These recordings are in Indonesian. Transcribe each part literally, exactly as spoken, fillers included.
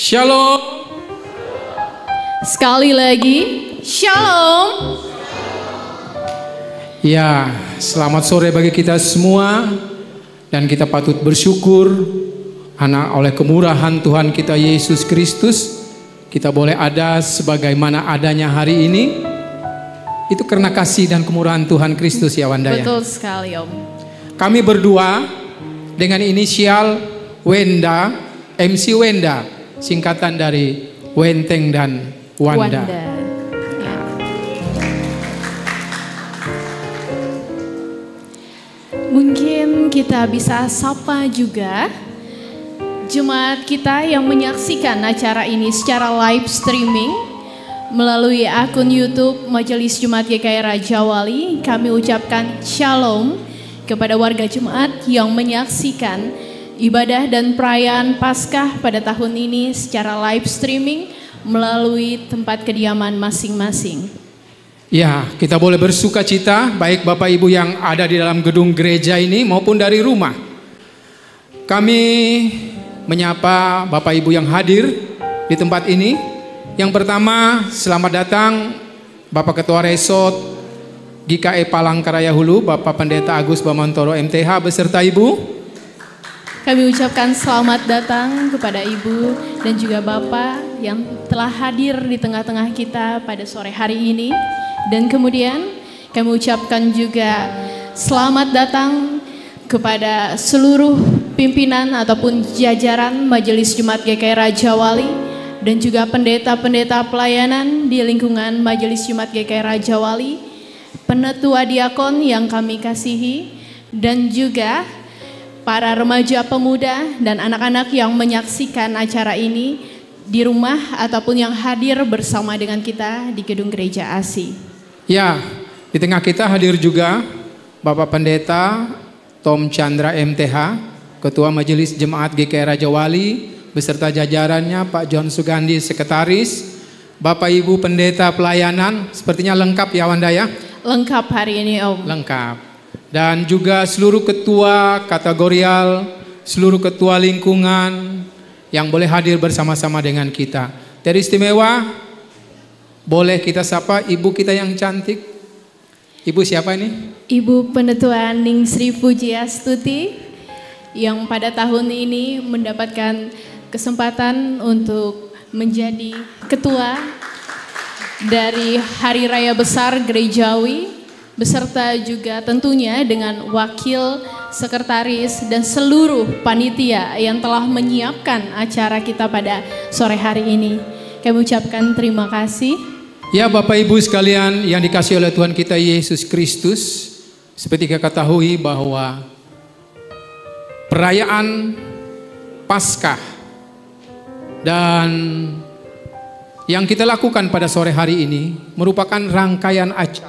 Shalom. Sekali lagi, Shalom. Ya, selamat sore bagi kita semua. Dan kita patut bersyukur karena oleh kemurahan Tuhan kita Yesus Kristus kita boleh ada sebagaimana adanya hari ini. Itu karena kasih dan kemurahan Tuhan Kristus ya Wanda ya. Betul sekali Om. Kami berdua dengan inisial Wenda, M C Wenda, singkatan dari Wenteng dan Wanda. Wanda. Ya. Mungkin kita bisa sapa juga jemaat kita yang menyaksikan acara ini secara live streaming melalui akun YouTube Majelis Jemaat G K R Raja Wali. Kami ucapkan Shalom kepada warga jemaat yang menyaksikan ibadah dan perayaan Paskah pada tahun ini secara live streaming melalui tempat kediaman masing-masing. Ya, kita boleh bersuka cita baik Bapak Ibu yang ada di dalam gedung gereja ini maupun dari rumah. Kami menyapa Bapak Ibu yang hadir di tempat ini. Yang pertama, selamat datang Bapak Ketua Resort G K E Palangkaraya Hulu, Bapak Pendeta Agus Bamantoro M T H beserta Ibu. Kami ucapkan selamat datang kepada Ibu dan juga Bapak yang telah hadir di tengah-tengah kita pada sore hari ini. Dan kemudian kami ucapkan juga selamat datang kepada seluruh pimpinan ataupun jajaran Majelis Jemaat G K R Raja Wali dan juga pendeta-pendeta pelayanan di lingkungan Majelis Jemaat G K R Raja Wali, penetua diakon yang kami kasihi, dan juga para remaja pemuda dan anak-anak yang menyaksikan acara ini di rumah ataupun yang hadir bersama dengan kita di gedung gereja A S I. Ya, di tengah kita hadir juga Bapak Pendeta Tom Chandra M T H, Ketua Majelis Jemaat G K R Raja Wali, beserta jajarannya Pak John Sugandi, Sekretaris, Bapak Ibu Pendeta Pelayanan, sepertinya lengkap ya Wanda ya? Lengkap hari ini Om. Lengkap. Dan juga seluruh ketua kategorial, seluruh ketua lingkungan yang boleh hadir bersama-sama dengan kita. Teristimewa, boleh kita sapa ibu kita yang cantik. Ibu siapa ini? Ibu Penetua Ningsri Pujiastuti yang pada tahun ini mendapatkan kesempatan untuk menjadi ketua dari Hari Raya Besar Gerejawi, beserta juga tentunya dengan wakil, sekretaris, dan seluruh panitia yang telah menyiapkan acara kita pada sore hari ini. Kami ucapkan terima kasih. Ya Bapak Ibu sekalian yang dikasihi oleh Tuhan kita Yesus Kristus, seperti kita ketahui bahwa perayaan Paskah dan yang kita lakukan pada sore hari ini merupakan rangkaian acara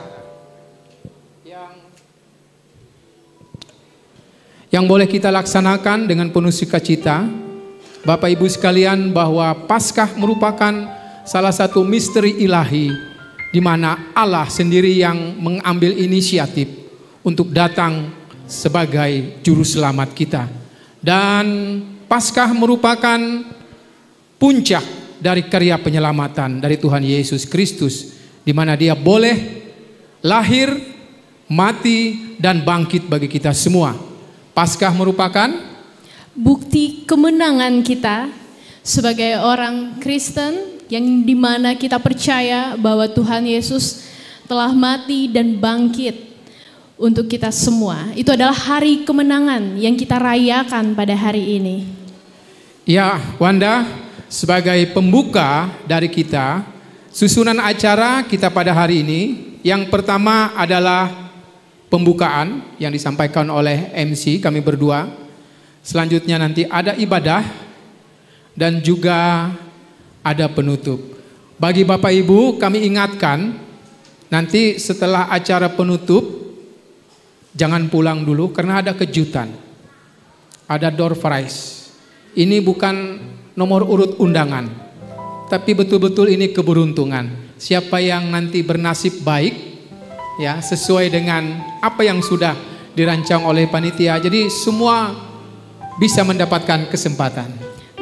yang boleh kita laksanakan dengan penuh sukacita. Bapak Ibu sekalian, bahwa Paskah merupakan salah satu misteri ilahi di mana Allah sendiri yang mengambil inisiatif untuk datang sebagai juru selamat kita. Dan Paskah merupakan puncak dari karya penyelamatan dari Tuhan Yesus Kristus, di mana Dia boleh lahir, mati, dan bangkit bagi kita semua. Paskah merupakan bukti kemenangan kita sebagai orang Kristen yang dimana kita percaya bahwa Tuhan Yesus telah mati dan bangkit untuk kita semua. Itu adalah hari kemenangan yang kita rayakan pada hari ini. Ya Wanda, sebagai pembuka dari kita, susunan acara kita pada hari ini, yang pertama adalah pembukaan yang disampaikan oleh M C kami berdua. Selanjutnya nanti ada ibadah dan juga ada penutup. Bagi Bapak Ibu kami ingatkan, nanti setelah acara penutup jangan pulang dulu karena ada kejutan. Ada door prize. Ini bukan nomor urut undangan, tapi betul-betul ini keberuntungan. Siapa yang nanti bernasib baik, ya, sesuai dengan apa yang sudah dirancang oleh panitia. Jadi semua bisa mendapatkan kesempatan.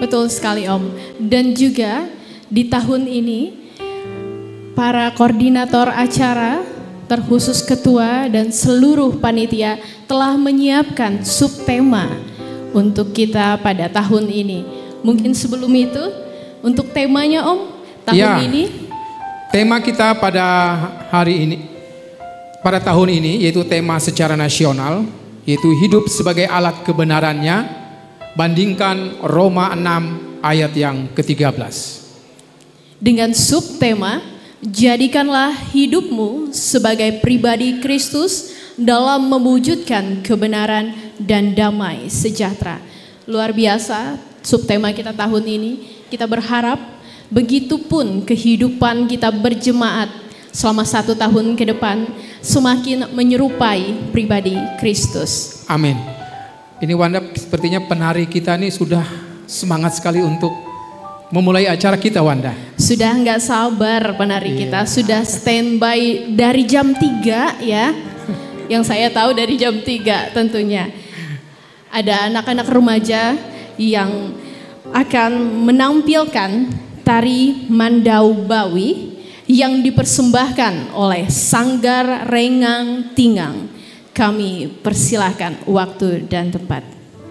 Betul sekali Om. Dan juga di tahun ini para koordinator acara, terkhusus ketua dan seluruh panitia telah menyiapkan subtema untuk kita pada tahun ini. Mungkin sebelum itu untuk temanya Om tahun ya, ini. Tema kita pada hari ini, pada tahun ini yaitu tema secara nasional, yaitu hidup sebagai alat kebenarannya. Bandingkan Roma enam ayat yang ketiga belas. Dengan subtema, jadikanlah hidupmu sebagai pribadi Kristus dalam mewujudkan kebenaran dan damai sejahtera. Luar biasa subtema kita tahun ini. Kita berharap begitupun kehidupan kita berjemaat selama satu tahun ke depan semakin menyerupai pribadi Kristus. Amin. Ini Wanda, sepertinya penari kita ini sudah semangat sekali untuk memulai acara kita, Wanda. Sudah nggak sabar penari Iya. kita, sudah standby dari jam tiga ya. Yang saya tahu dari jam tiga tentunya. Ada anak-anak remaja yang akan menampilkan tari Mandau Bawi yang dipersembahkan oleh Sanggar Rengang Tingang. Kami persilahkan waktu dan tempat.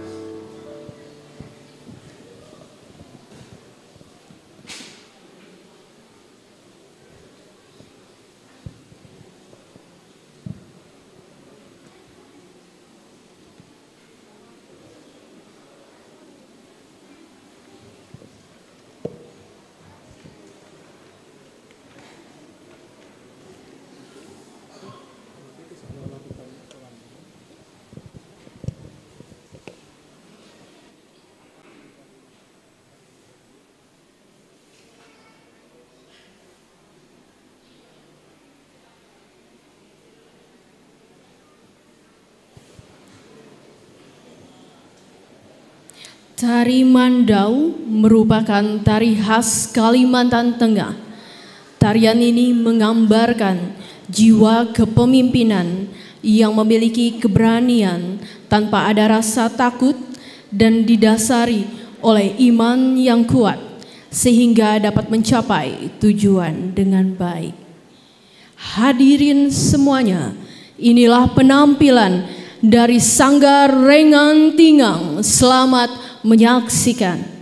Tari Mandau merupakan tari khas Kalimantan Tengah. Tarian ini menggambarkan jiwa kepemimpinan yang memiliki keberanian tanpa ada rasa takut dan didasari oleh iman yang kuat sehingga dapat mencapai tujuan dengan baik. Hadirin semuanya, inilah penampilan dari Sanggar Rengang Tingang. Selamat menyaksikan.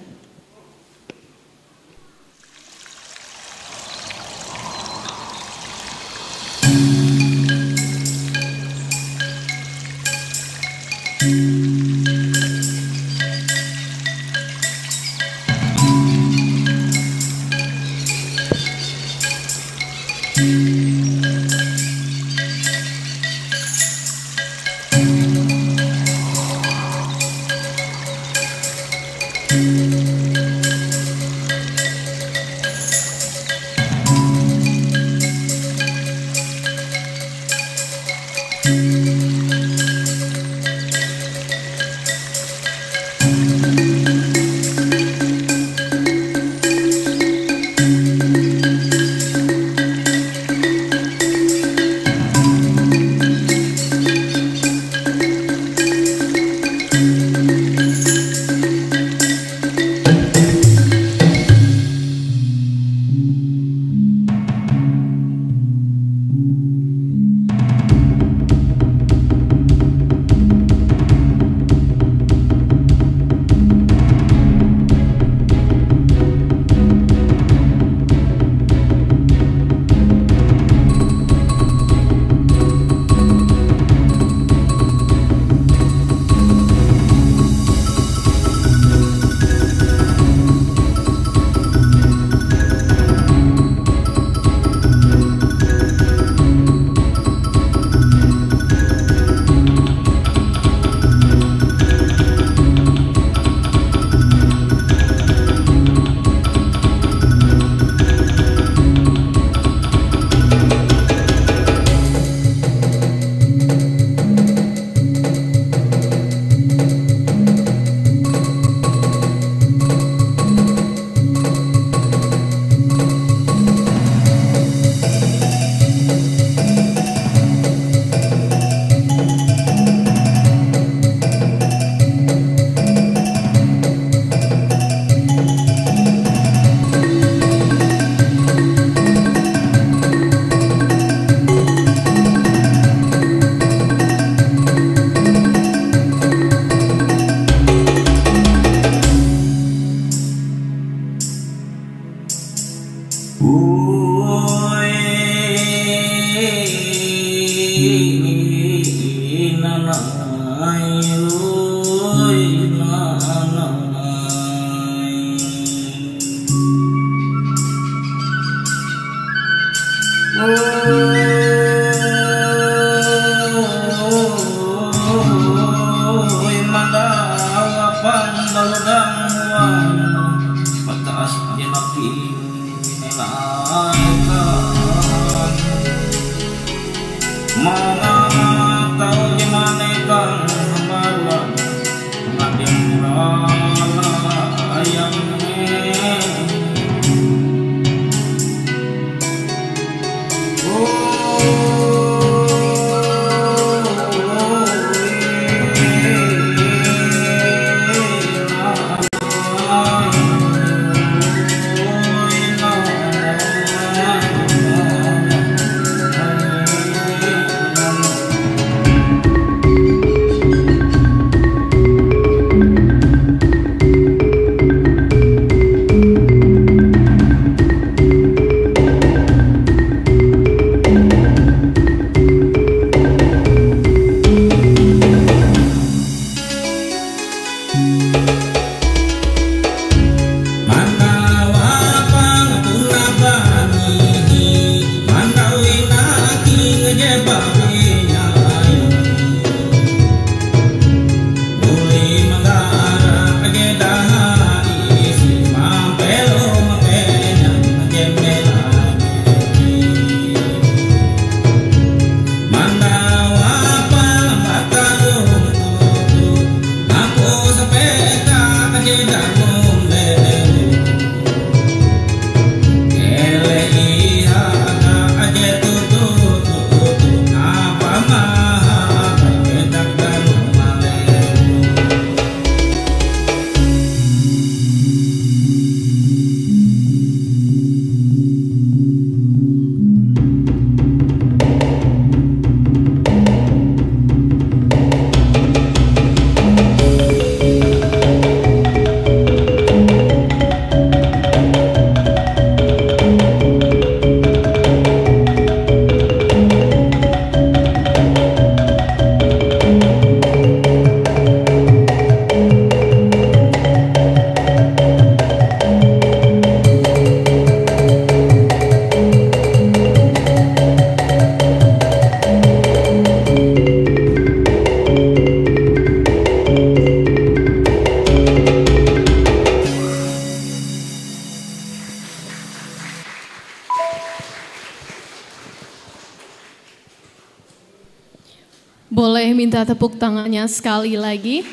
Boleh minta tepuk tangannya sekali lagi.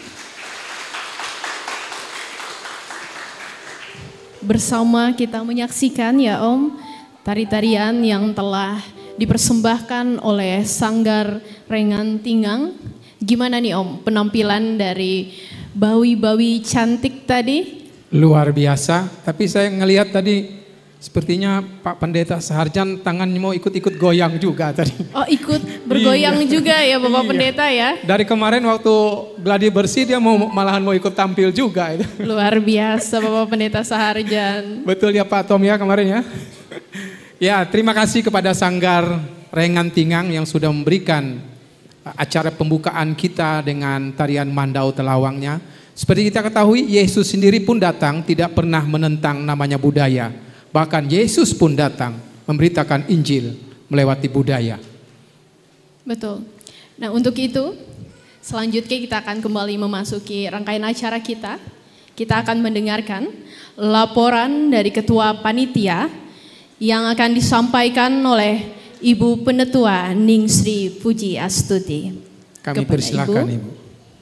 Bersama kita menyaksikan ya Om, tari-tarian yang telah dipersembahkan oleh Sanggar Rengan Tingang. Gimana nih Om penampilan dari bawi-bawi cantik tadi? Luar biasa, tapi saya ngelihat tadi sepertinya Pak Pendeta Saharjan tangannya mau ikut-ikut goyang juga tadi. Oh ikut bergoyang iya. juga ya Bapak Iya. Pendeta ya? Dari kemarin waktu gladi bersih dia mau malahan mau ikut tampil juga itu. Luar biasa Bapak Pendeta Saharjan. Betul ya Pak Tom ya kemarin ya. Ya terima kasih kepada Sanggar Rengan Tingang yang sudah memberikan acara pembukaan kita dengan tarian Mandau Telawangnya. Seperti kita ketahui Yesus sendiri pun datang tidak pernah menentang namanya budaya. Bahkan Yesus pun datang memberitakan Injil melewati budaya. Betul. Nah untuk itu selanjutnya kita akan kembali memasuki rangkaian acara kita. Kita akan mendengarkan laporan dari Ketua Panitia yang akan disampaikan oleh Ibu Penetua Ningsri Puji Astuti. Kami Kepada persilakan Ibu. Ibu.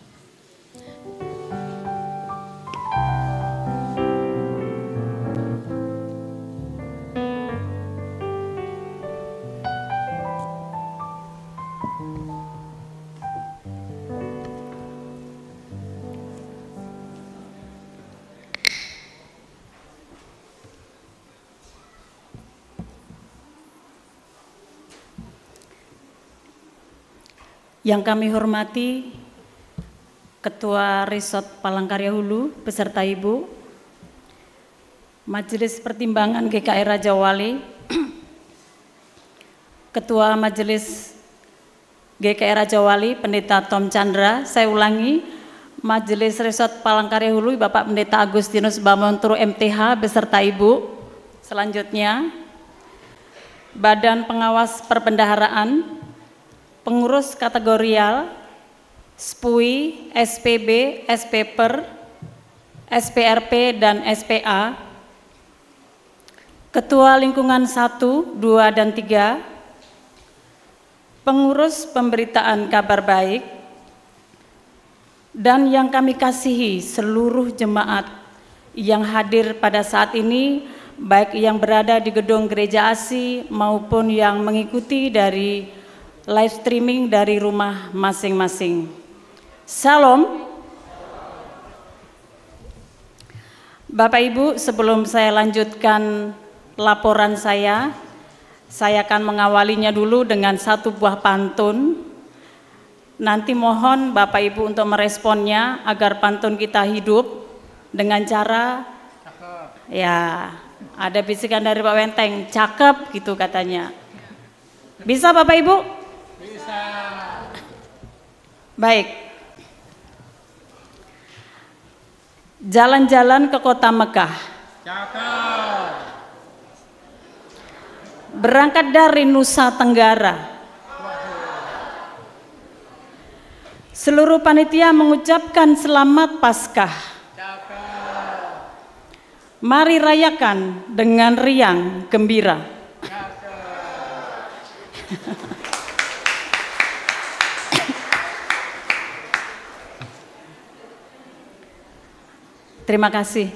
Yang kami hormati Ketua Resort Palangkaraya Hulu beserta Ibu, Majelis Pertimbangan G K R Raja Wali, Ketua Majelis G K R Raja Wali Pendeta Tom Chandra, saya ulangi, Majelis Resort Palangkaraya Hulu Bapak Pendeta Agustinus Bamonturu M T H beserta Ibu. Selanjutnya Badan Pengawas Perbendaharaan, pengurus kategorial, S P U I, S P B, S P P R, S P R P, dan S P A, Ketua Lingkungan satu, dua, dan tiga, pengurus pemberitaan kabar baik, dan yang kami kasihi seluruh jemaat yang hadir pada saat ini, baik yang berada di gedung Gereja A S I maupun yang mengikuti dari live streaming dari rumah masing-masing. Salam. Bapak Ibu, sebelum saya lanjutkan laporan saya, saya akan mengawalinya dulu dengan satu buah pantun. Nanti mohon Bapak Ibu untuk meresponnya agar pantun kita hidup dengan cara, ya, ada bisikan dari Pak Wenteng, cakep gitu katanya. Bisa Bapak Ibu? Bisa. Baik. Jalan-jalan ke kota Mekah. Cakep. Berangkat dari Nusa Tenggara. Seluruh panitia mengucapkan selamat Paskah. Mari rayakan dengan riang gembira. Terima kasih.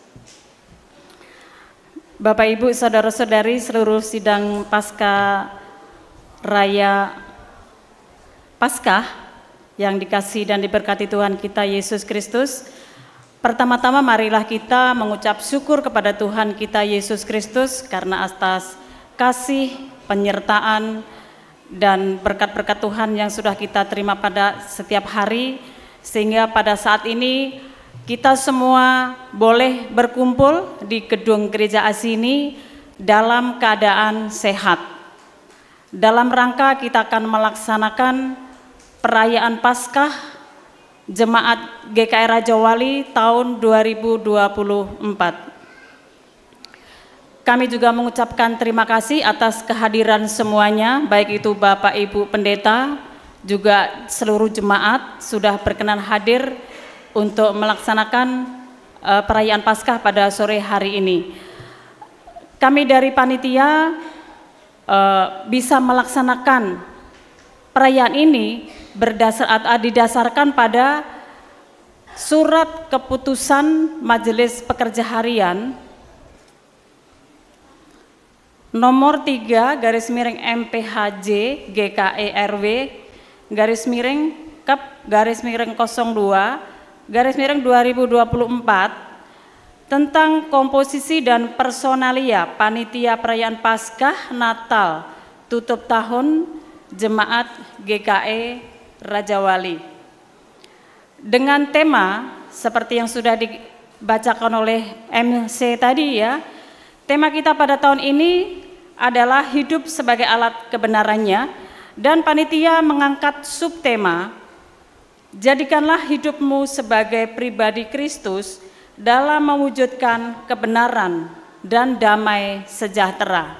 Bapak Ibu, saudara-saudari seluruh sidang Pasca Raya Paskah yang dikasihi dan diberkati Tuhan kita Yesus Kristus. Pertama-tama marilah kita mengucap syukur kepada Tuhan kita Yesus Kristus karena atas kasih, penyertaan, dan berkat-berkat Tuhan yang sudah kita terima pada setiap hari, sehingga pada saat ini kita semua boleh berkumpul di gedung Gereja A S I ini dalam keadaan sehat. Dalam rangka kita akan melaksanakan perayaan Paskah Jemaat G K R Raja Wali tahun dua ribu dua puluh empat. Kami juga mengucapkan terima kasih atas kehadiran semuanya, baik itu Bapak Ibu Pendeta, juga seluruh jemaat sudah berkenan hadir untuk melaksanakan uh, perayaan Paskah pada sore hari ini. Kami dari panitia uh, bisa melaksanakan perayaan ini berdasar atau didasarkan pada surat keputusan Majelis Pekerja Harian nomor tiga garis miring M P H J G K E R W garis miring Kep garis miring nol dua garis miring dua ribu dua puluh empat tentang komposisi dan personalia panitia perayaan Paskah Natal tutup tahun Jemaat G K E Raja Wali. Dengan tema seperti yang sudah dibacakan oleh M C tadi ya, tema kita pada tahun ini adalah hidup sebagai alat kebenarannya, dan panitia mengangkat subtema jadikanlah hidupmu sebagai pribadi Kristus dalam mewujudkan kebenaran dan damai sejahtera.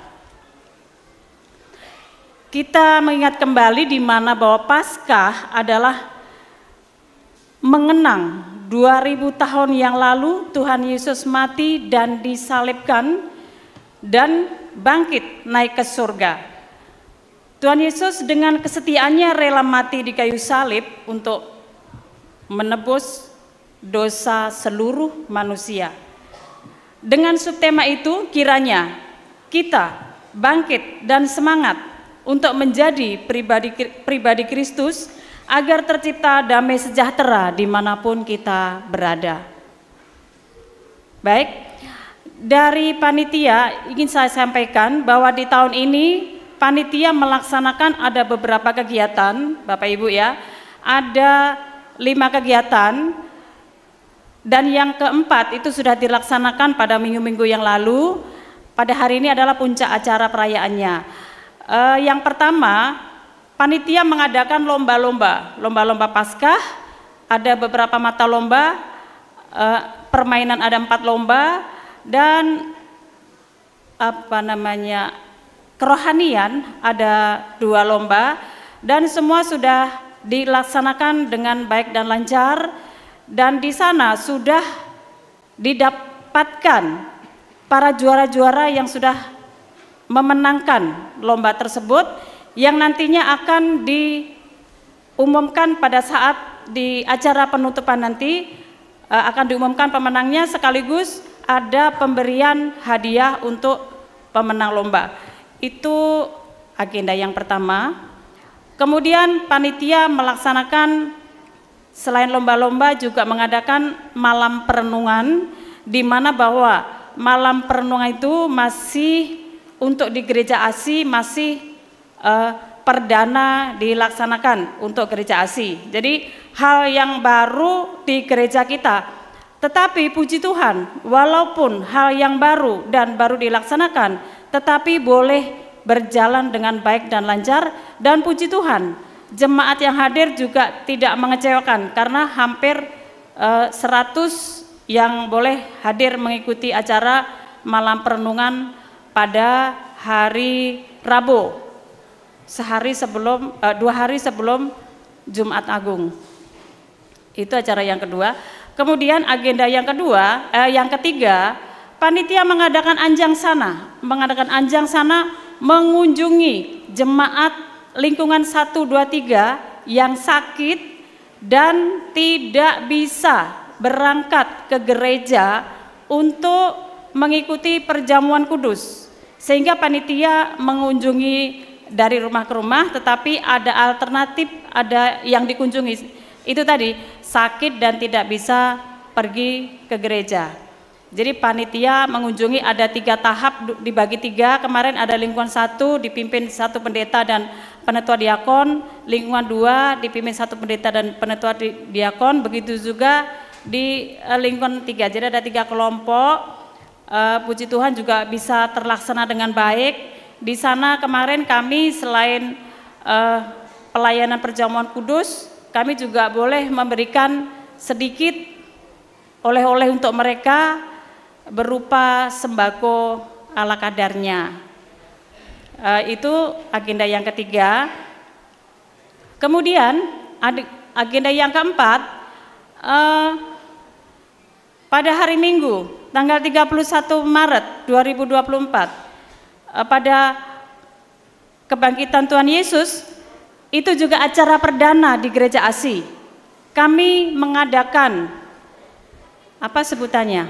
Kita mengingat kembali di mana bahwa Paskah adalah mengenang dua ribu tahun yang lalu Tuhan Yesus mati dan disalibkan dan bangkit naik ke surga. Tuhan Yesus dengan kesetiaannya rela mati di kayu salib untuk menebus dosa seluruh manusia. Dengan subtema itu kiranya kita bangkit dan semangat untuk menjadi pribadi pribadi Kristus agar tercipta damai sejahtera dimanapun kita berada. Baik, dari panitia ingin saya sampaikan bahwa di tahun ini panitia melaksanakan ada beberapa kegiatan, Bapak Ibu ya, ada lima kegiatan, dan yang keempat itu sudah dilaksanakan pada minggu-minggu yang lalu. Pada hari ini adalah puncak acara perayaannya. Uh, yang pertama, panitia mengadakan lomba-lomba, lomba-lomba Paskah. Ada beberapa mata lomba, uh, permainan ada empat lomba, dan apa namanya kerohanian ada dua lomba dan semua sudah dilaksanakan dengan baik dan lancar, dan di sana sudah didapatkan para juara-juara yang sudah memenangkan lomba tersebut yang nantinya akan diumumkan pada saat di acara penutupan nanti. Akan diumumkan pemenangnya, sekaligus ada pemberian hadiah untuk pemenang lomba. Itu agenda yang pertama. Kemudian panitia melaksanakan selain lomba-lomba juga mengadakan malam perenungan, di mana bahwa malam perenungan itu masih untuk di Gereja A S I masih uh, perdana dilaksanakan untuk Gereja A S I. Jadi hal yang baru di gereja kita. Tetapi puji Tuhan, walaupun hal yang baru dan baru dilaksanakan, tetapi boleh berjalan dengan baik dan lancar, dan puji Tuhan, jemaat yang hadir juga tidak mengecewakan karena hampir uh, seratus yang boleh hadir mengikuti acara malam perenungan pada hari Rabu, sehari sebelum uh, dua hari sebelum Jumat Agung. Itu acara yang kedua. Kemudian agenda yang kedua, eh, yang ketiga, panitia mengadakan anjang sana, mengadakan anjang sana mengunjungi jemaat lingkungan satu, dua, tiga yang sakit dan tidak bisa berangkat ke gereja untuk mengikuti perjamuan kudus. Sehingga panitia mengunjungi dari rumah ke rumah, tetapi ada alternatif, ada yang dikunjungi. Itu tadi, sakit dan tidak bisa pergi ke gereja. Jadi panitia mengunjungi ada tiga tahap, dibagi tiga. Kemarin ada lingkungan satu dipimpin satu pendeta dan penetua diakon, lingkungan dua dipimpin satu pendeta dan penetua diakon, begitu juga di lingkungan tiga. Jadi ada tiga kelompok. Uh, puji Tuhan juga bisa terlaksana dengan baik. Di sana kemarin kami selain uh, pelayanan perjamuan kudus, kami juga boleh memberikan sedikit oleh-oleh untuk mereka berupa sembako ala kadarnya. E, itu agenda yang ketiga. Kemudian agenda yang keempat, e, pada hari Minggu tanggal tiga puluh satu Maret dua ribu dua puluh empat, e, pada kebangkitan Tuhan Yesus, itu juga acara perdana di Gereja A S I. Kami mengadakan apa sebutannya?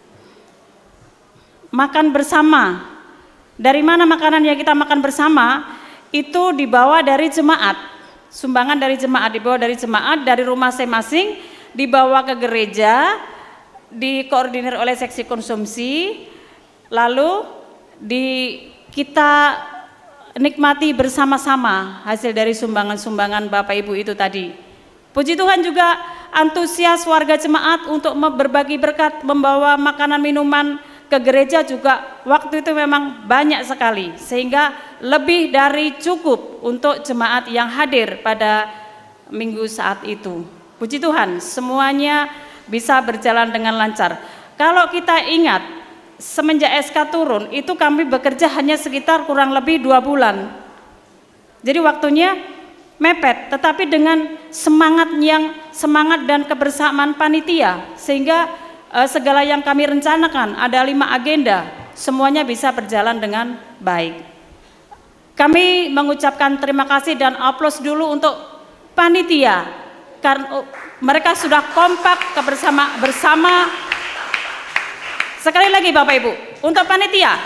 Makan bersama. Dari mana makanan yang kita makan bersama? Itu dibawa dari jemaat. Sumbangan dari jemaat, dibawa dari jemaat, dari rumah masing-masing, dibawa ke gereja, dikoordinir oleh seksi konsumsi, lalu di kita nikmati bersama-sama hasil dari sumbangan-sumbangan Bapak Ibu itu tadi. Puji Tuhan juga antusias warga jemaat untuk berbagi berkat, membawa makanan minuman ke gereja juga waktu itu memang banyak sekali, sehingga lebih dari cukup untuk jemaat yang hadir pada minggu saat itu. Puji Tuhan, semuanya bisa berjalan dengan lancar. Kalau kita ingat, semenjak S K turun, itu kami bekerja hanya sekitar kurang lebih dua bulan. Jadi waktunya mepet, tetapi dengan semangat yang semangat dan kebersamaan panitia, sehingga eh, segala yang kami rencanakan, ada lima agenda, semuanya bisa berjalan dengan baik. Kami mengucapkan terima kasih dan aplaus dulu untuk panitia, karena mereka sudah kompak kebersama bersama. Sekali lagi Bapak Ibu, untuk panitia.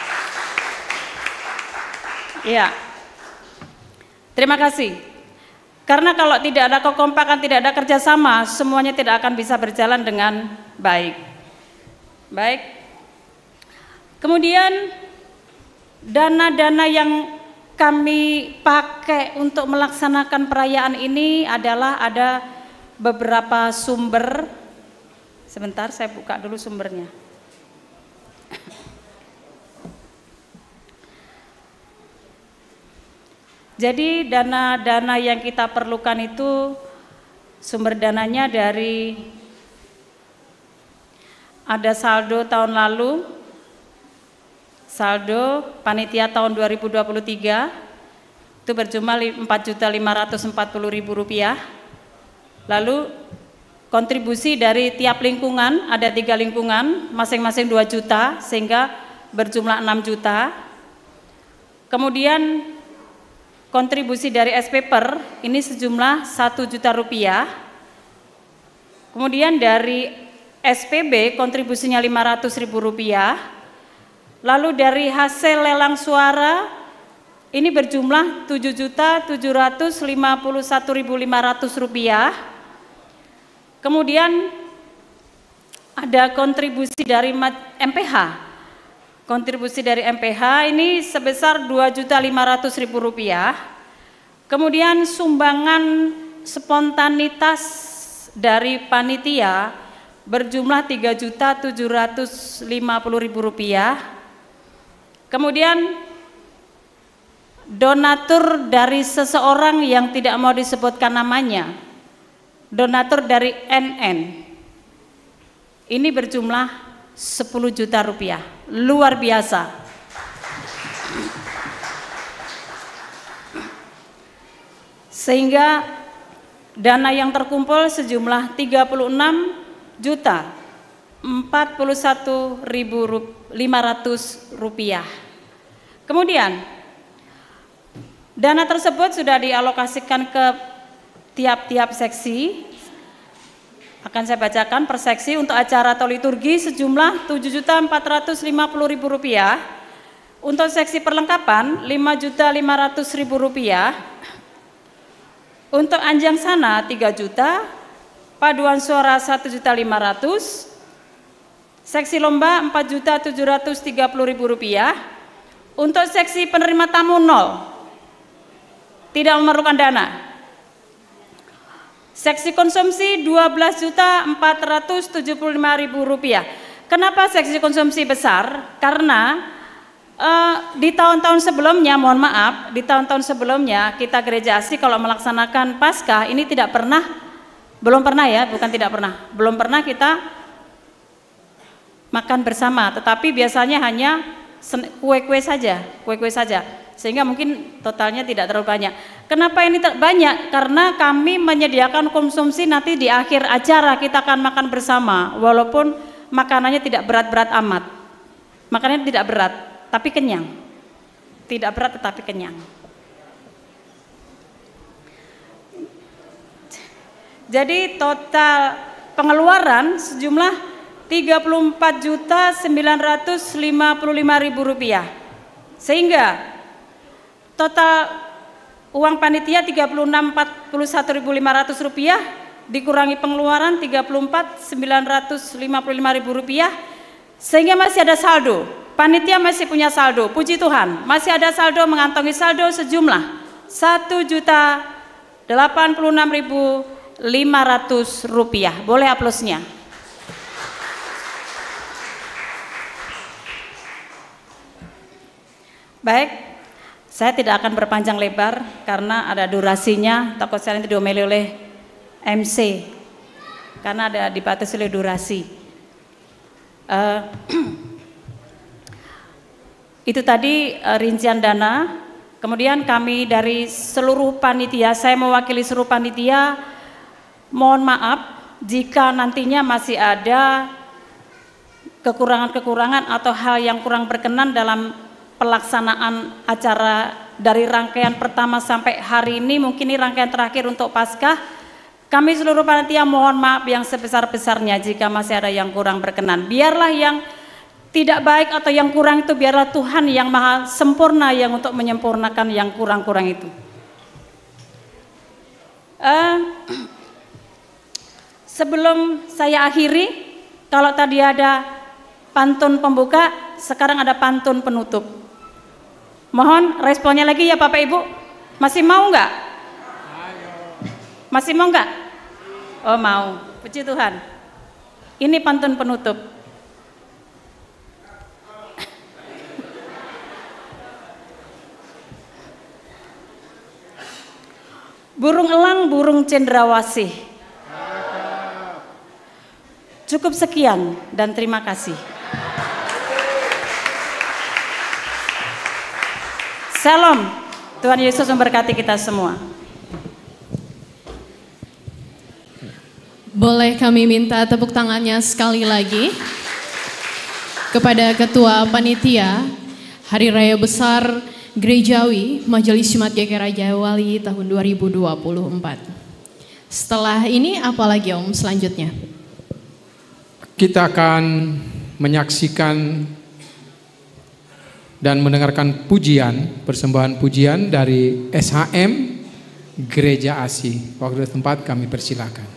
Ya, terima kasih. Karena kalau tidak ada kekompakan, tidak ada kerjasama, semuanya tidak akan bisa berjalan dengan baik. Baik. Kemudian dana-dana yang kami pakai untuk melaksanakan perayaan ini adalah ada beberapa sumber. Sebentar, saya buka dulu sumbernya. Jadi dana-dana yang kita perlukan itu sumber dananya dari ada saldo tahun lalu saldo panitia tahun dua ribu dua puluh tiga itu berjumlah empat juta lima ratus empat puluh ribu rupiah. Lalu kontribusi dari tiap lingkungan, ada tiga lingkungan, masing-masing dua juta, sehingga berjumlah enam juta. Kemudian kontribusi dari S-Paper ini sejumlah satu juta rupiah. Kemudian dari S P B kontribusinya lima ratus ribu rupiah. Lalu dari hasil lelang suara ini berjumlah tujuh juta tujuh ratus lima puluh satu ribu lima ratus rupiah. Kemudian ada kontribusi dari M P H. Kontribusi dari M P H ini sebesar dua juta lima ratus ribu rupiah. Kemudian sumbangan spontanitas dari panitia berjumlah tiga juta tujuh ratus lima puluh ribu rupiah. Kemudian donatur dari seseorang yang tidak mau disebutkan namanya, donatur dari N N, ini berjumlah sepuluh juta rupiah, luar biasa. Sehingga dana yang terkumpul sejumlah tiga puluh enam juta empat puluh satu ribu lima ratus rupiah. Kemudian dana tersebut sudah dialokasikan ke tiap-tiap seksi. Akan saya bacakan per seksi. Untuk acara atau liturgi sejumlah tujuh juta empat ratus lima puluh ribu rupiah. Untuk seksi perlengkapan lima juta lima ratus ribu rupiah. Untuk anjang sana tiga juta, paduan suara satu juta lima ratus, seksi lomba empat juta tujuh ratus tiga puluh ribu rupiah. Untuk seksi penerima tamu nol, tidak memerlukan dana. Seksi konsumsi dua belas juta empat ratus tujuh puluh lima ribu rupiah. Kenapa seksi konsumsi besar? Karena uh, di tahun-tahun sebelumnya, mohon maaf, di tahun-tahun sebelumnya kita gereja asli kalau melaksanakan Paskah ini tidak pernah, belum pernah ya, bukan tidak pernah, belum pernah kita makan bersama, tetapi biasanya hanya kue-kue saja, kue-kue saja, sehingga mungkin totalnya tidak terlalu banyak. Kenapa ini banyak? Karena kami menyediakan konsumsi nanti di akhir acara kita akan makan bersama, walaupun makanannya tidak berat-berat amat, makanannya tidak berat, tapi kenyang, tidak berat tetapi kenyang. Jadi total pengeluaran sejumlah tiga puluh empat juta sembilan ratus lima puluh lima ribu rupiah, sehingga total uang panitia tiga puluh enam juta empat puluh satu ribu lima ratus rupiah dikurangi pengeluaran tiga puluh empat juta sembilan ratus lima puluh lima ribu rupiah, sehingga masih ada saldo. Panitia masih punya saldo, puji Tuhan, masih ada saldo, mengantongi saldo sejumlah satu juta delapan puluh enam ribu lima ratus rupiah. Boleh aplausnya. Baik, saya tidak akan berpanjang lebar karena ada durasinya, takut saya nanti diomeli oleh M C karena ada dibatasi oleh durasi. Uh, itu tadi uh, rincian dana. Kemudian kami dari seluruh panitia, saya mewakili seluruh panitia, mohon maaf jika nantinya masih ada kekurangan-kekurangan atau hal yang kurang berkenan dalam pelaksanaan acara dari rangkaian pertama sampai hari ini, mungkin ini rangkaian terakhir untuk Paskah. Kami seluruh panitia mohon maaf yang sebesar-besarnya jika masih ada yang kurang berkenan. Biarlah yang tidak baik atau yang kurang itu biarlah Tuhan yang maha sempurna yang untuk menyempurnakan yang kurang-kurang itu. Uh, sebelum saya akhiri, kalau tadi ada pantun pembuka, sekarang ada pantun penutup. Mohon responnya lagi ya Bapak Ibu. Masih mau nggak? Masih mau nggak? Oh mau, puji Tuhan. Ini pantun penutup. Burung elang, burung cendrawasih. Cukup sekian dan terima kasih. Shalom. Tuhan Yesus memberkati kita semua. Boleh kami minta tepuk tangannya sekali lagi kepada Ketua Panitia Hari Raya Besar Gerejawi Majelis Jemaat G K R Raja Wali tahun dua ribu dua puluh empat. Setelah ini apa lagi Om selanjutnya? Kita akan menyaksikan dan mendengarkan pujian, persembahan pujian dari S H M Gereja A S I. Waktu dan tempat kami persilakan.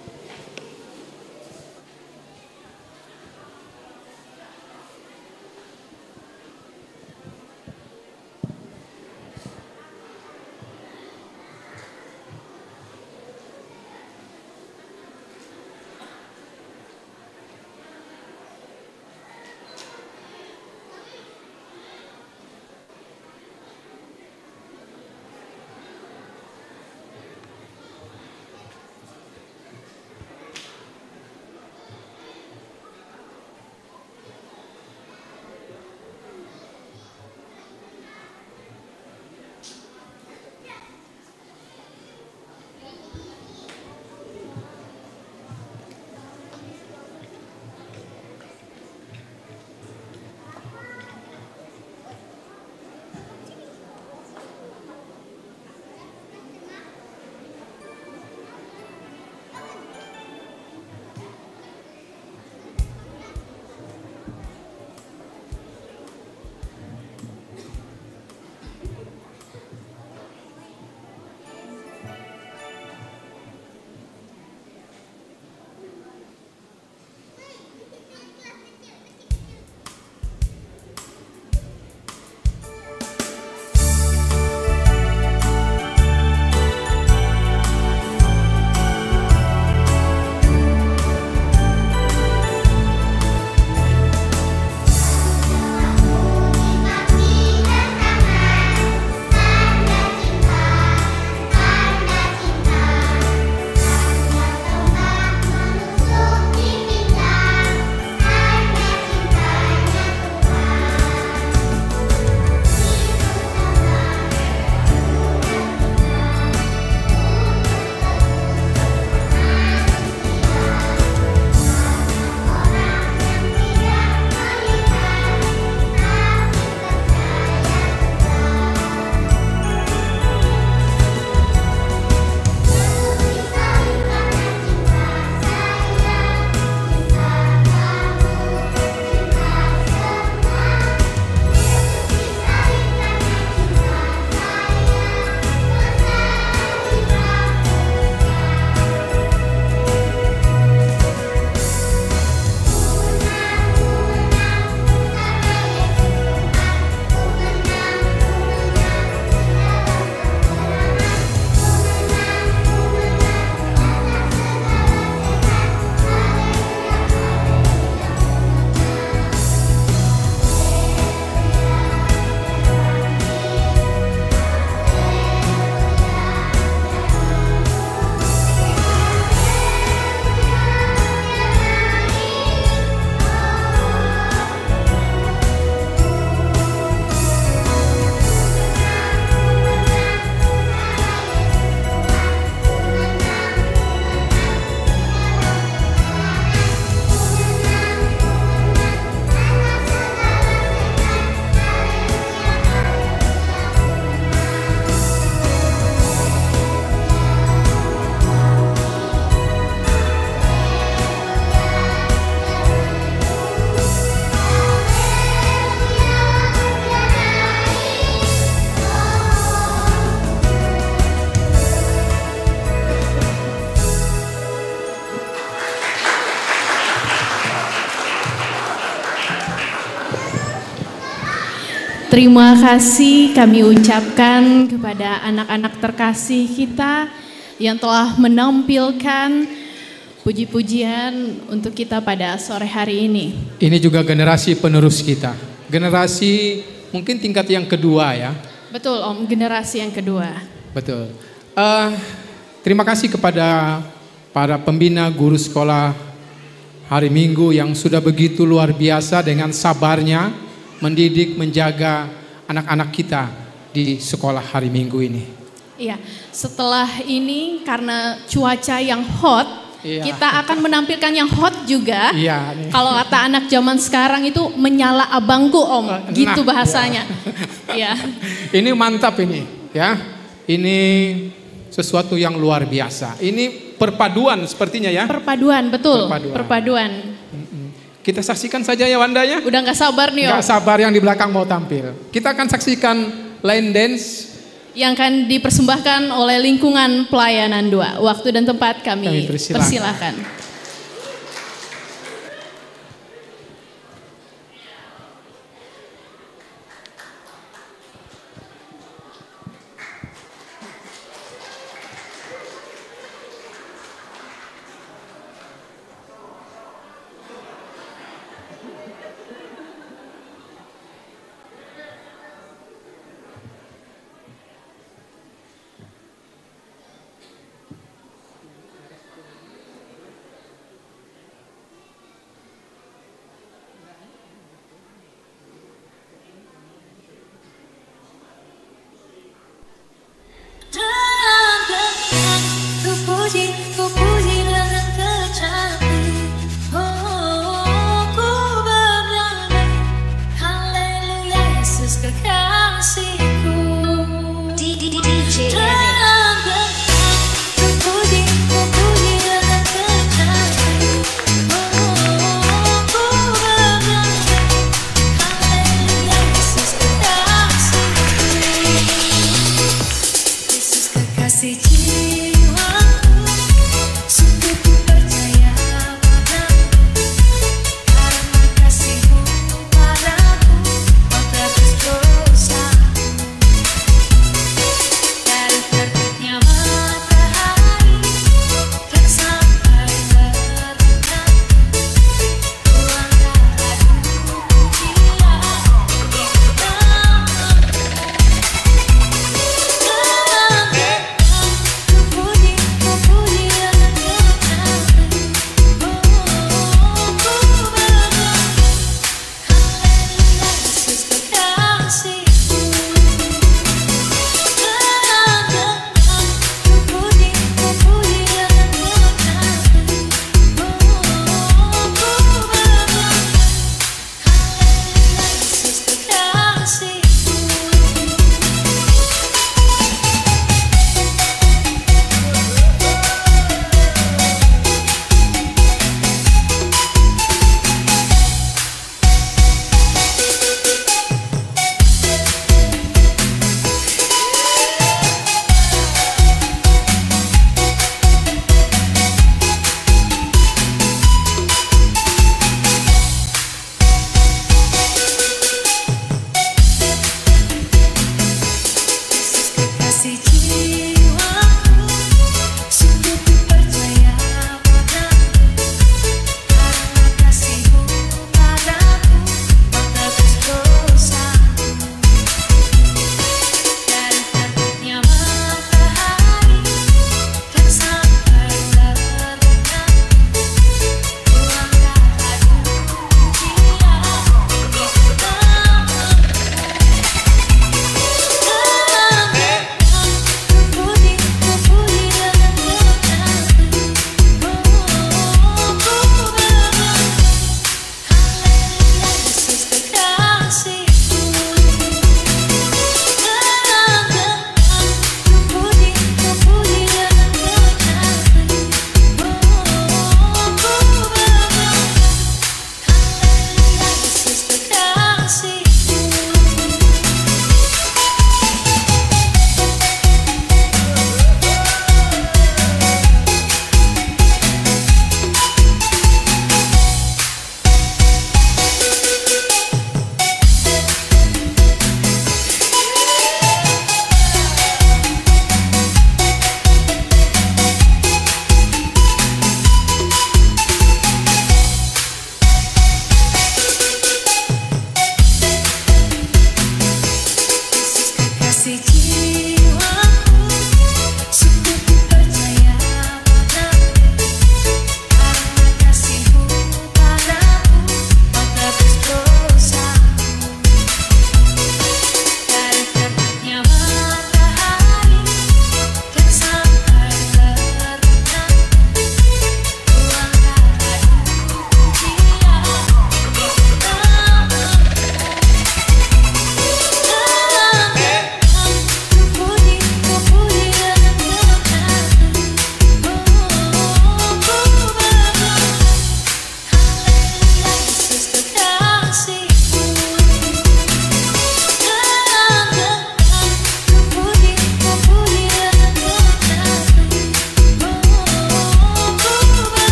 Terima kasih kami ucapkan kepada anak-anak terkasih kita yang telah menampilkan puji-pujian untuk kita pada sore hari ini. Ini juga generasi penerus kita. Generasi mungkin tingkat yang kedua ya. Betul Om, generasi yang kedua. Betul. Uh, terima kasih kepada para pembina guru sekolah hari Minggu yang sudah begitu luar biasa dengan sabarnya mendidik, menjaga anak-anak kita di sekolah hari Minggu ini. Iya, setelah ini karena cuaca yang hot, iya, kita akan menampilkan yang hot juga. Iya. Kalau kata anak zaman sekarang itu menyala abangku Om, nah, gitu bahasanya. Iya. Ini mantap ini, ya. Ini sesuatu yang luar biasa. Ini perpaduan sepertinya ya. Perpaduan, betul. Perpaduan. Perpaduan. Kita saksikan saja ya Wanda ya. Udah nggak sabar nih Om. Nggak sabar yang di belakang mau tampil. Kita akan saksikan line dance yang akan dipersembahkan oleh lingkungan pelayanan dua. Waktu dan tempat kami, kami persilahkan. persilahkan.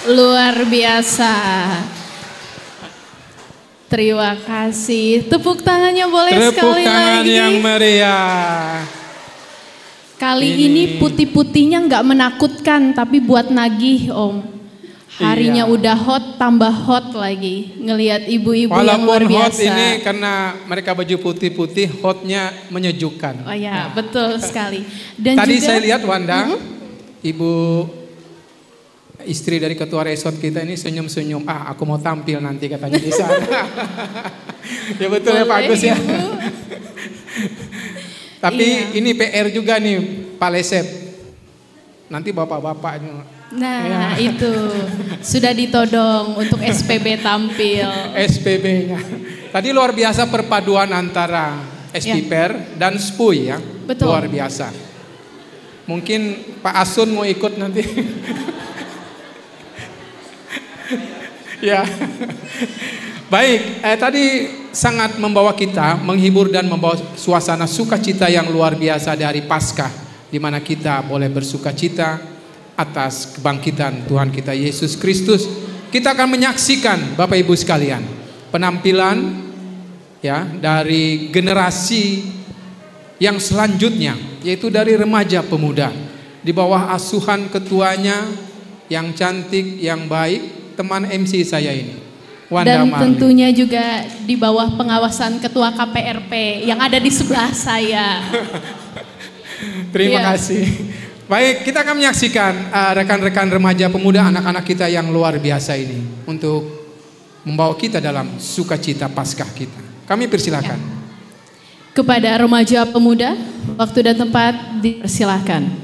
Luar biasa. Terima kasih. Tepuk tangannya boleh Tepuk sekali tangan lagi. yang meriah. Kali ini, Ini. putih-putihnya nggak menakutkan, tapi buat nagih, Om. Harinya Iya. udah hot, tambah hot lagi. Ngelihat ibu-ibu yang luar Walaupun hot biasa. ini karena mereka baju putih-putih, hotnya menyejukkan. Oh ya, betul sekali. Dan Tadi juga, saya lihat Wanda, Mhm. ibu istri dari ketua resort kita ini senyum-senyum. Ah, aku mau tampil nanti katanya di sana. Ya betul ya Pak Boleh, Agus ya. Ibu. Tapi Iya. ini P R juga nih Pak Lesep. Nanti bapak-bapaknya Nah, Ya. itu sudah ditodong untuk S P B tampil. S P B-nya. Tadi luar biasa perpaduan antara S P P R dan S P U Y ya. Betul. Luar biasa. Mungkin Pak Asun mau ikut nanti. Ya. Baik, eh, tadi sangat membawa kita menghibur dan membawa suasana sukacita yang luar biasa dari Paskah, di mana kita boleh bersukacita atas kebangkitan Tuhan kita Yesus Kristus. Kita akan menyaksikan Bapak Ibu sekalian penampilan ya dari generasi yang selanjutnya, yaitu dari remaja pemuda di bawah asuhan ketuanya yang cantik, yang baik, teman M C saya ini, Wanda Dan Marley. tentunya juga di bawah pengawasan Ketua K P R P yang ada di sebelah saya. Terima Iya. kasih. Baik, kita akan menyaksikan uh, rekan-rekan remaja pemuda, anak-anak kita yang luar biasa ini untuk membawa kita dalam sukacita Paskah kita. Kami persilakan. Kepada remaja pemuda, waktu dan tempat dipersilahkan.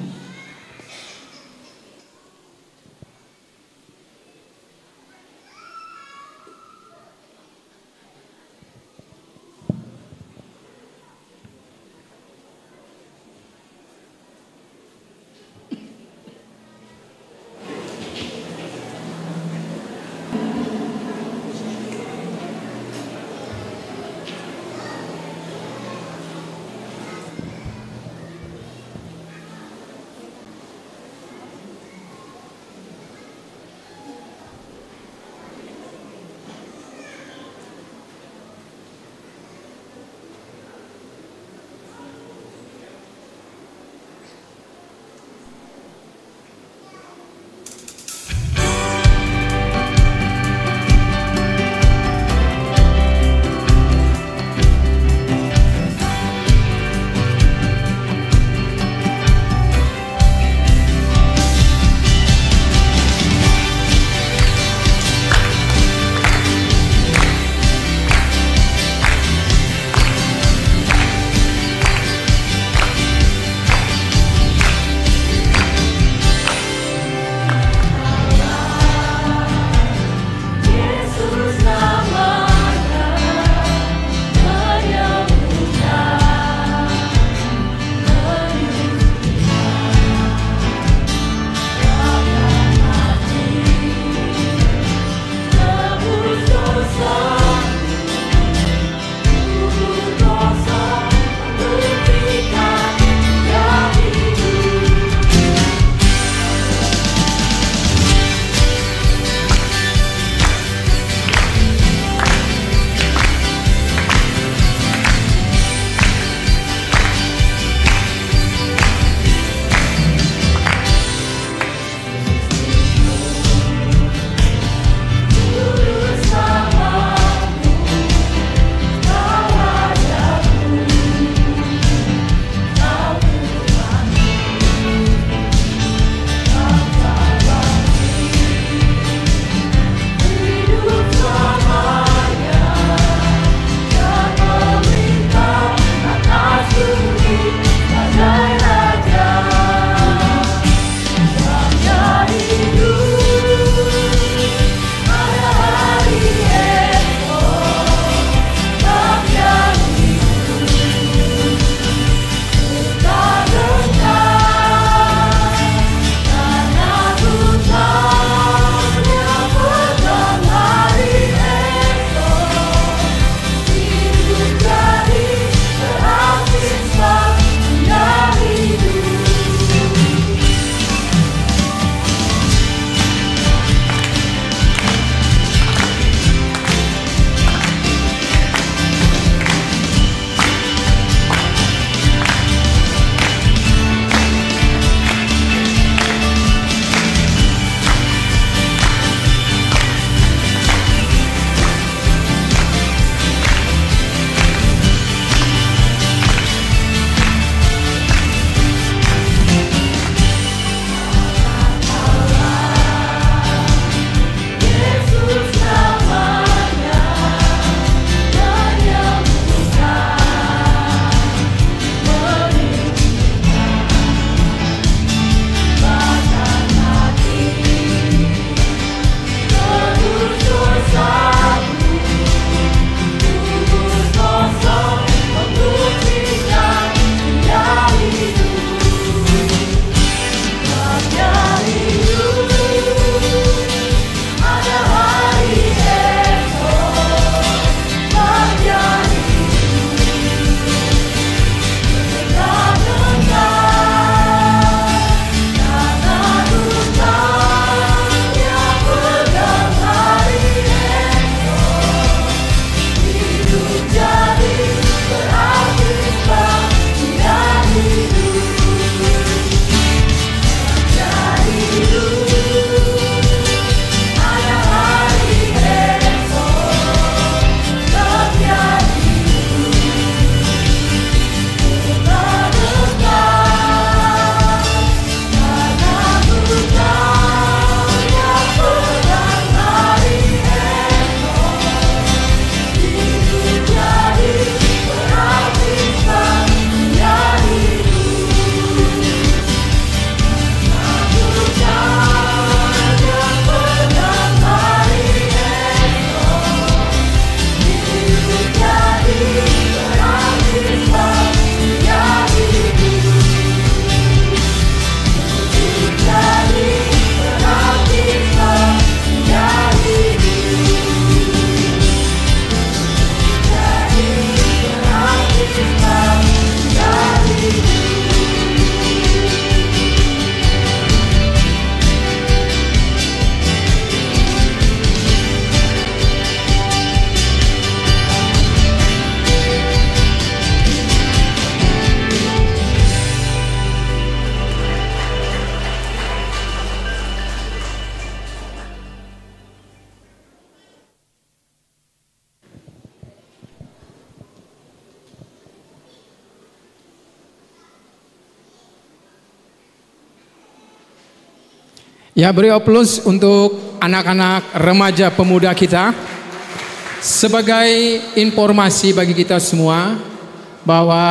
Ya, beri aplaus untuk anak-anak remaja pemuda kita. Sebagai informasi bagi kita semua bahwa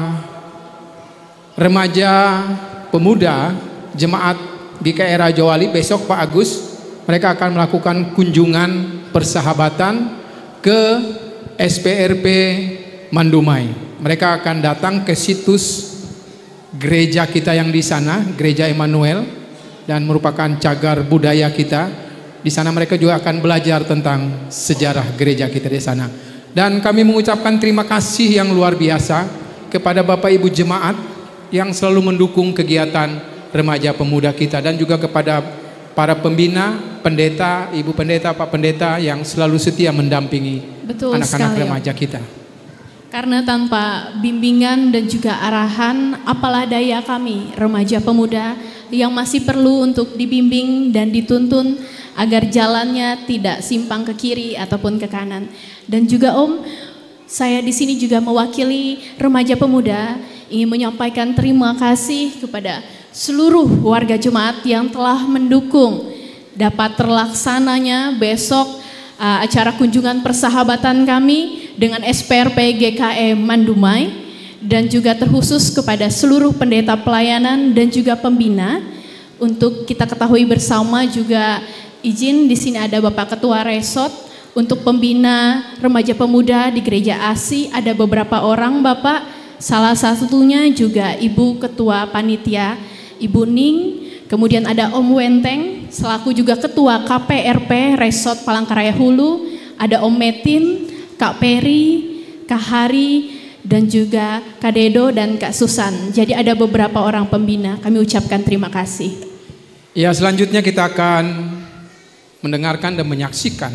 remaja pemuda jemaat G K I Raja Wali besok Pak Agus mereka akan melakukan kunjungan persahabatan ke S P R P Mandumai. Mereka akan datang ke situs gereja kita yang di sana, Gereja Emmanuel, dan merupakan cagar budaya kita. Di sana mereka juga akan belajar tentang sejarah gereja kita di sana. Dan kami mengucapkan terima kasih yang luar biasa kepada Bapak Ibu jemaat yang selalu mendukung kegiatan remaja pemuda kita, dan juga kepada para pembina, pendeta, Ibu pendeta, Pak pendeta yang selalu setia mendampingi anak-anak remaja kita. Karena tanpa bimbingan dan juga arahan, apalah daya kami remaja pemuda yang masih perlu untuk dibimbing dan dituntun agar jalannya tidak simpang ke kiri ataupun ke kanan. Dan juga Om, saya di sini juga mewakili remaja pemuda ingin menyampaikan terima kasih kepada seluruh warga jemaat yang telah mendukung dapat terlaksananya besok uh, acara kunjungan persahabatan kami dengan S P R P G K E Mandumai, dan juga terkhusus kepada seluruh pendeta pelayanan dan juga pembina. Untuk kita ketahui bersama juga izin di sini ada Bapak Ketua Resort. Untuk pembina remaja pemuda di Gereja A S I ada beberapa orang Bapak, salah satunya juga Ibu Ketua Panitia Ibu Ning, kemudian ada Om Wenteng selaku juga Ketua K P R P Resort Palangkaraya Hulu, ada Om Metin, Kak Peri, Kak Hari, dan juga Kak Dedo dan Kak Susan. Jadi ada beberapa orang pembina, kami ucapkan terima kasih. Ya, selanjutnya kita akan mendengarkan dan menyaksikan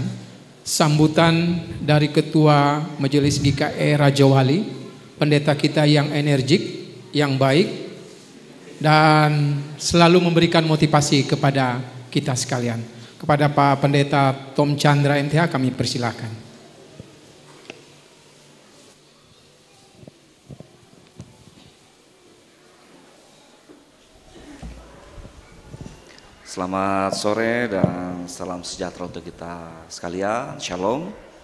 sambutan dari Ketua Majelis G K E Raja Wali, pendeta kita yang energik, yang baik, dan selalu memberikan motivasi kepada kita sekalian. Kepada Pak Pendeta Tom Chandra M T H kami persilahkan. Selamat sore dan salam sejahtera untuk kita sekalian. Shalom.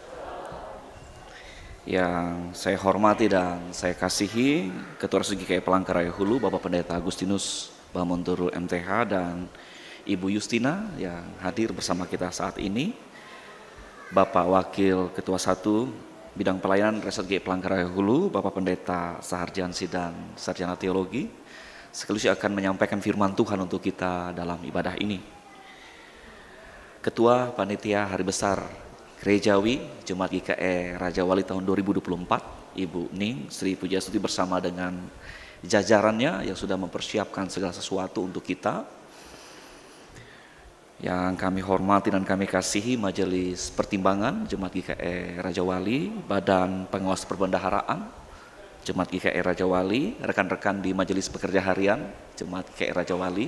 Yang saya hormati dan saya kasihi Ketua Resort G K I Palangkaraya Hulu, Bapak Pendeta Agustinus Bamonturu M T H, dan Ibu Justina yang hadir bersama kita saat ini. Bapak Wakil Ketua satu Bidang Pelayanan Resort G K I Palangkaraya Hulu, Bapak Pendeta Saharjansi dan Sarjana Teologi, sekaligus akan menyampaikan firman Tuhan untuk kita dalam ibadah ini. Ketua Panitia Hari Besar Gerejawi Jemaat G K E Raja Wali tahun dua ribu dua puluh empat, Ibu Ning Sri Pujastuti bersama dengan jajarannya yang sudah mempersiapkan segala sesuatu untuk kita. Yang kami hormati dan kami kasihi Majelis Pertimbangan Jemaat G K E Raja Wali, Badan Pengawas Perbendaharaan Jemaat G K I Raja Wali, rekan-rekan di Majelis Pekerja Harian Jemaat G K I Raja Wali,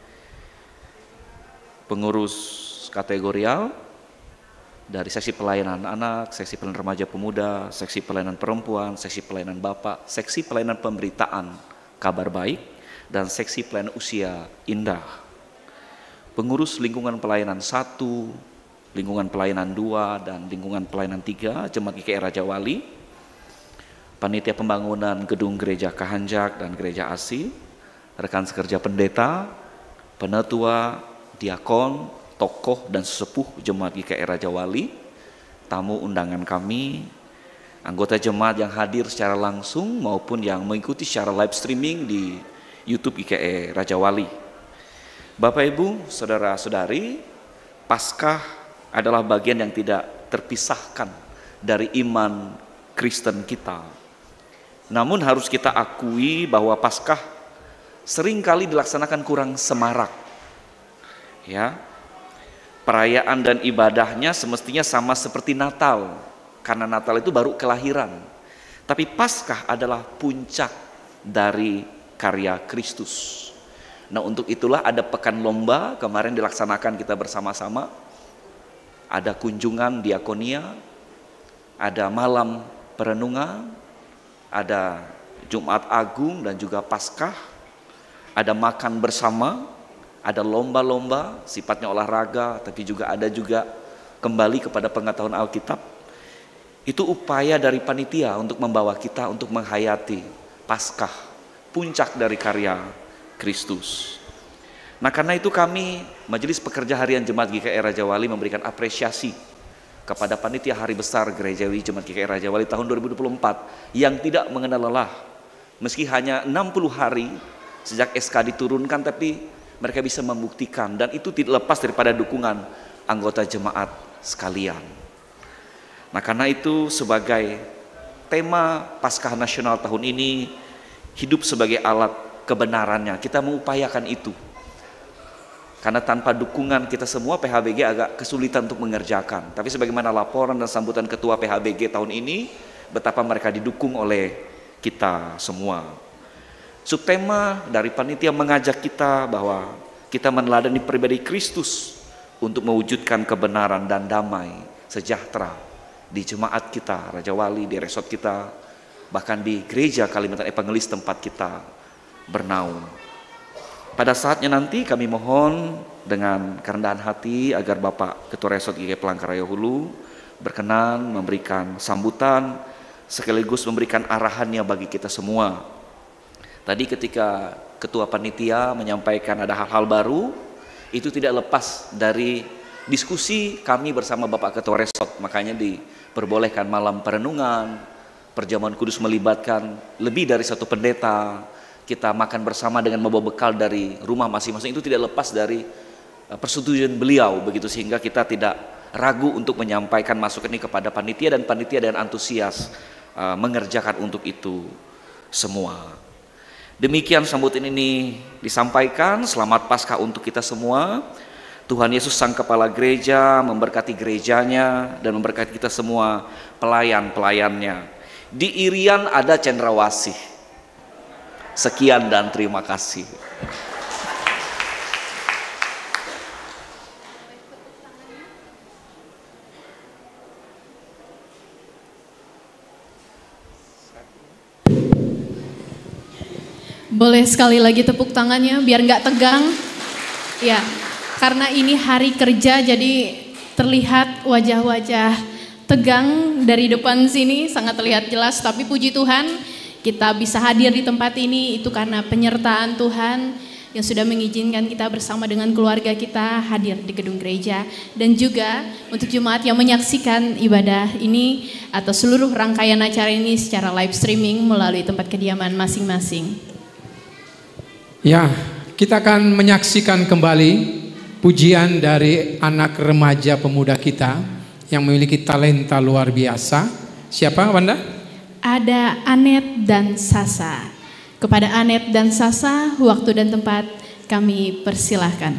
pengurus kategorial dari seksi pelayanan anak, seksi pelayanan remaja pemuda, seksi pelayanan perempuan, seksi pelayanan bapak, seksi pelayanan pemberitaan kabar baik, dan seksi pelayanan usia indah. Pengurus lingkungan pelayanan satu, lingkungan pelayanan dua, dan lingkungan pelayanan tiga Jemaat G K I Raja Wali, Panitia Pembangunan Gedung Gereja Kahanjak dan Gereja A S I, rekan sekerja pendeta, penetua, diakon, tokoh dan sesepuh Jemaat G K I Raja Wali, tamu undangan kami, anggota jemaat yang hadir secara langsung maupun yang mengikuti secara live streaming di YouTube G K I Raja Wali. Bapak Ibu, saudara-saudari, Paskah adalah bagian yang tidak terpisahkan dari iman Kristen kita. Namun harus kita akui bahwa Paskah seringkali dilaksanakan kurang semarak. Ya. Perayaan dan ibadahnya semestinya sama seperti Natal, karena Natal itu baru kelahiran. Tapi Paskah adalah puncak dari karya Kristus. Nah, untuk itulah ada pekan lomba kemarin dilaksanakan kita bersama-sama. Ada kunjungan diakonia, ada malam perenungan, ada Jumat Agung dan juga Paskah, ada makan bersama, ada lomba-lomba sifatnya olahraga, tapi juga ada juga kembali kepada pengetahuan Alkitab. Itu upaya dari panitia untuk membawa kita untuk menghayati Paskah, puncak dari karya Kristus. Nah, karena itu kami Majelis Pekerja Harian Jemaat G K I Raja Wali memberikan apresiasi kepada panitia Hari Besar Gerejawi Jemaat G K I Raja Wali tahun dua ribu dua puluh empat yang tidak mengenal lelah. Meski hanya enam puluh hari sejak S K diturunkan, tapi mereka bisa membuktikan, dan itu tidak lepas daripada dukungan anggota jemaat sekalian. Nah, karena itu sebagai tema Paskah Nasional tahun ini, hidup sebagai alat kebenarannya, kita mengupayakan itu. Karena tanpa dukungan kita semua, P H B G agak kesulitan untuk mengerjakan. Tapi sebagaimana laporan dan sambutan Ketua P H B G tahun ini, betapa mereka didukung oleh kita semua. Subtema dari panitia mengajak kita bahwa kita meneladani pribadi Kristus untuk mewujudkan kebenaran dan damai sejahtera di jemaat kita, Raja Wali, di resort kita, bahkan di gereja Kalimantan Evangelis tempat kita bernaung. Pada saatnya nanti kami mohon dengan kerendahan hati agar Bapak Ketua Resort G K I Palangkaraya Hulu berkenan memberikan sambutan sekaligus memberikan arahannya bagi kita semua. Tadi ketika Ketua Panitia menyampaikan ada hal-hal baru, itu tidak lepas dari diskusi kami bersama Bapak Ketua Resort. Makanya diperbolehkan malam perenungan, perjamuan kudus melibatkan lebih dari satu pendeta, kita makan bersama dengan membawa bekal dari rumah masing-masing. Itu tidak lepas dari persetujuan beliau, begitu, sehingga kita tidak ragu untuk menyampaikan masukan ini kepada panitia, dan panitia dengan antusias uh, mengerjakan untuk itu semua. Demikian sambutan ini disampaikan. Selamat Paskah untuk kita semua. Tuhan Yesus Sang Kepala Gereja memberkati gerejanya dan memberkati kita semua pelayan-pelayannya. Di Irian ada cendrawasih. Sekian dan terima kasih. Boleh sekali lagi tepuk tangannya biar nggak tegang. Ya, karena ini hari kerja jadi terlihat wajah-wajah tegang dari depan sini sangat terlihat jelas, tapi puji Tuhan kita bisa hadir di tempat ini itu karena penyertaan Tuhan yang sudah mengizinkan kita bersama dengan keluarga kita hadir di gedung gereja, dan juga untuk jemaat yang menyaksikan ibadah ini atau seluruh rangkaian acara ini secara live streaming melalui tempat kediaman masing-masing. Ya, kita akan menyaksikan kembali pujian dari anak remaja pemuda kita yang memiliki talenta luar biasa. Siapa, Wanda? Ada Anet dan Sasa. Kepada Anet dan Sasa, waktu dan tempat kami persilahkan.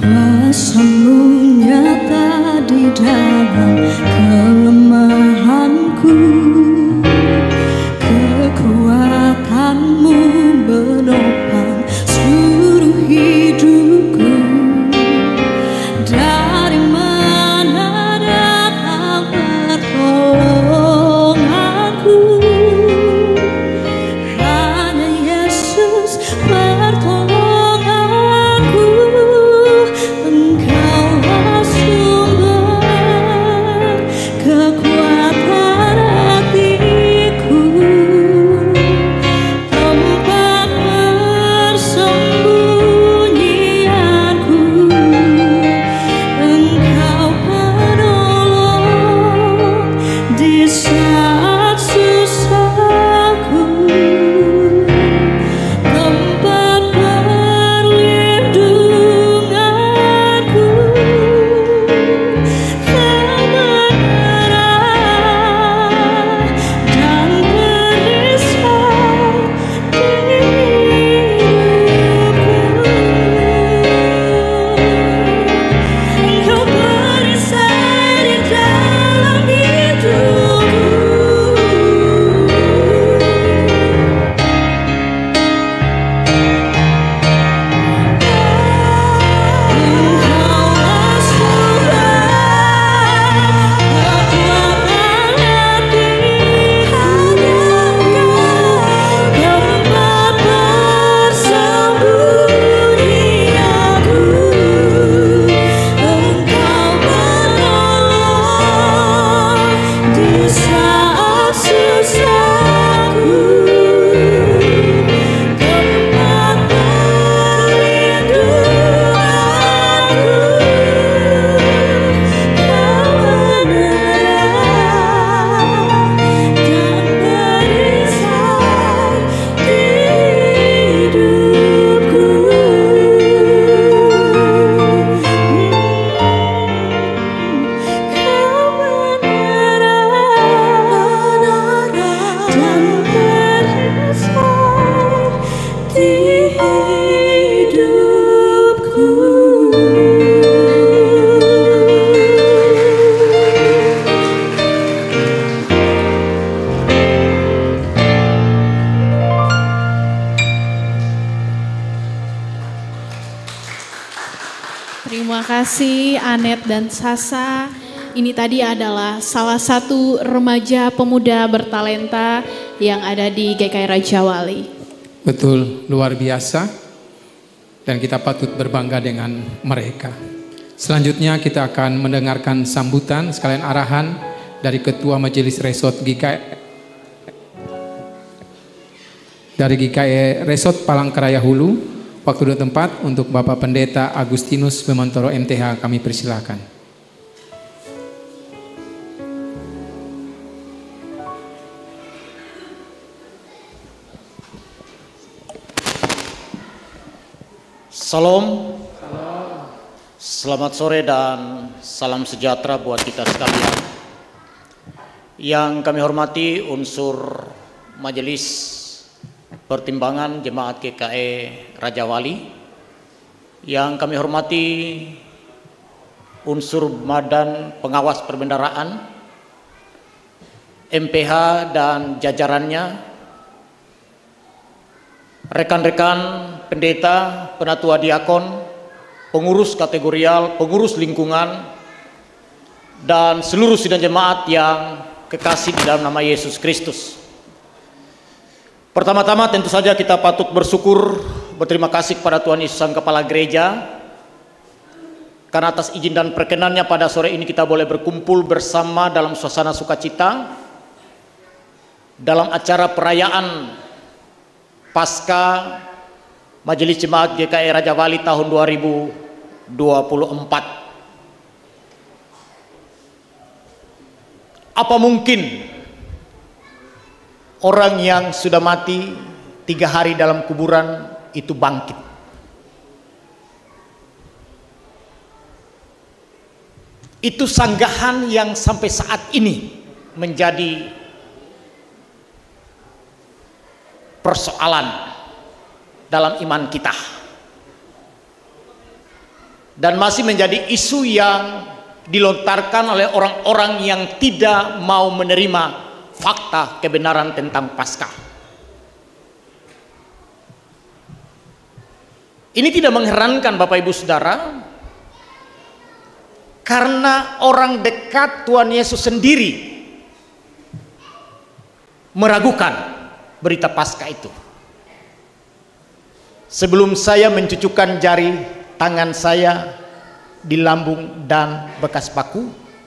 Kuasamu nyata di dalam kelemahanku, kekuatanmu menopang seluruh hidupku. Dari mana datang pertolonganku? Hanya Yesus pertolonganku. Engkaulah sumber kekuatan hatiku, tempat persembunyianku. Engkau penolong di saat susahku, tempat perlindunganku, kebenaran dan perisai di hidupku. Engkau perisai di dalam hidupku. Engkaulah sumber kekuatan hati, hanya Engkau tempat persembunyianku. Engkau penolong di saat susahku, tempat perlindunganku, kebenaran dan perisai di hidupku. Kebenaran dan perisai di hidupku. Terima kasih Anet dan Sasa. Ini tadi adalah salah satu remaja pemuda bertalenta yang ada di G K I Raja Wali. Betul, luar biasa. Dan kita patut berbangga dengan mereka. Selanjutnya kita akan mendengarkan sambutan sekalian arahan dari Ketua Majelis Resort G K I dari G K I Resort Palangkaraya Hulu. Waktu dan tempat untuk Bapak Pendeta Agustinus Bimantoro M T H kami persilahkan. Salam. Selamat sore dan salam sejahtera buat kita sekalian. Yang kami hormati unsur Majelis Pertimbangan Jemaat G K I Raja Wali, yang kami hormati unsur Badan Pengawas Perbendaharaan, M P H dan jajarannya, rekan-rekan pendeta, penatua diakon, pengurus kategorial, pengurus lingkungan, dan seluruh sidang jemaat yang kekasih di dalam nama Yesus Kristus. Pertama-tama tentu saja kita patut bersyukur, berterima kasih kepada Tuhan Yesus Sang Kepala Gereja, karena atas izin dan perkenannya pada sore ini kita boleh berkumpul bersama dalam suasana sukacita dalam acara perayaan Pasca Majelis Jemaat G K I Raja Wali tahun dua ribu dua puluh empat. Apa mungkin orang yang sudah mati tiga hari dalam kuburan itu bangkit? Itu sanggahan yang sampai saat ini menjadi persoalan dalam iman kita. dan masih menjadi isu yang dilontarkan oleh orang-orang yang tidak mau menerima fakta kebenaran tentang Paskah. Ini tidak mengherankan Bapak Ibu Saudara, karena orang dekat Tuhan Yesus sendiri meragukan berita Paskah itu. Sebelum saya mencucukkan jari tangan saya di lambung dan bekas paku,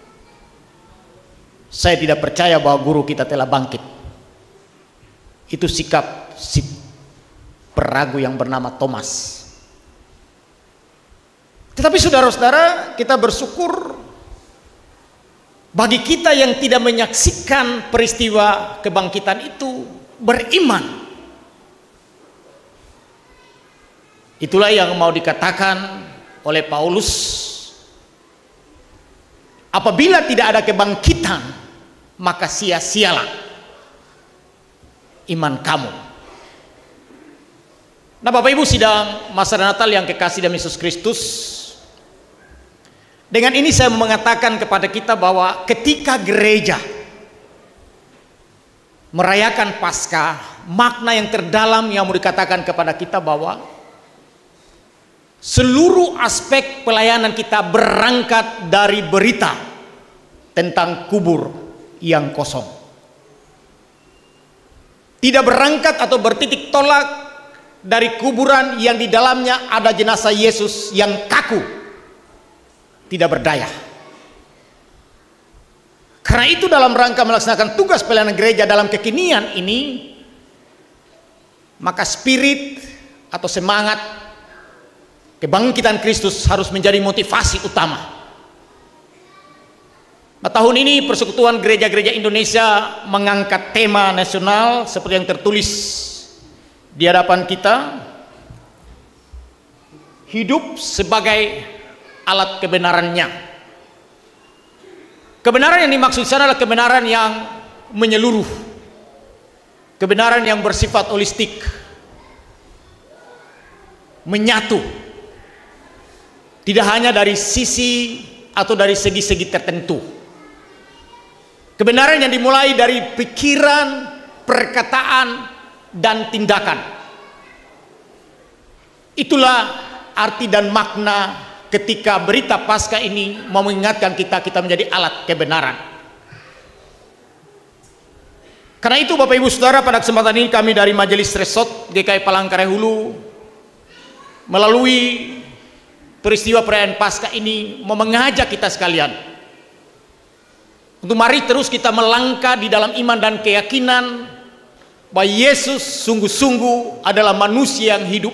saya tidak percaya bahwa guru kita telah bangkit. Itu sikap si peragu yang bernama Thomas. Tetapi saudara-saudara, kita bersyukur bagi kita yang tidak menyaksikan peristiwa kebangkitan itu, beriman. Itulah yang mau dikatakan oleh Paulus, apabila tidak ada kebangkitan, maka sia-sialah iman kamu. Nah, Bapak Ibu sidang masa Natal yang kekasih dalam Yesus Kristus, dengan ini saya mengatakan kepada kita bahwa ketika gereja merayakan Paskah, makna yang terdalam yang mau dikatakan kepada kita bahwa seluruh aspek pelayanan kita berangkat dari berita tentang kubur yang kosong. Tidak berangkat atau bertitik tolak dari kuburan yang di dalamnya ada jenazah Yesus yang kaku, tidak berdaya. Karena itu dalam rangka melaksanakan tugas pelayanan gereja dalam kekinian ini, maka spirit atau semangat kebangkitan Kristus harus menjadi motivasi utama. Nah, tahun ini Persekutuan Gereja-Gereja Indonesia mengangkat tema nasional seperti yang tertulis di hadapan kita, hidup sebagai alat kebenarannya. Kebenaran yang dimaksud sana adalah kebenaran yang menyeluruh, kebenaran yang bersifat holistik, menyatu, tidak hanya dari sisi atau dari segi-segi tertentu. Kebenaran yang dimulai dari pikiran, perkataan, dan tindakan. Itulah arti dan makna ketika berita Paskah ini mau mengingatkan kita, kita menjadi alat kebenaran. Karena itu Bapak Ibu Saudara, pada kesempatan ini kami dari Majelis Resort G K I Palangkaraya Hulu melalui peristiwa perayaan Paskah ini mau mengajak kita sekalian untuk mari terus kita melangkah di dalam iman dan keyakinan bahwa Yesus sungguh-sungguh adalah manusia yang hidup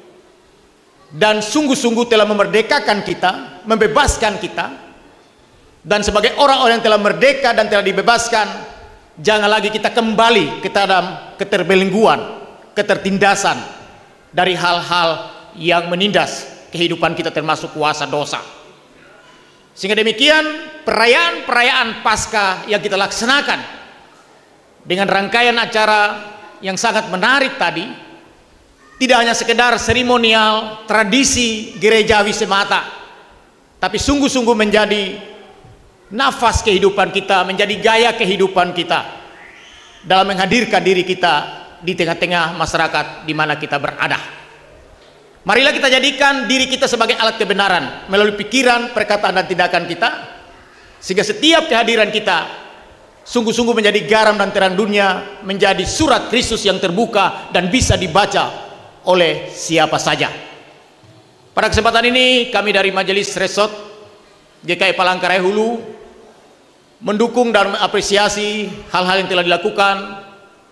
dan sungguh-sungguh telah memerdekakan kita, membebaskan kita. Dan sebagai orang-orang yang telah merdeka dan telah dibebaskan, jangan lagi kita kembali ke dalam keterbelengguan, ketertindasan dari hal-hal yang menindas kehidupan kita termasuk kuasa dosa. Sehingga demikian perayaan-perayaan Paskah yang kita laksanakan dengan rangkaian acara yang sangat menarik tadi tidak hanya sekedar seremonial, tradisi gerejawi semata, tapi sungguh-sungguh menjadi nafas kehidupan kita, menjadi gaya kehidupan kita dalam menghadirkan diri kita di tengah-tengah masyarakat di mana kita berada. Marilah kita jadikan diri kita sebagai alat kebenaran melalui pikiran, perkataan, dan tindakan kita, sehingga setiap kehadiran kita sungguh-sungguh menjadi garam dan terang dunia, menjadi surat Kristus yang terbuka dan bisa dibaca oleh siapa saja. Pada kesempatan ini kami dari Majelis Resort G K I Palangkaraya Hulu mendukung dan mengapresiasi hal-hal yang telah dilakukan,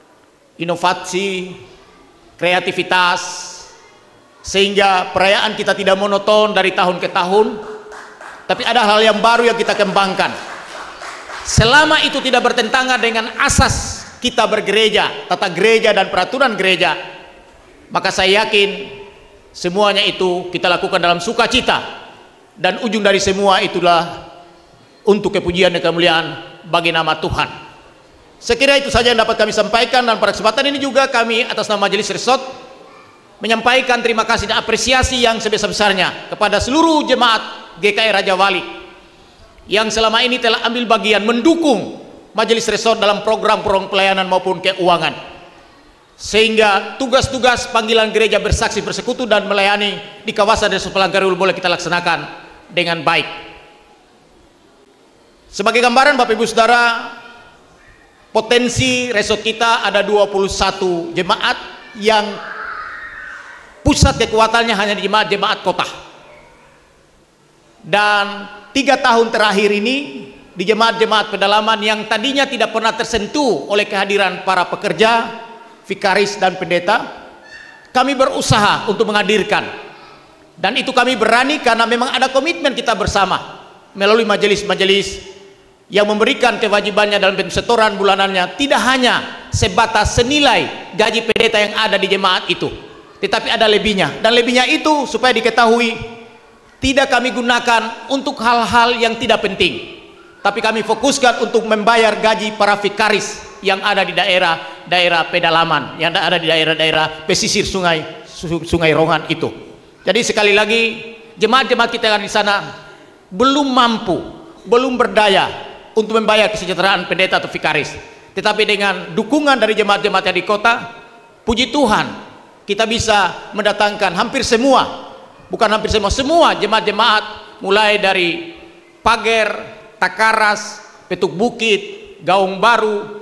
inovasi, kreativitas, sehingga perayaan kita tidak monoton dari tahun ke tahun, tapi ada hal yang baru yang kita kembangkan. Selama itu tidak bertentangan dengan asas kita bergereja, tata gereja dan peraturan gereja, maka saya yakin semuanya itu kita lakukan dalam sukacita, dan ujung dari semua itulah untuk kepujian dan kemuliaan bagi nama Tuhan. Sekira itu saja yang dapat kami sampaikan, dan pada kesempatan ini juga kami atas nama Majelis Resort menyampaikan terima kasih dan apresiasi yang sebesar-besarnya kepada seluruh jemaat G K I Raja Wali yang selama ini telah ambil bagian mendukung Majelis Resort dalam program-program pelayanan maupun keuangan, sehingga tugas-tugas panggilan gereja bersaksi, bersekutu dan melayani di kawasan Desa Palangkaraya boleh kita laksanakan dengan baik. Sebagai gambaran Bapak Ibu Saudara, potensi resort kita ada dua puluh satu jemaat yang pusat kekuatannya hanya di jemaat-jemaat kota. Dan tiga tahun terakhir ini di jemaat-jemaat pedalaman yang tadinya tidak pernah tersentuh oleh kehadiran para pekerja, vikaris dan pendeta, kami berusaha untuk menghadirkan. Dan itu kami berani karena memang ada komitmen kita bersama melalui majelis-majelis yang memberikan kewajibannya dalam bentuk setoran bulanannya tidak hanya sebatas senilai gaji pendeta yang ada di jemaat itu, tetapi ada lebihnya. Dan lebihnya itu supaya diketahui tidak kami gunakan untuk hal-hal yang tidak penting, tapi kami fokuskan untuk membayar gaji para vikaris yang ada di daerah-daerah pedalaman, yang ada di daerah-daerah pesisir sungai sungai Rongan itu. Jadi sekali lagi, jemaat-jemaat kita yang di sana belum mampu, belum berdaya untuk membayar kesejahteraan pendeta atau vikaris. Tetapi dengan dukungan dari jemaat-jemaat yang di kota, puji Tuhan, kita bisa mendatangkan hampir semua, bukan hampir semua, semua jemaat-jemaat mulai dari Pager, Takaras, Petuk Bukit, Gaung Baru,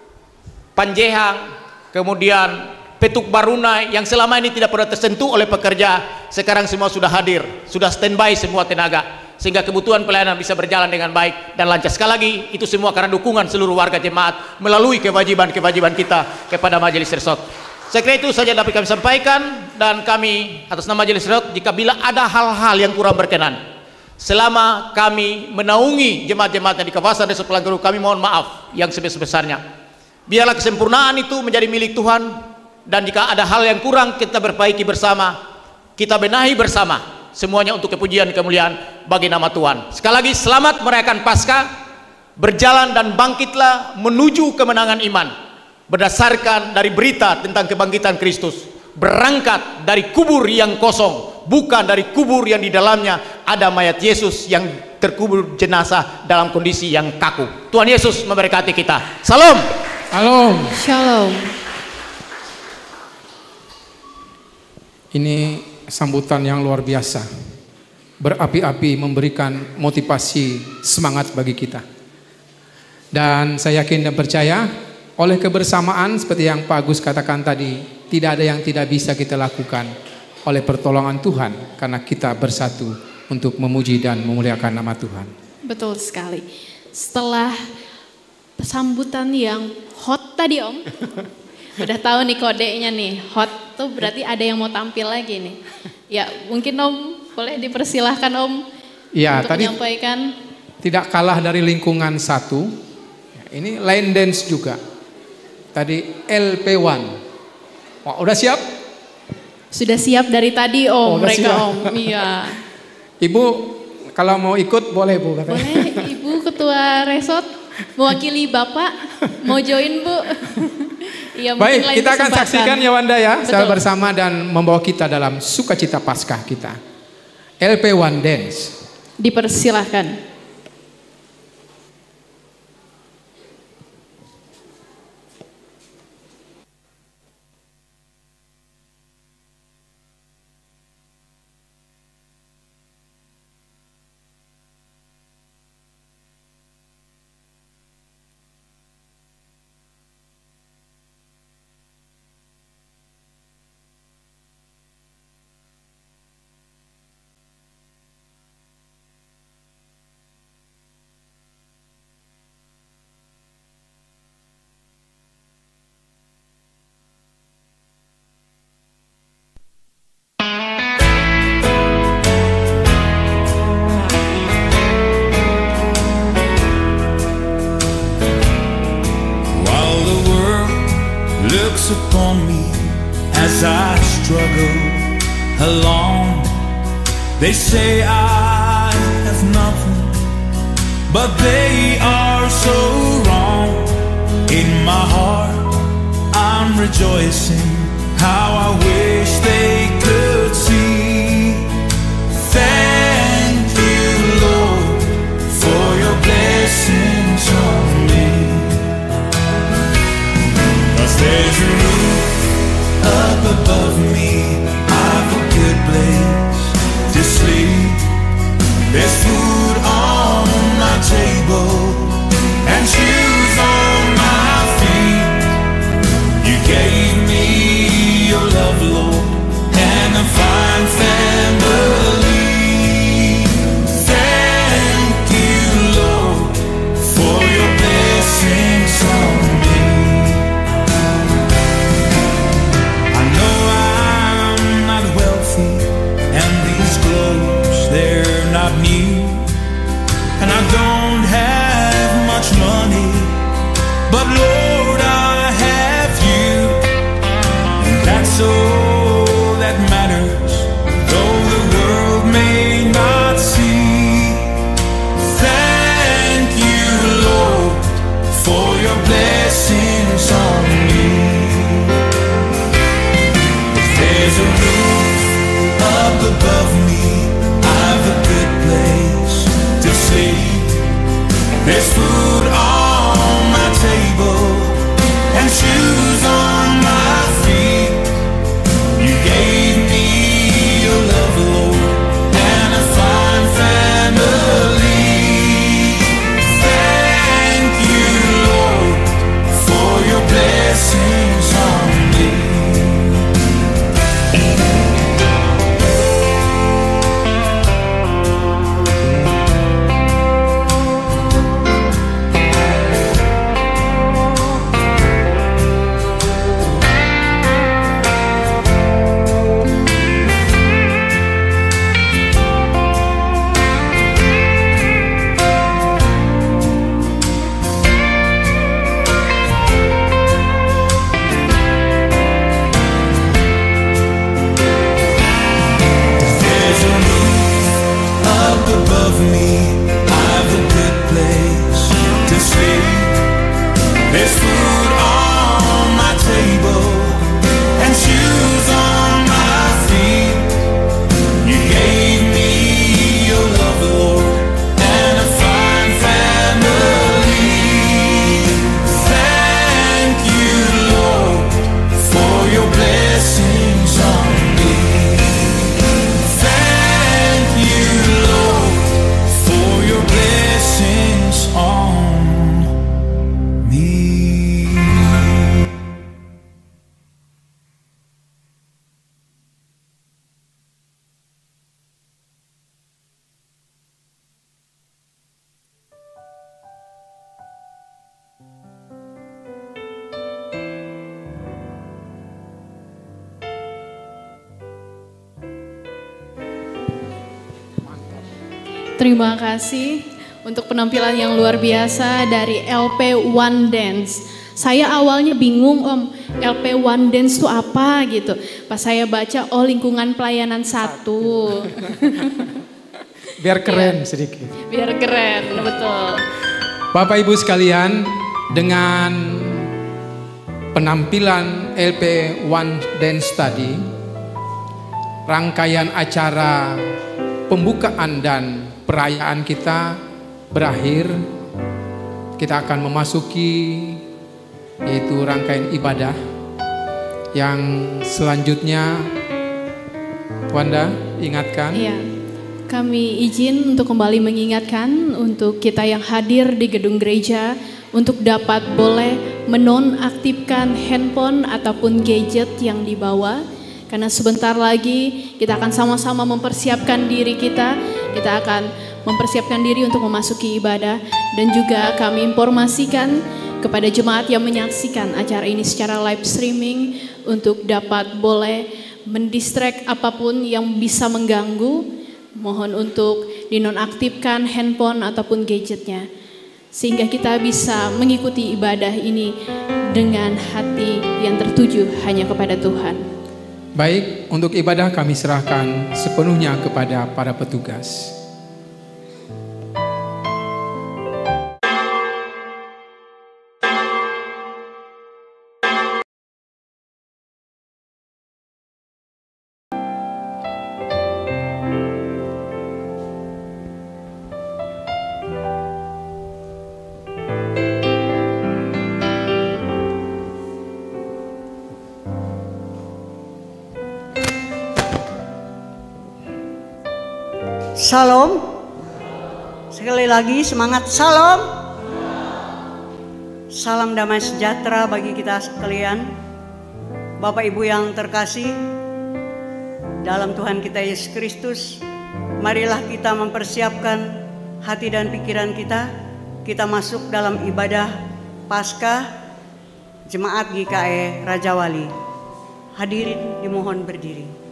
Panjehang, kemudian Petuk Baruna yang selama ini tidak pernah tersentuh oleh pekerja, sekarang semua sudah hadir, sudah standby semua tenaga, sehingga kebutuhan pelayanan bisa berjalan dengan baik dan lancar. Sekali lagi, itu semua karena dukungan seluruh warga jemaat melalui kewajiban-kewajiban kita kepada Majelis Resort. Saya kira itu saja dapat kami sampaikan, dan kami atas nama Majelis Resort, jika bila ada hal-hal yang kurang berkenan selama kami menaungi jemaat-jemaat yang di kawasan Desa Palangkaraya, kami mohon maaf yang sebesar-besarnya. Biarlah kesempurnaan itu menjadi milik Tuhan, dan jika ada hal yang kurang kita perbaiki bersama, kita benahi bersama, semuanya untuk kepujian kemuliaan bagi nama Tuhan. Sekali lagi selamat merayakan Paskah, berjalan dan bangkitlah menuju kemenangan iman berdasarkan dari berita tentang kebangkitan Kristus, berangkat dari kubur yang kosong, bukan dari kubur yang di dalamnya ada mayat Yesus yang terkubur jenazah dalam kondisi yang kaku. Tuhan Yesus memberkati kita. Salam. Shalom. Shalom. Ini sambutan yang luar biasa, berapi-api, memberikan motivasi, semangat bagi kita. Dan saya yakin dan percaya oleh kebersamaan seperti yang Pak Agus katakan tadi, tidak ada yang tidak bisa kita lakukan oleh pertolongan Tuhan, karena kita bersatu untuk memuji dan memuliakan nama Tuhan. Betul sekali. Setelah sambutan yang hot tadi Om, udah tahu nih kodenya nih, hot tuh berarti ada yang mau tampil lagi nih. Ya mungkin Om boleh dipersilahkan Om ya, untuk tadi menyampaikan. Tidak kalah dari lingkungan satu, ini line dance juga. Tadi L P satu. Wah, udah siap? Sudah siap dari tadi Om, Oh, mereka siap. Om. Iya. Ibu kalau mau ikut boleh Bu katanya. Boleh Ibu Ketua Resort mewakili Bapak mau join Bu. Ya, mungkin Baik, lain kita akan kesempatan. saksikan ya Wanda ya, Betul. secara bersama dan membawa kita dalam sukacita Paskah kita. L P satu Dance. Dipersilahkan. looks upon me as I struggle along. They say I have nothing, but they are so wrong. In my heart I'm rejoicing how I wish they There's food on my table and shoes on my feet. You gave me your love, Lord, and a fine family. Thank you, Lord, for your blessings on me. I know I'm not wealthy, and these clothes, they're not new, and I don't have much money, but Lord, I have you, and that's all that matters, though the world may not see. Thank you, Lord, for your blessings on me. There's a roof up above me, I've a good place to sleep. There's food on my table and shoes on my feet. You gave me your love, Lord, and a fine family. Thank you, Lord, for your blessings on me. There's a roof up above me, I've a good place to sleep. There's food on my table and shoes on my feet. You gave me your love, Lord, and a fine family. Thank you, Lord, for your blessings on me. Thank you, Lord, for your blessings on me. Terima kasih untuk penampilan yang luar biasa dari L P One Dance. Saya awalnya bingung, Om, L P One Dance itu apa gitu. Pas saya baca, oh lingkungan pelayanan satu. Biar keren sedikit. Biar keren, betul. Bapak Ibu sekalian, dengan penampilan L P One Dance tadi, rangkaian acara pembukaan dan perayaan kita berakhir. Kita akan memasuki yaitu rangkaian ibadah yang selanjutnya. Wanda, ingatkan. Iya, kami izin untuk kembali mengingatkan untuk kita yang hadir di gedung gereja untuk dapat boleh menonaktifkan handphone ataupun gadget yang dibawa. Karena sebentar lagi kita akan sama-sama mempersiapkan diri kita. Kita akan mempersiapkan diri untuk memasuki ibadah. Dan juga kami informasikan kepada jemaat yang menyaksikan acara ini secara live streaming untuk dapat boleh mendistract apapun yang bisa mengganggu. Mohon untuk dinonaktifkan handphone ataupun gadgetnya. Sehingga kita bisa mengikuti ibadah ini dengan hati yang tertuju hanya kepada Tuhan. Baik, untuk ibadah kami serahkan sepenuhnya kepada para petugas. Shalom, Sekali lagi semangat, salam. Salam damai sejahtera bagi kita sekalian. Bapak Ibu yang terkasih dalam Tuhan kita Yesus Kristus, marilah kita mempersiapkan hati dan pikiran kita. Kita masuk dalam ibadah Paskah Jemaat G K E Raja Wali. Hadirin dimohon berdiri.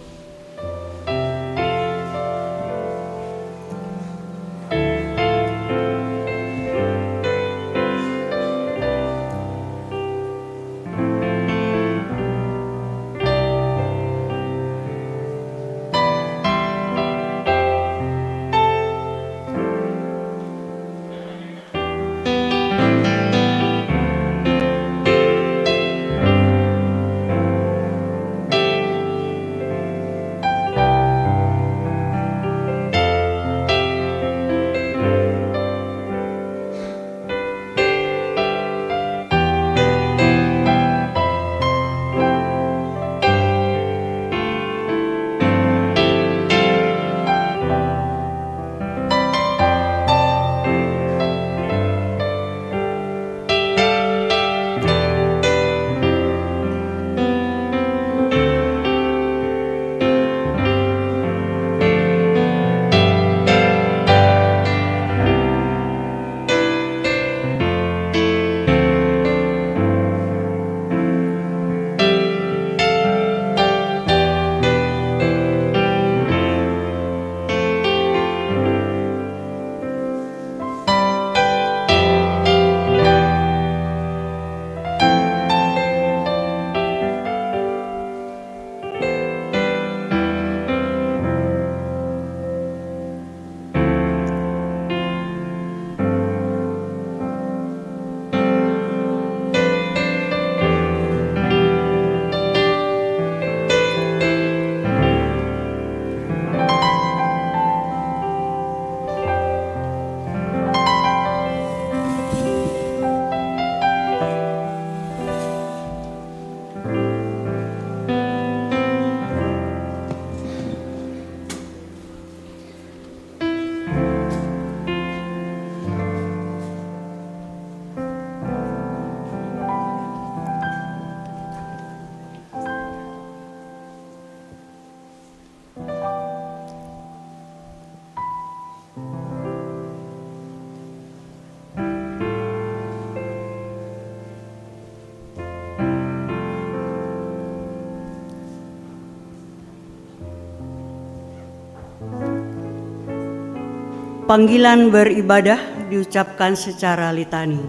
Panggilan beribadah diucapkan secara litani.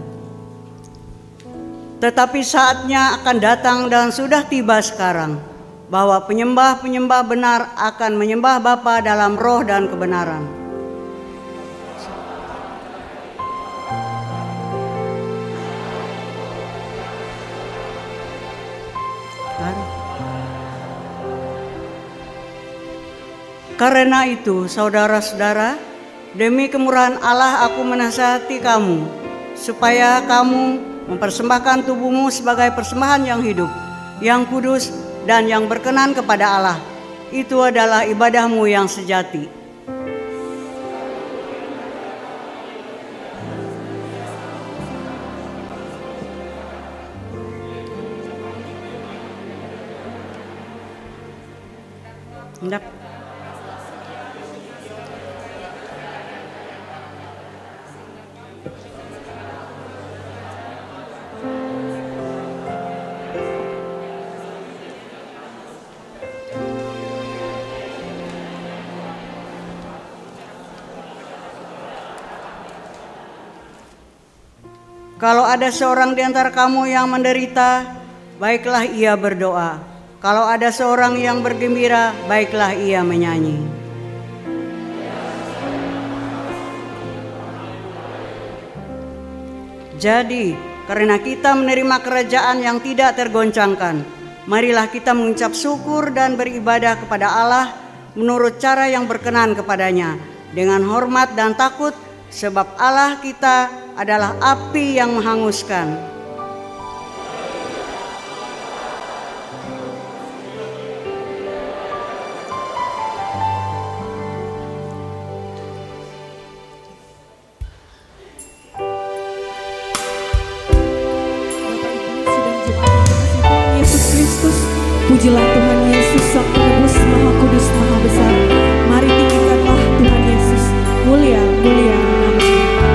Tetapi saatnya akan datang dan sudah tiba sekarang, bahwa penyembah-penyembah benar akan menyembah Bapa dalam roh dan kebenaran. Karena itu, saudara-saudara, demi kemurahan Allah aku menasihati kamu, supaya kamu mempersembahkan tubuhmu sebagai persembahan yang hidup, yang kudus, dan yang berkenan kepada Allah. Itu adalah ibadahmu yang sejati. Hendak Kalau ada seorang di antara kamu yang menderita, baiklah ia berdoa. Kalau ada seorang yang bergembira, baiklah ia menyanyi. Jadi, karena kita menerima kerajaan yang tidak tergoncangkan, marilah kita mengucap syukur dan beribadah kepada Allah menurut cara yang berkenan kepadanya, dengan hormat dan takut, sebab Allah kita adalah api yang menghanguskan. Terpujilah Tuhan Yesus, Sang Penebus Maha Kudus, Maha Besar. Mari tinggikanlah Tuhan Yesus, mulia, mulia namanya.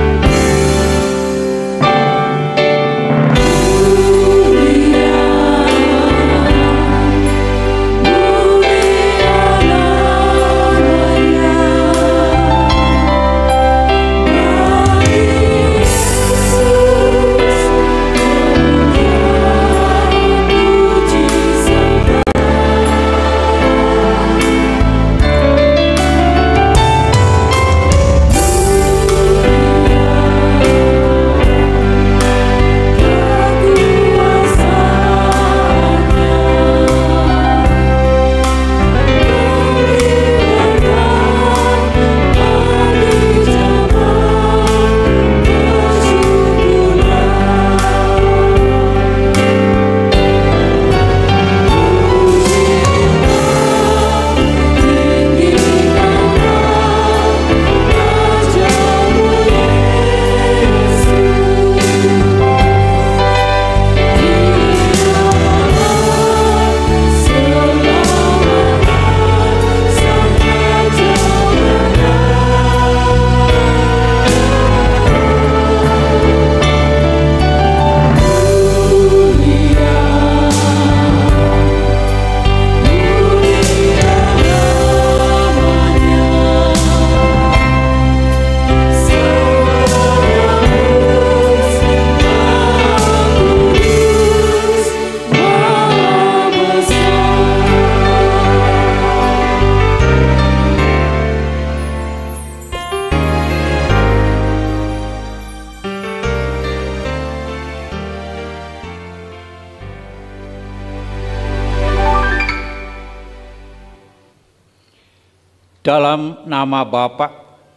Dalam nama Bapa,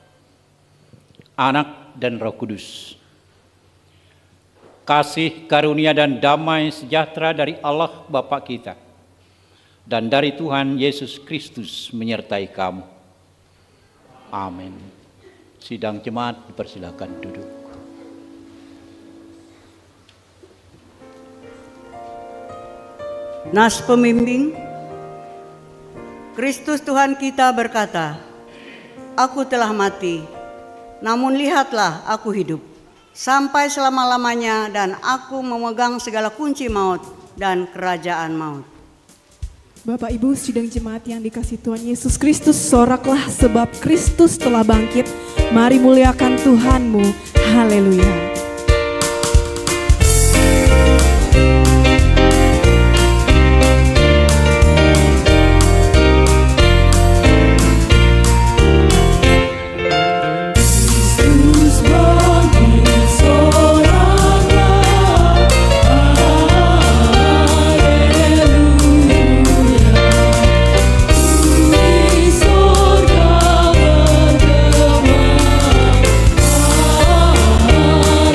Anak, dan Roh Kudus. Kasih, karunia, dan damai sejahtera dari Allah Bapa kita dan dari Tuhan Yesus Kristus menyertai kamu. Amin. Sidang jemaat dipersilakan duduk. Nas pembimbing, Kristus Tuhan kita berkata, "Aku telah mati, namun lihatlah aku hidup, sampai selama-lamanya dan aku memegang segala kunci maut dan kerajaan maut." Bapak Ibu sidang jemaat yang dikasihi Tuhan Yesus Kristus, soraklah sebab Kristus telah bangkit. Mari muliakan Tuhanmu. Haleluya. Oh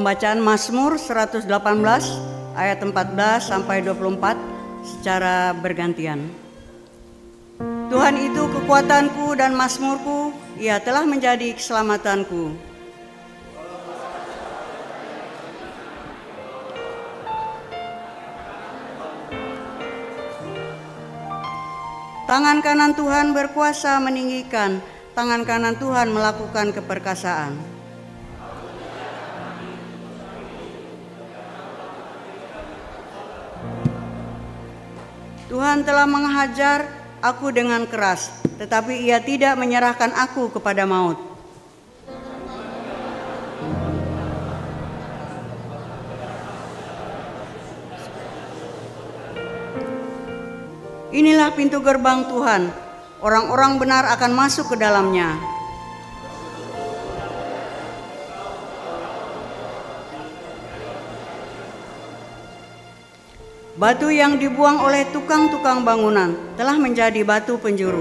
pembacaan Mazmur seratus delapan belas ayat empat belas sampai dua puluh empat secara bergantian. Tuhan itu kekuatanku dan mazmurku, Ia telah menjadi keselamatanku. Tangan kanan Tuhan berkuasa meninggikan, tangan kanan Tuhan melakukan keperkasaan. Tuhan telah menghajar aku dengan keras, tetapi Ia tidak menyerahkan aku kepada maut. Inilah pintu gerbang Tuhan, orang-orang benar akan masuk ke dalamnya. Batu yang dibuang oleh tukang-tukang bangunan telah menjadi batu penjuru.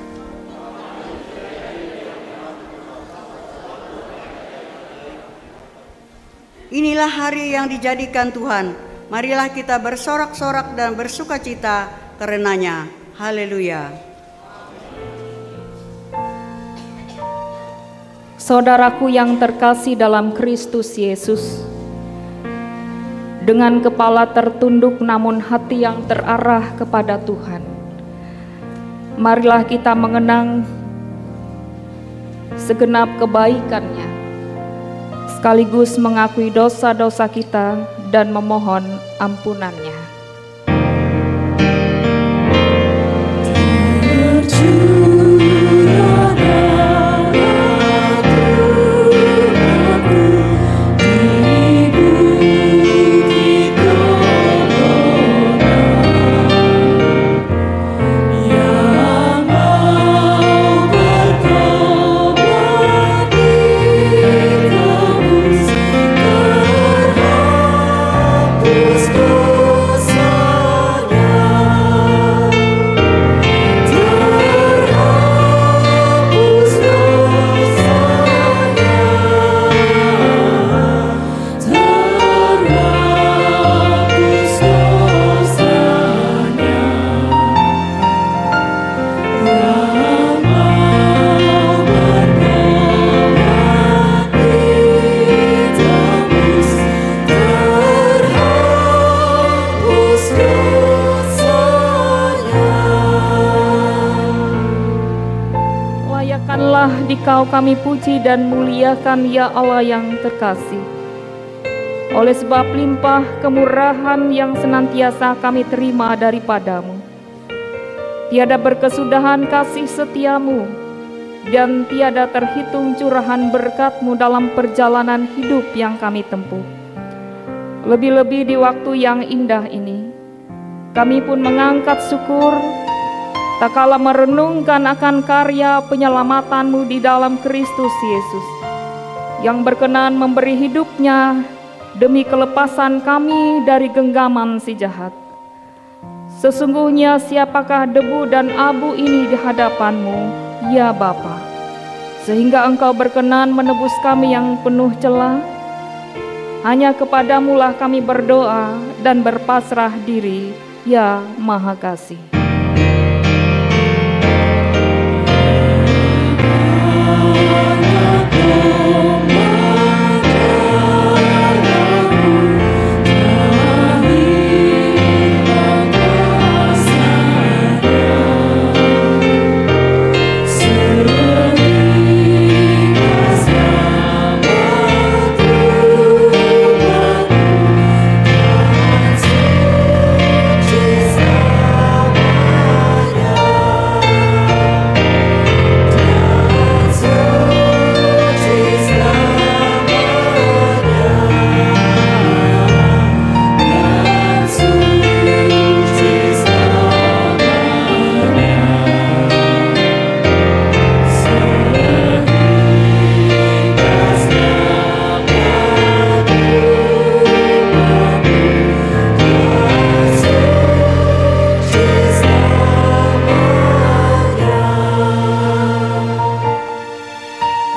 Inilah hari yang dijadikan Tuhan. Marilah kita bersorak-sorak dan bersukacita karenanya. Haleluya. Saudaraku yang terkasih dalam Kristus Yesus, dengan kepala tertunduk namun hati yang terarah kepada Tuhan, marilah kita mengenang segenap kebaikan-Nya, sekaligus mengakui dosa-dosa kita dan memohon ampunan-Nya. Dikau kami puji dan muliakan ya Allah yang terkasih. Oleh sebab limpah kemurahan yang senantiasa kami terima daripadamu, tiada berkesudahan kasih setiamu, dan tiada terhitung curahan berkat-Mu dalam perjalanan hidup yang kami tempuh. Lebih-lebih di waktu yang indah ini, kami pun mengangkat syukur tak kala merenungkan akan karya penyelamatan-Mu di dalam Kristus Yesus, yang berkenan memberi hidupnya demi kelepasan kami dari genggaman si jahat. Sesungguhnya siapakah debu dan abu ini di hadapan-Mu, ya Bapa, sehingga Engkau berkenan menebus kami yang penuh celah? Hanya kepadamu lah kami berdoa dan berpasrah diri, ya Maha Kasih. Bye.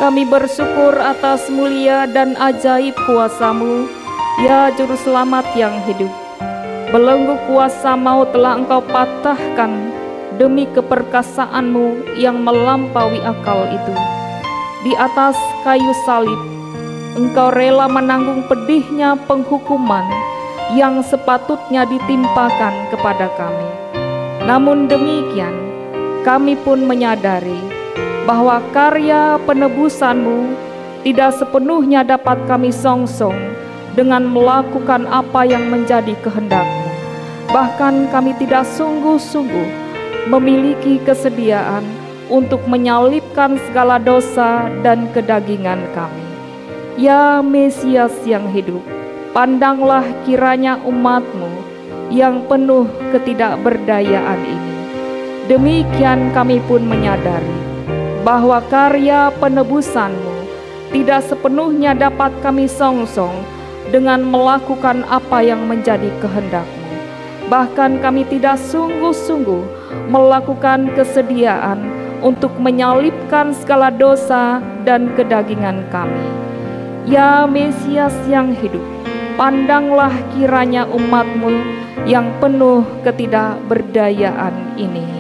kami bersyukur atas mulia dan ajaib kuasa-Mu, ya Juru Selamat yang hidup. Belenggu kuasa maut telah Engkau patahkan demi keperkasaan-Mu yang melampaui akal itu. Di atas kayu salib, Engkau rela menanggung pedihnya penghukuman yang sepatutnya ditimpakan kepada kami. Namun demikian, kami pun menyadari bahwa karya penebusan-Mu tidak sepenuhnya dapat kami songsong dengan melakukan apa yang menjadi kehendak-Mu. Bahkan kami tidak sungguh-sungguh memiliki kesediaan untuk menyalibkan segala dosa dan kedagingan kami. Ya Mesias yang hidup, pandanglah kiranya umat-Mu yang penuh ketidakberdayaan ini. Demikian kami pun menyadari bahwa karya penebusan-Mu tidak sepenuhnya dapat kami songsong dengan melakukan apa yang menjadi kehendak-Mu. Bahkan kami tidak sungguh-sungguh melakukan kesediaan untuk menyalibkan segala dosa dan kedagingan kami. Ya Mesias yang hidup, pandanglah kiranya umat-Mu yang penuh ketidakberdayaan ini.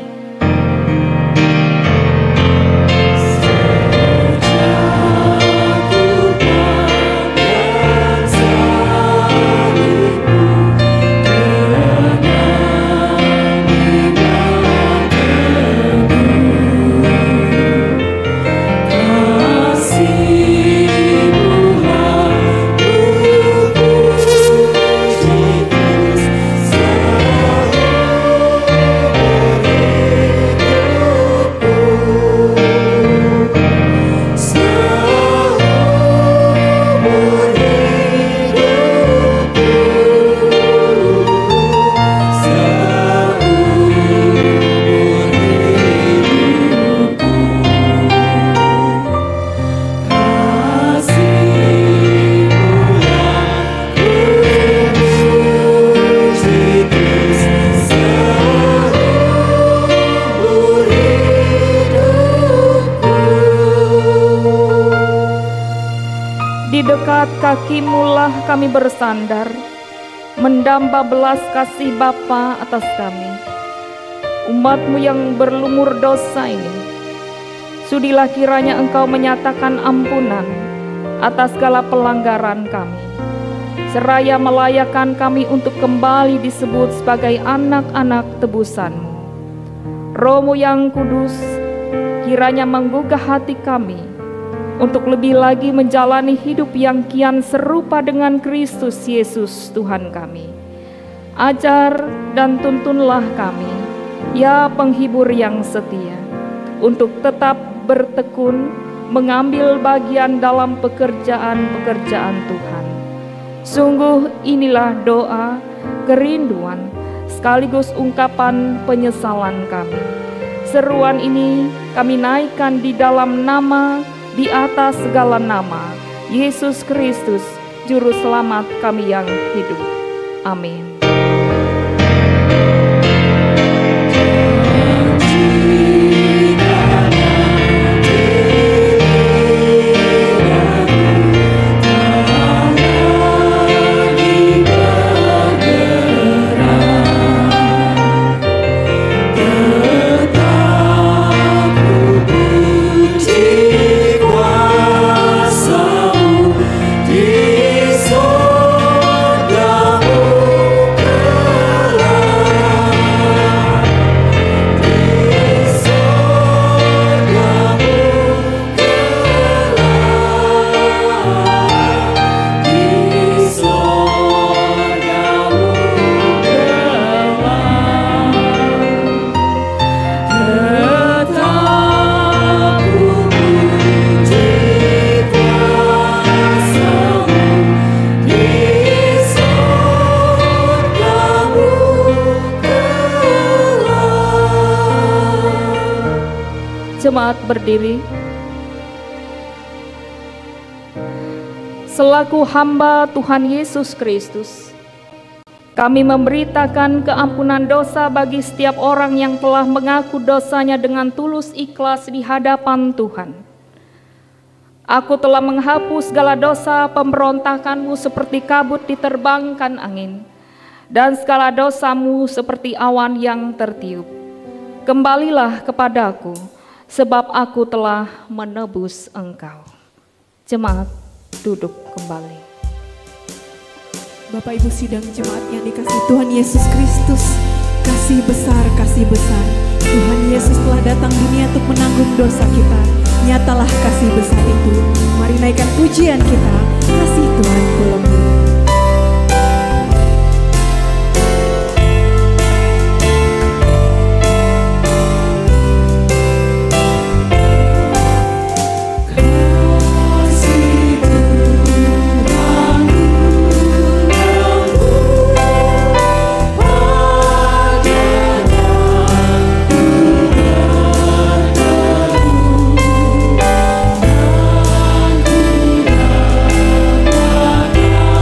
Kaki-Mu lah kami bersandar, mendamba belas kasih Bapa atas kami, umat-Mu yang berlumur dosa ini. Sudilah kiranya Engkau menyatakan ampunan atas segala pelanggaran kami, seraya melayakkan kami untuk kembali disebut sebagai anak-anak tebusan-Mu. Roh-Mu yang kudus kiranya menggugah hati kami untuk lebih lagi menjalani hidup yang kian serupa dengan Kristus Yesus Tuhan kami. Ajar dan tuntunlah kami, ya penghibur yang setia, untuk tetap bertekun mengambil bagian dalam pekerjaan-pekerjaan Tuhan. Sungguh inilah doa, kerinduan, sekaligus ungkapan penyesalan kami. Seruan ini kami naikkan di dalam nama, di atas segala nama, Yesus Kristus, Juru Selamat kami yang hidup. Amin. Jemaat berdiri. Selaku hamba Tuhan Yesus Kristus, kami memberitakan keampunan dosa bagi setiap orang yang telah mengaku dosanya dengan tulus ikhlas di hadapan Tuhan. Aku telah menghapus segala dosa pemberontakanmu seperti kabut diterbangkan angin, dan segala dosamu seperti awan yang tertiup. Kembalilah kepadaku, sebab aku telah menebus engkau. Jemaat duduk kembali. Bapak Ibu sidang jemaat yang dikasihi Tuhan Yesus Kristus, kasih besar, kasih besar. Tuhan Yesus telah datang dunia untuk menanggung dosa kita. Nyatalah kasih besar itu. Mari naikkan pujian kita, kasih Tuhan belum. Thank you.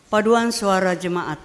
Paduan suara jemaat.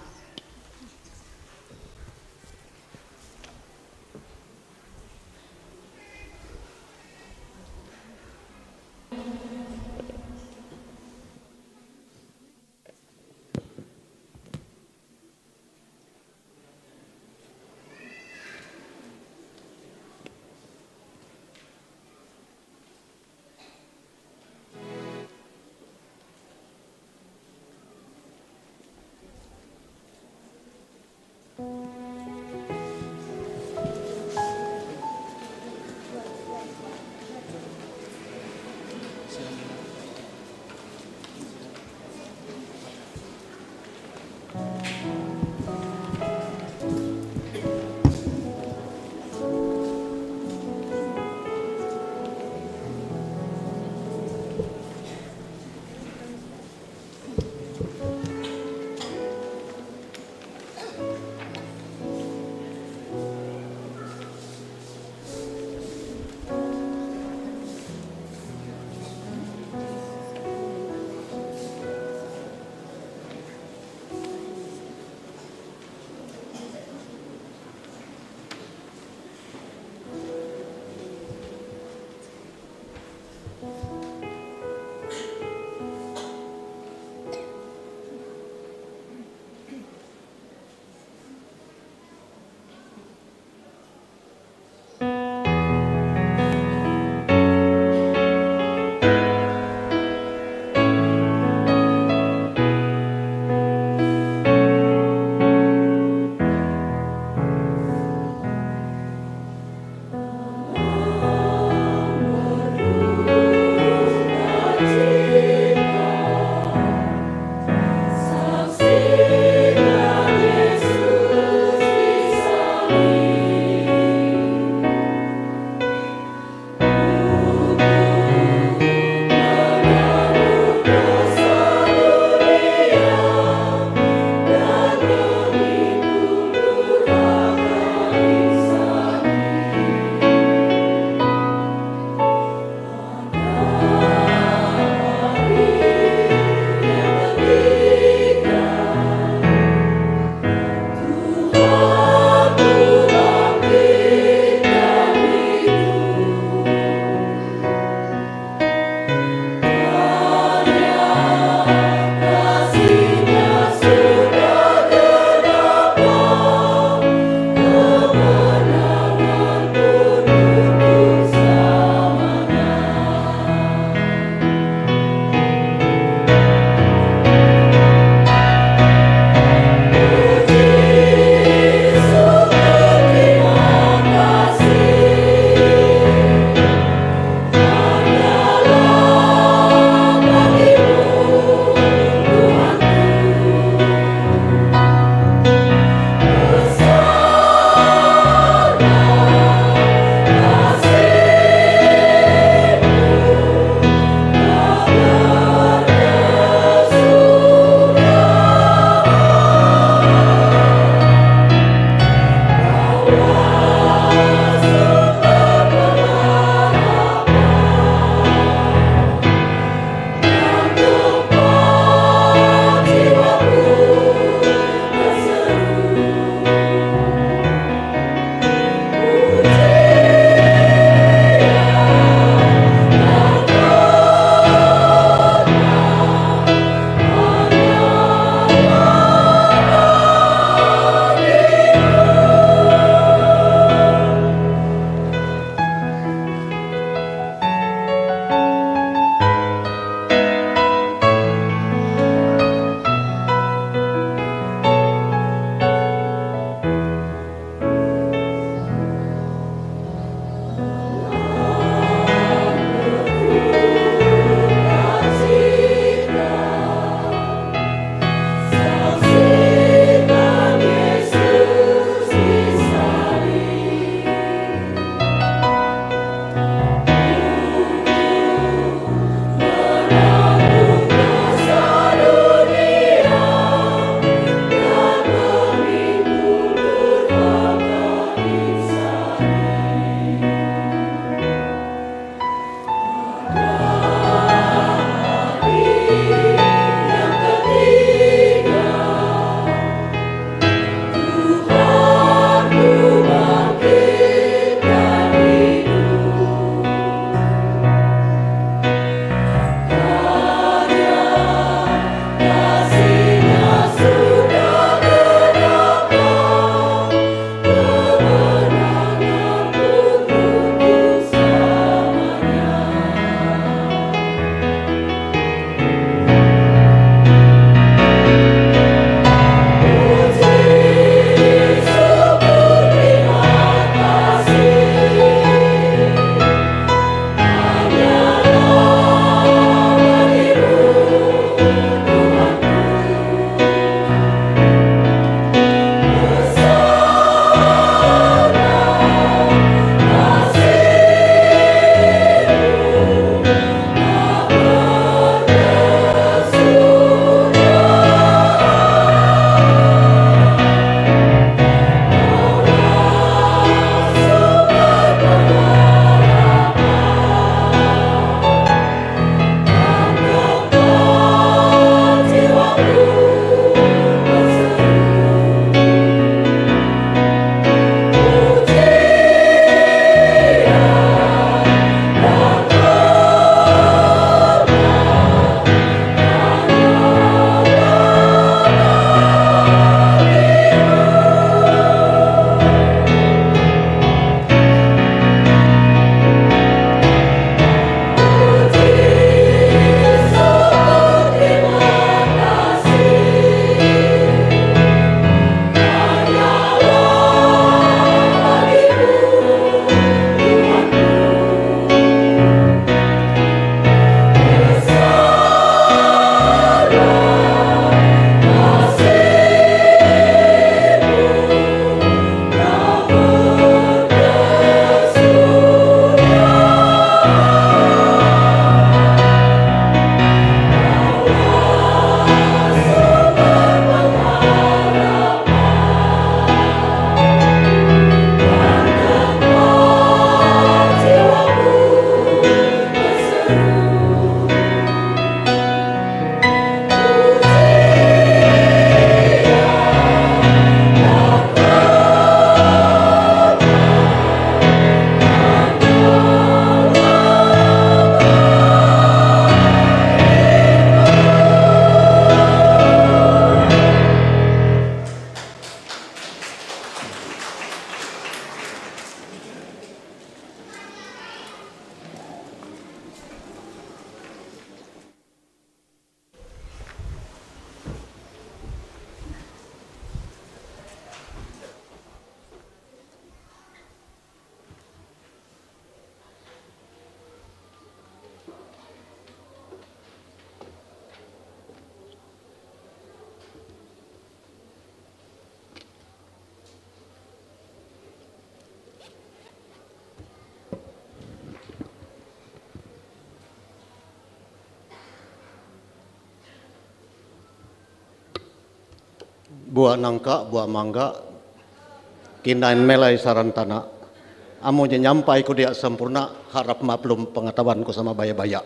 buah nangka, buah mangga, kinain melai sarantana, amunya nyampai ku dia sempurna, harap maklum pengetahuanku sama baya-baya.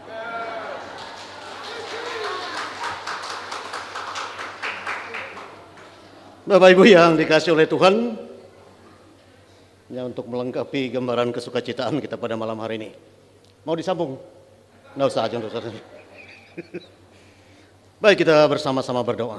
Bapak Ibu yang dikasih oleh Tuhan, ya untuk melengkapi gambaran kesukacitaan kita pada malam hari ini. Mau disambung? Nggak usah aja, nggak usah. Baik, kita bersama-sama berdoa.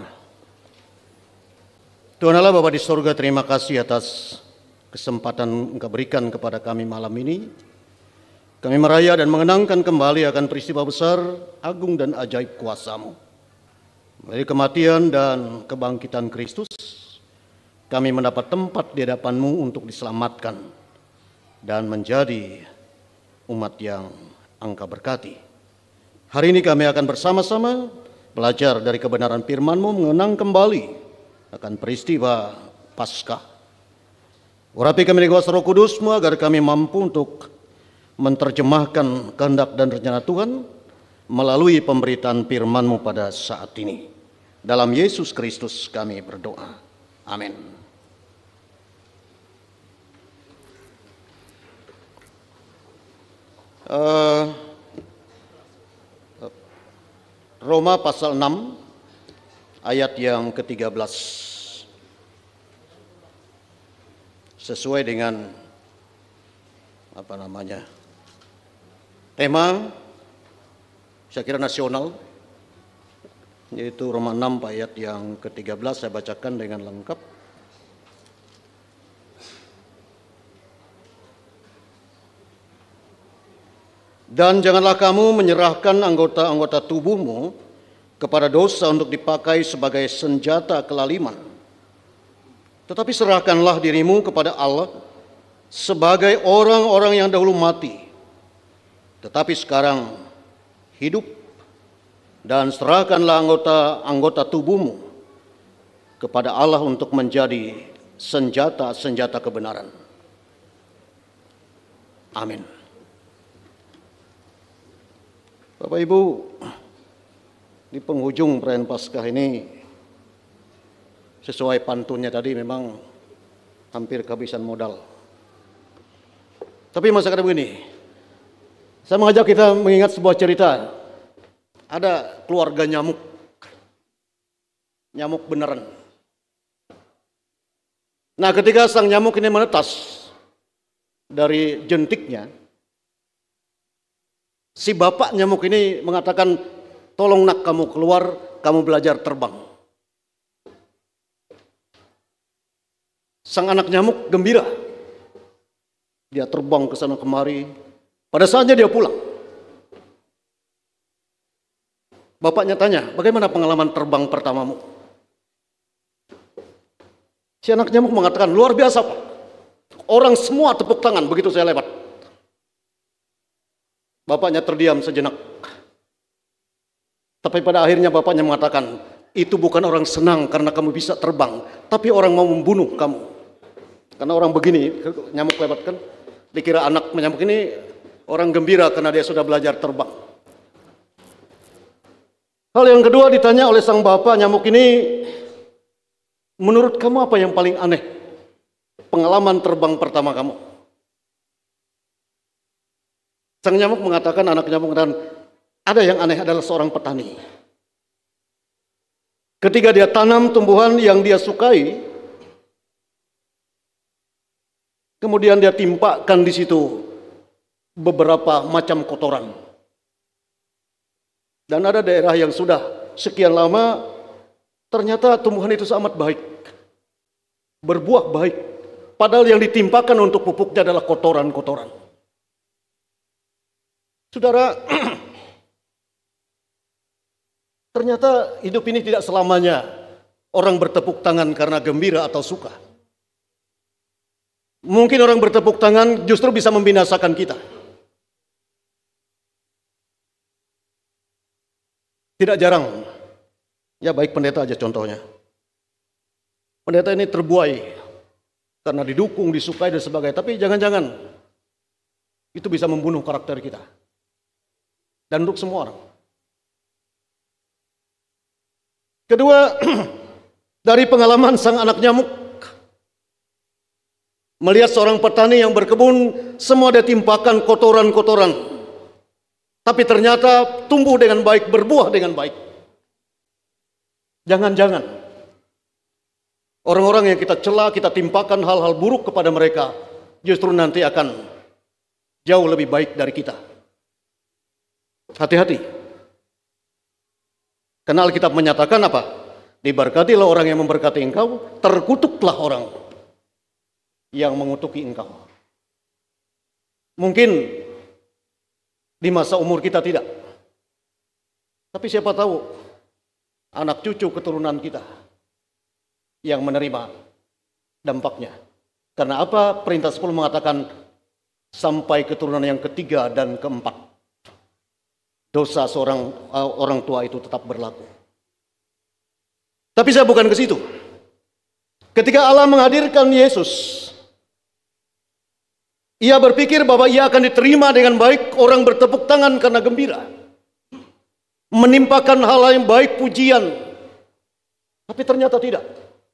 Tuhan Allah Bapa di surga, terima kasih atas kesempatan Engkau berikan kepada kami malam ini. Kami meraya dan mengenangkan kembali akan peristiwa besar, agung dan ajaib kuasa-Mu. Dari kematian dan kebangkitan Kristus, kami mendapat tempat di hadapan-Mu untuk diselamatkan dan menjadi umat yang Engkau berkati. Hari ini kami akan bersama-sama belajar dari kebenaran firman-Mu, mengenang kembali akan peristiwa Paskah. Urapi kami dengan kuasa Roh Kudus-Mu agar kami mampu untuk menerjemahkan kehendak dan rencana Tuhan melalui pemberitaan firman-Mu pada saat ini. Dalam Yesus Kristus kami berdoa. Amin. Uh, Roma pasal enam ayat yang ke tiga belas, sesuai dengan apa namanya tema saya kira nasional, yaitu Roma enam ayat yang ke tiga belas. Saya bacakan dengan lengkap. Dan janganlah kamu menyerahkan anggota-anggota tubuhmu kepada dosa untuk dipakai sebagai senjata kelaliman. Tetapi serahkanlah dirimu kepada Allah sebagai orang-orang yang dahulu mati, tetapi sekarang hidup, dan serahkanlah anggota-anggota tubuhmu kepada Allah untuk menjadi senjata-senjata kebenaran. Amin. Bapak Ibu, di penghujung perayaan Paskah ini, sesuai pantunnya tadi, memang hampir kehabisan modal. Tapi masa kata begini, saya mengajak kita mengingat sebuah cerita. Ada keluarga nyamuk, nyamuk beneran. Nah, ketika sang nyamuk ini menetas dari jentiknya, si bapak nyamuk ini mengatakan, tolong nak kamu keluar, kamu belajar terbang. Sang anak nyamuk gembira. Dia terbang ke sana kemari. Pada saatnya dia pulang, bapaknya tanya, bagaimana pengalaman terbang pertamamu? Si anak nyamuk mengatakan, luar biasa Pak. Orang semua tepuk tangan begitu saya lewat. Bapaknya terdiam sejenak. Tapi pada akhirnya bapaknya mengatakan, itu bukan orang senang karena kamu bisa terbang, tapi orang mau membunuh kamu. Karena orang begini, nyamuk lewat kan, dikira anak nyamuk ini orang gembira karena dia sudah belajar terbang. Hal yang kedua ditanya oleh sang bapak nyamuk ini, menurut kamu apa yang paling aneh pengalaman terbang pertama kamu? Sang nyamuk mengatakan, anak nyamuk mengatakan, ada yang aneh adalah seorang petani. Ketika dia tanam tumbuhan yang dia sukai, kemudian dia timpakan di situ beberapa macam kotoran. Dan ada daerah yang sudah sekian lama, ternyata tumbuhan itu sangat baik, berbuah baik. Padahal yang ditimpakan untuk pupuknya adalah kotoran-kotoran. Saudara, ternyata hidup ini tidak selamanya orang bertepuk tangan karena gembira atau suka. Mungkin orang bertepuk tangan justru bisa membinasakan kita. Tidak jarang, ya baik pendeta aja contohnya. Pendeta ini terbuai karena didukung, disukai dan sebagainya. Tapi jangan-jangan itu bisa membunuh karakter kita. Dan untuk semua orang. Kedua, Dari pengalaman sang anak nyamuk, melihat seorang petani yang berkebun, semua dia timpakan kotoran-kotoran, tapi ternyata tumbuh dengan baik, berbuah dengan baik. Jangan-jangan orang-orang yang kita cela, kita timpakan hal-hal buruk kepada mereka, justru nanti akan jauh lebih baik dari kita. Hati-hati. Karena Alkitab menyatakan apa? Diberkatilah orang yang memberkati engkau, terkutuklah orang yang mengutuki engkau. Mungkin di masa umur kita tidak. Tapi siapa tahu anak cucu keturunan kita yang menerima dampaknya. Karena apa? Perintah sepuluh mengatakan sampai keturunan yang ketiga dan keempat. Dosa seorang uh, orang tua itu tetap berlaku. Tapi saya bukan ke situ. Ketika Allah menghadirkan Yesus, Ia berpikir bahwa Ia akan diterima dengan baik, orang bertepuk tangan karena gembira. Menimpakan hal yang baik, pujian. Tapi ternyata tidak.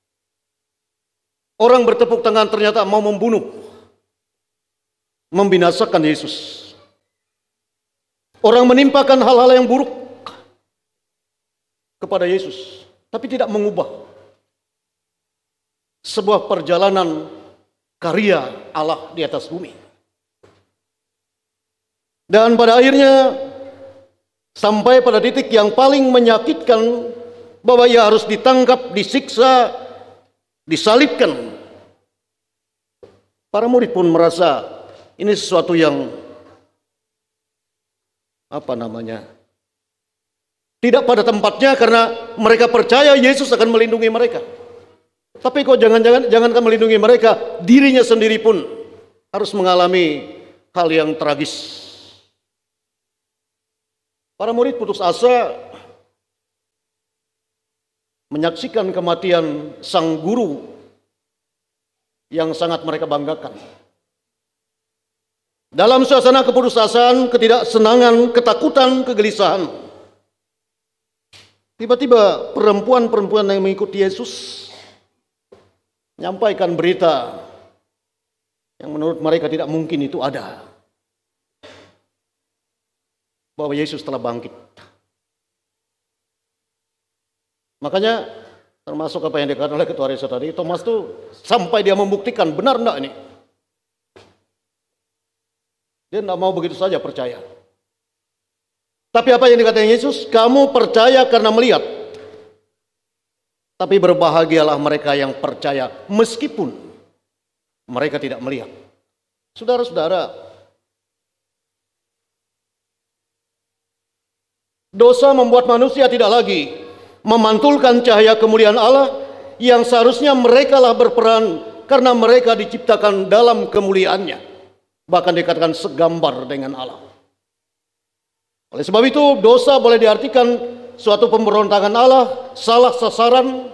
Orang bertepuk tangan ternyata mau membunuh, membinasakan Yesus. Orang menimpakan hal-hal yang buruk kepada Yesus, tapi tidak mengubah sebuah perjalanan karya Allah di atas bumi. Dan pada akhirnya sampai pada titik yang paling menyakitkan, bahwa Ia harus ditangkap, disiksa, disalibkan. Para murid pun merasa ini sesuatu yang apa namanya, tidak pada tempatnya, karena mereka percaya Yesus akan melindungi mereka. Tapi kok jangan-jangan jangankan melindungi mereka, dirinya sendiri pun harus mengalami hal yang tragis. Para murid putus asa menyaksikan kematian sang guru yang sangat mereka banggakan. Dalam suasana keputusasaan, ketidaksenangan, ketakutan, kegelisahan, tiba-tiba perempuan-perempuan yang mengikuti Yesus menyampaikan berita yang menurut mereka tidak mungkin itu ada, bahwa Yesus telah bangkit. Makanya termasuk apa yang dikatakan oleh Ketua Resa tadi, Thomas itu sampai dia membuktikan benar enggak ini. Dia tidak mau begitu saja percaya. Tapi apa yang dikatakan Yesus? Kamu percaya karena melihat. Tapi berbahagialah mereka yang percaya meskipun mereka tidak melihat. Saudara-saudara, dosa membuat manusia tidak lagi memantulkan cahaya kemuliaan Allah yang seharusnya merekalah berperan, karena mereka diciptakan dalam kemuliaannya. Bahkan dikatakan segambar dengan Allah. Oleh sebab itu, dosa boleh diartikan suatu pemberontakan Allah, salah sasaran,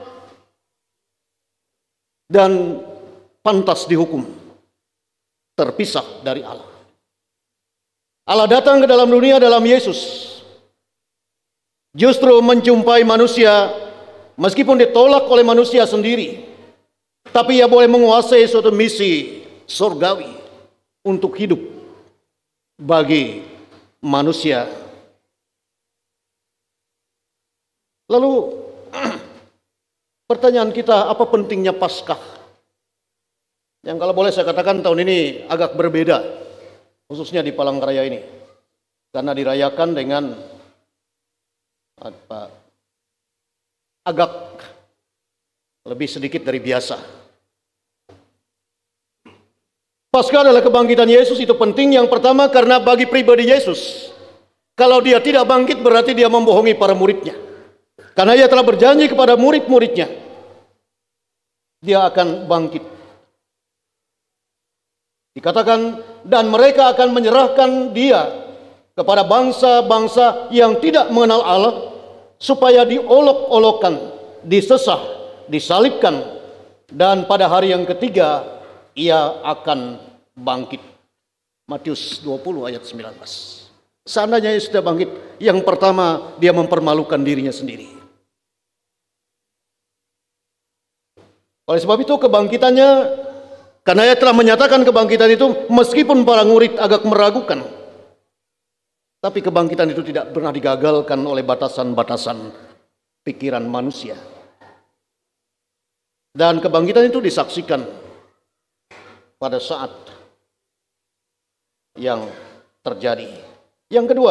dan pantas dihukum, terpisah dari Allah. Allah datang ke dalam dunia dalam Yesus, justru menjumpai manusia meskipun ditolak oleh manusia sendiri, tapi Ia boleh menguasai suatu misi surgawi untuk hidup bagi manusia. Lalu pertanyaan kita, apa pentingnya Paskah? Yang kalau boleh saya katakan tahun ini agak berbeda, khususnya di Palangkaraya ini, karena dirayakan dengan apa, agak lebih sedikit dari biasa. Paskah adalah kebangkitan Yesus, itu penting. Yang pertama karena bagi pribadi Yesus, kalau Dia tidak bangkit berarti Dia membohongi para muridnya. Karena Ia telah berjanji kepada murid-muridnya, Dia akan bangkit. Dikatakan, dan mereka akan menyerahkan Dia kepada bangsa-bangsa yang tidak mengenal Allah, supaya diolok-olokkan, disesah, disalibkan, dan pada hari yang ketiga Ia akan bangkit. Matius dua puluh ayat sembilan belas. Seandainya Ia sudah bangkit, yang pertama Dia mempermalukan dirinya sendiri. Oleh sebab itu kebangkitannya, karena ia telah menyatakan kebangkitan itu, meskipun para murid agak meragukan, tapi kebangkitan itu tidak pernah digagalkan oleh batasan-batasan pikiran manusia. Dan kebangkitan itu disaksikan pada saat yang terjadi. Yang kedua,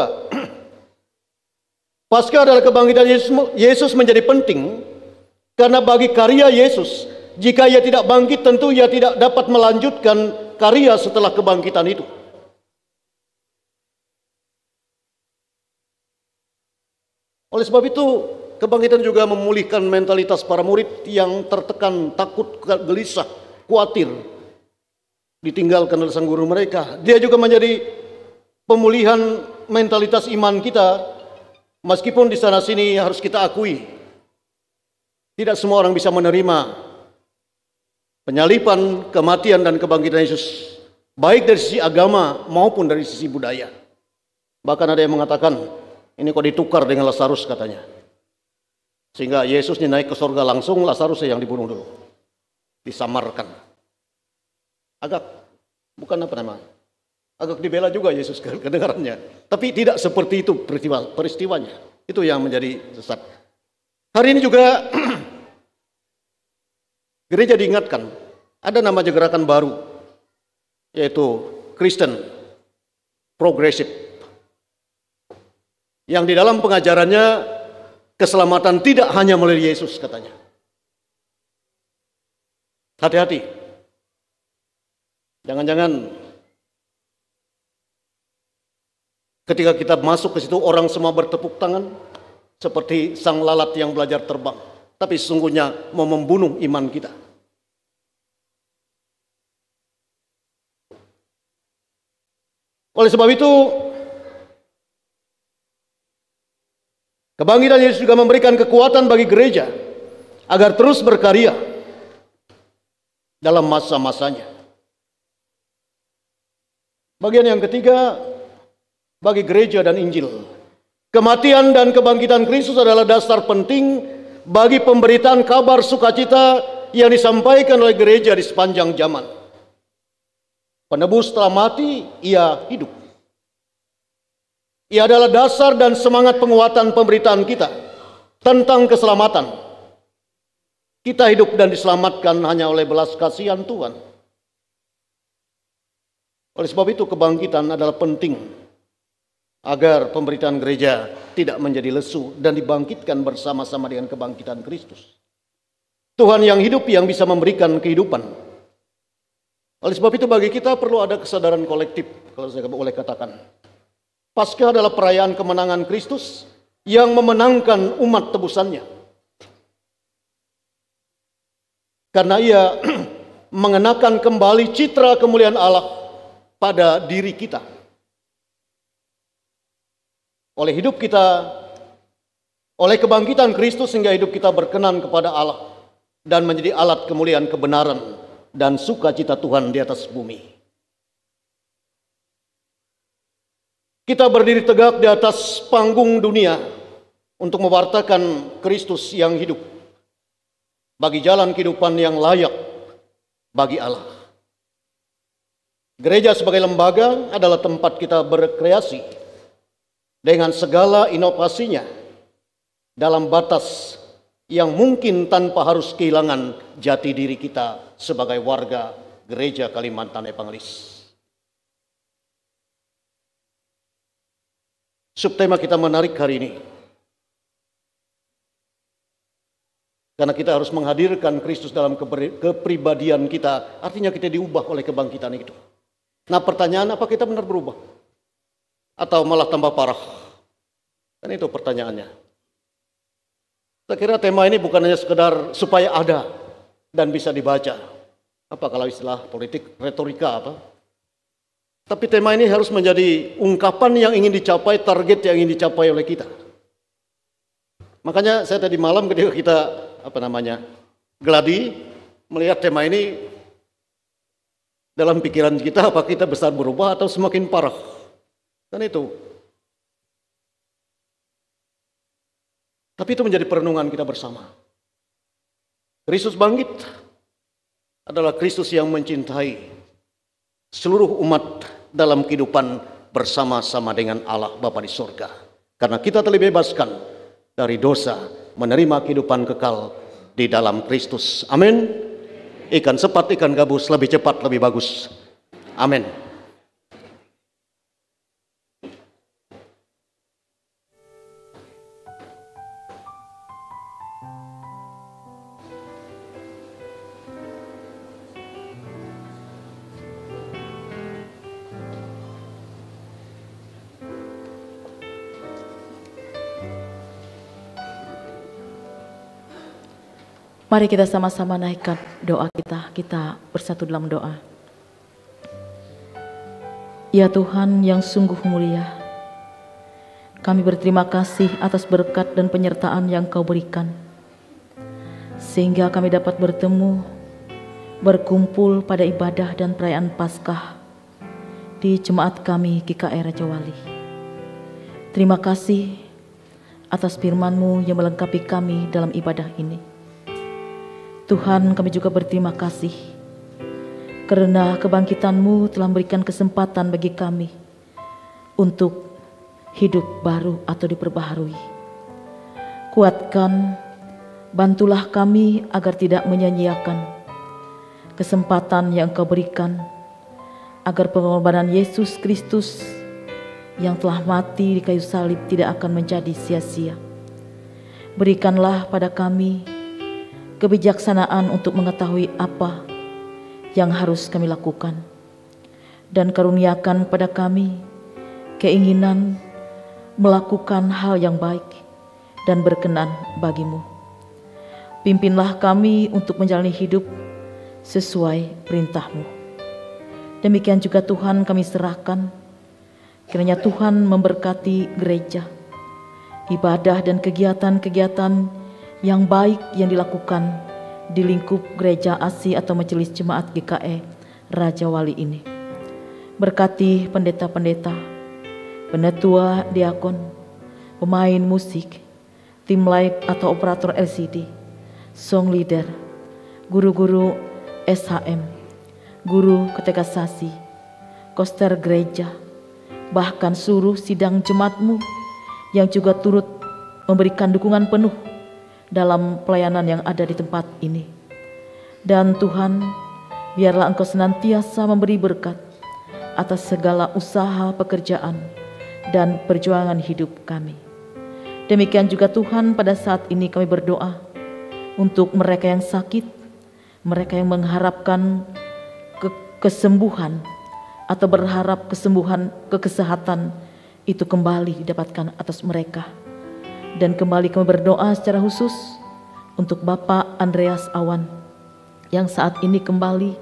Paskah adalah kebangkitan Yesus, Yesus menjadi penting karena bagi karya Yesus, jika ia tidak bangkit tentu ia tidak dapat melanjutkan karya setelah kebangkitan itu. Oleh sebab itu, kebangkitan juga memulihkan mentalitas para murid yang tertekan, takut, gelisah, khawatir ditinggalkan oleh sang guru mereka. Dia juga menjadi pemulihan mentalitas iman kita. Meskipun di sana sini harus kita akui, tidak semua orang bisa menerima penyaliban, kematian dan kebangkitan Yesus, baik dari sisi agama maupun dari sisi budaya. Bahkan ada yang mengatakan, ini kok ditukar dengan Lazarus katanya. Sehingga Yesus naik ke surga langsung, Lazarus yang dibunuh dulu. Disamarkan. Agak, bukan apa namanya, agak dibela juga Yesus kedengarannya. Tapi tidak seperti itu peristiwa, peristiwanya. Itu yang menjadi sesat. Hari ini juga gereja diingatkan, ada namanya gerakan baru, yaitu Kristen Progressive. Yang di dalam pengajarannya, keselamatan tidak hanya melalui Yesus katanya. Hati-hati. Jangan-jangan ketika kita masuk ke situ orang semua bertepuk tangan seperti sang lalat yang belajar terbang, tapi sesungguhnya mau membunuh iman kita. Oleh sebab itu, kebangkitan Yesus juga memberikan kekuatan bagi gereja agar terus berkarya dalam masa-masanya. Bagian yang ketiga, bagi gereja dan Injil. Kematian dan kebangkitan Kristus adalah dasar penting bagi pemberitaan kabar sukacita yang disampaikan oleh gereja di sepanjang zaman. Penebus telah mati, ia hidup. Ia adalah dasar dan semangat penguatan pemberitaan kita tentang keselamatan. Kita hidup dan diselamatkan hanya oleh belas kasihan Tuhan. Oleh sebab itu kebangkitan adalah penting agar pemberitaan gereja tidak menjadi lesu dan dibangkitkan bersama-sama dengan kebangkitan Kristus. Tuhan yang hidup yang bisa memberikan kehidupan. Oleh sebab itu bagi kita perlu ada kesadaran kolektif, kalau saya boleh katakan. Paskah adalah perayaan kemenangan Kristus yang memenangkan umat tebusannya. Karena ia mengenakan kembali citra kemuliaan Allah pada diri kita. Oleh hidup kita, oleh kebangkitan Kristus sehingga hidup kita berkenan kepada Allah dan menjadi alat kemuliaan kebenaran dan sukacita Tuhan di atas bumi. Kita berdiri tegak di atas panggung dunia untuk mewartakan Kristus yang hidup bagi jalan kehidupan yang layak bagi Allah. Gereja sebagai lembaga adalah tempat kita berkreasi dengan segala inovasinya dalam batas yang mungkin tanpa harus kehilangan jati diri kita sebagai warga Gereja Kalimantan Evangelis. Subtema kita menarik hari ini, karena kita harus menghadirkan Kristus dalam kepribadian kita, artinya kita diubah oleh kebangkitan itu. Nah pertanyaan, apa kita benar berubah? Atau malah tambah parah? Kan itu pertanyaannya. Saya kira tema ini bukan hanya sekedar supaya ada dan bisa dibaca. Apa kalau istilah politik, retorika apa? Tapi tema ini harus menjadi ungkapan yang ingin dicapai, target yang ingin dicapai oleh kita. Makanya saya tadi malam ketika kita, apa namanya, geladi, melihat tema ini, dalam pikiran kita, apa kita besar berubah atau semakin parah? Kan itu. Tapi itu menjadi perenungan kita bersama. Kristus bangkit, adalah Kristus yang mencintai seluruh umat dalam kehidupan bersama-sama dengan Allah Bapa di surga. Karena kita telah dibebaskan dari dosa, menerima kehidupan kekal di dalam Kristus. Amin. Ikan sepat, ikan gabus, lebih cepat, lebih bagus. Amin. Mari kita sama-sama naikkan doa kita, kita bersatu dalam doa. Ya Tuhan yang sungguh mulia, kami berterima kasih atas berkat dan penyertaan yang Kau berikan, sehingga kami dapat bertemu, berkumpul pada ibadah dan perayaan Paskah di jemaat kami G K E Raja Wali. Terima kasih atas firman-Mu yang melengkapi kami dalam ibadah ini. Tuhan, kami juga berterima kasih karena kebangkitan-Mu telah memberikan kesempatan bagi kami untuk hidup baru atau diperbaharui. Kuatkan, bantulah kami agar tidak menyia-nyiakan kesempatan yang Kau berikan, agar pengorbanan Yesus Kristus yang telah mati di kayu salib tidak akan menjadi sia-sia. Berikanlah pada kami kebijaksanaan untuk mengetahui apa yang harus kami lakukan, dan karuniakan pada kami keinginan melakukan hal yang baik dan berkenan bagi-Mu. Pimpinlah kami untuk menjalani hidup sesuai perintah-Mu. Demikian juga Tuhan kami serahkan, kiranya Tuhan memberkati gereja, ibadah dan kegiatan-kegiatan yang baik yang dilakukan di lingkup gereja A S I atau Majelis Jemaat G K E Raja Wali ini. Berkati pendeta-pendeta, penetua, diakon, pemain musik, tim live atau operator L C D, song leader, guru-guru S H M, guru katekisasi, koster gereja, bahkan seluruh sidang jemaat-Mu yang juga turut memberikan dukungan penuh dalam pelayanan yang ada di tempat ini. Dan Tuhan, biarlah Engkau senantiasa memberi berkat atas segala usaha, pekerjaan, dan perjuangan hidup kami. Demikian juga Tuhan, pada saat ini kami berdoa untuk mereka yang sakit, mereka yang mengharapkan ke kesembuhan atau berharap kesembuhan, kekesehatan itu kembali didapatkan atas mereka. Dan kembali kami berdoa secara khusus untuk Bapak Andreas Awan yang saat ini kembali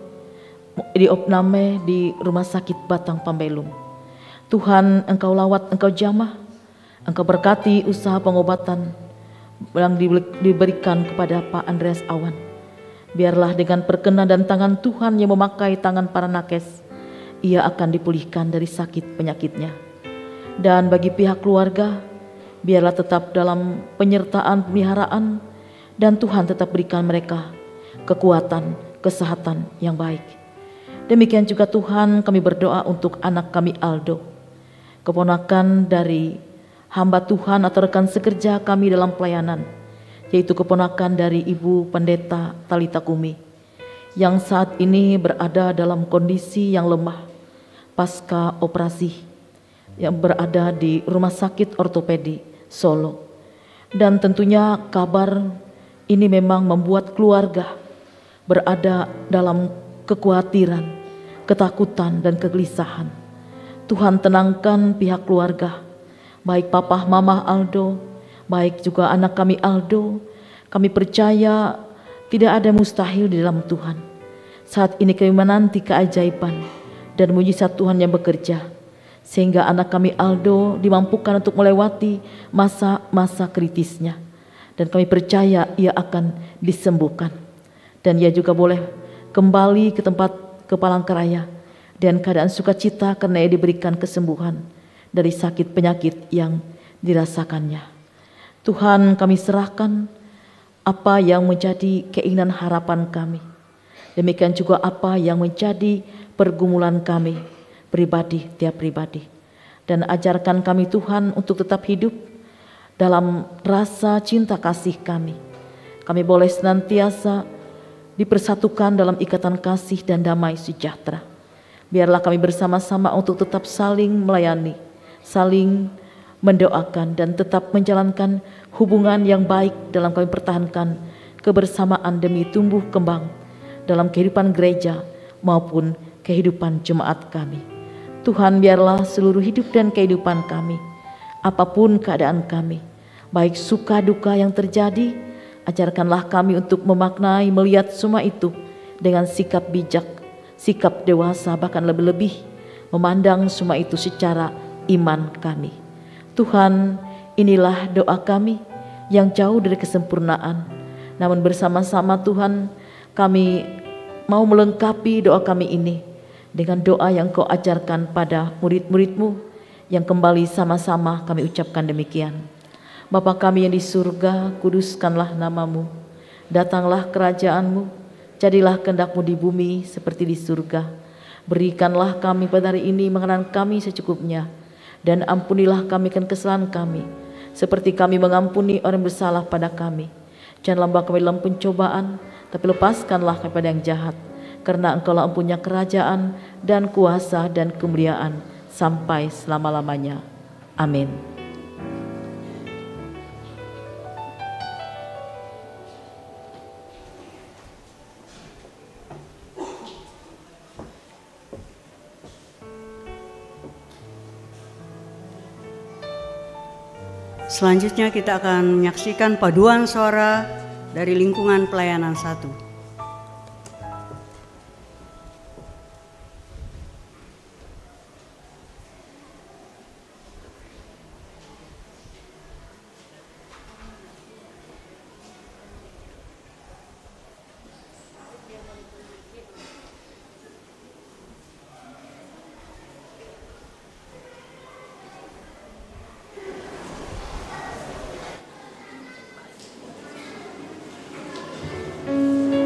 diopname di Rumah Sakit Batang Pambelum. Tuhan, Engkau lawat, Engkau jamah, Engkau berkati usaha pengobatan yang diberikan kepada Pak Andreas Awan. Biarlah dengan perkenan dan tangan Tuhan yang memakai tangan para nakes, ia akan dipulihkan dari sakit penyakitnya. Dan bagi pihak keluarga, biarlah tetap dalam penyertaan, pemeliharaan, dan Tuhan tetap berikan mereka kekuatan, kesehatan yang baik. Demikian juga Tuhan, kami berdoa untuk anak kami Aldo, keponakan dari hamba Tuhan atau rekan sekerja kami dalam pelayanan, yaitu keponakan dari Ibu Pendeta Talita Kumi, yang saat ini berada dalam kondisi yang lemah pasca operasi, yang berada di Rumah Sakit Ortopedi Solo. Dan tentunya kabar ini memang membuat keluarga berada dalam kekhawatiran, ketakutan, dan kegelisahan. Tuhan, tenangkan pihak keluarga, baik Papa Mama Aldo, baik juga anak kami Aldo. Kami percaya tidak ada mustahil di dalam Tuhan. Saat ini kami menanti keajaiban dan mujizat Tuhan yang bekerja, sehingga anak kami Aldo dimampukan untuk melewati masa-masa kritisnya. Dan kami percaya ia akan disembuhkan. Dan ia juga boleh kembali ke tempat ke Palangkaraya dan keadaan sukacita karena ia diberikan kesembuhan dari sakit penyakit yang dirasakannya. Tuhan, kami serahkan apa yang menjadi keinginan harapan kami. Demikian juga apa yang menjadi pergumulan kami, pribadi tiap pribadi. Dan ajarkan kami Tuhan untuk tetap hidup dalam rasa cinta kasih kami. Kami boleh senantiasa dipersatukan dalam ikatan kasih dan damai sejahtera. Biarlah kami bersama-sama untuk tetap saling melayani, saling mendoakan dan tetap menjalankan hubungan yang baik dalam kami pertahankan kebersamaan demi tumbuh kembang dalam kehidupan gereja maupun kehidupan jemaat kami. Tuhan, biarlah seluruh hidup dan kehidupan kami, apapun keadaan kami, baik suka duka yang terjadi, ajarkanlah kami untuk memaknai, melihat semua itu dengan sikap bijak, sikap dewasa, bahkan lebih-lebih memandang semua itu secara iman kami. Tuhan, inilah doa kami yang jauh dari kesempurnaan, namun bersama-sama Tuhan kami mau melengkapi doa kami ini dengan doa yang Kau ajarkan pada murid-murid-Mu, yang kembali sama-sama kami ucapkan demikian. Bapa kami yang di surga, kuduskanlah nama-Mu, datanglah kerajaan-Mu, jadilah kehendak-Mu di bumi seperti di surga. Berikanlah kami pada hari ini makanan kami secukupnya, dan ampunilah kami akan kesalahan kami, seperti kami mengampuni orang bersalah pada kami. Janganlah membawa kami dalam pencobaan, tapi lepaskanlah kepada yang jahat, karena Engkau-lah empunya kerajaan dan kuasa dan kemuliaan sampai selama-lamanya. Amin. Selanjutnya kita akan menyaksikan paduan suara dari lingkungan pelayanan satu. Thank you.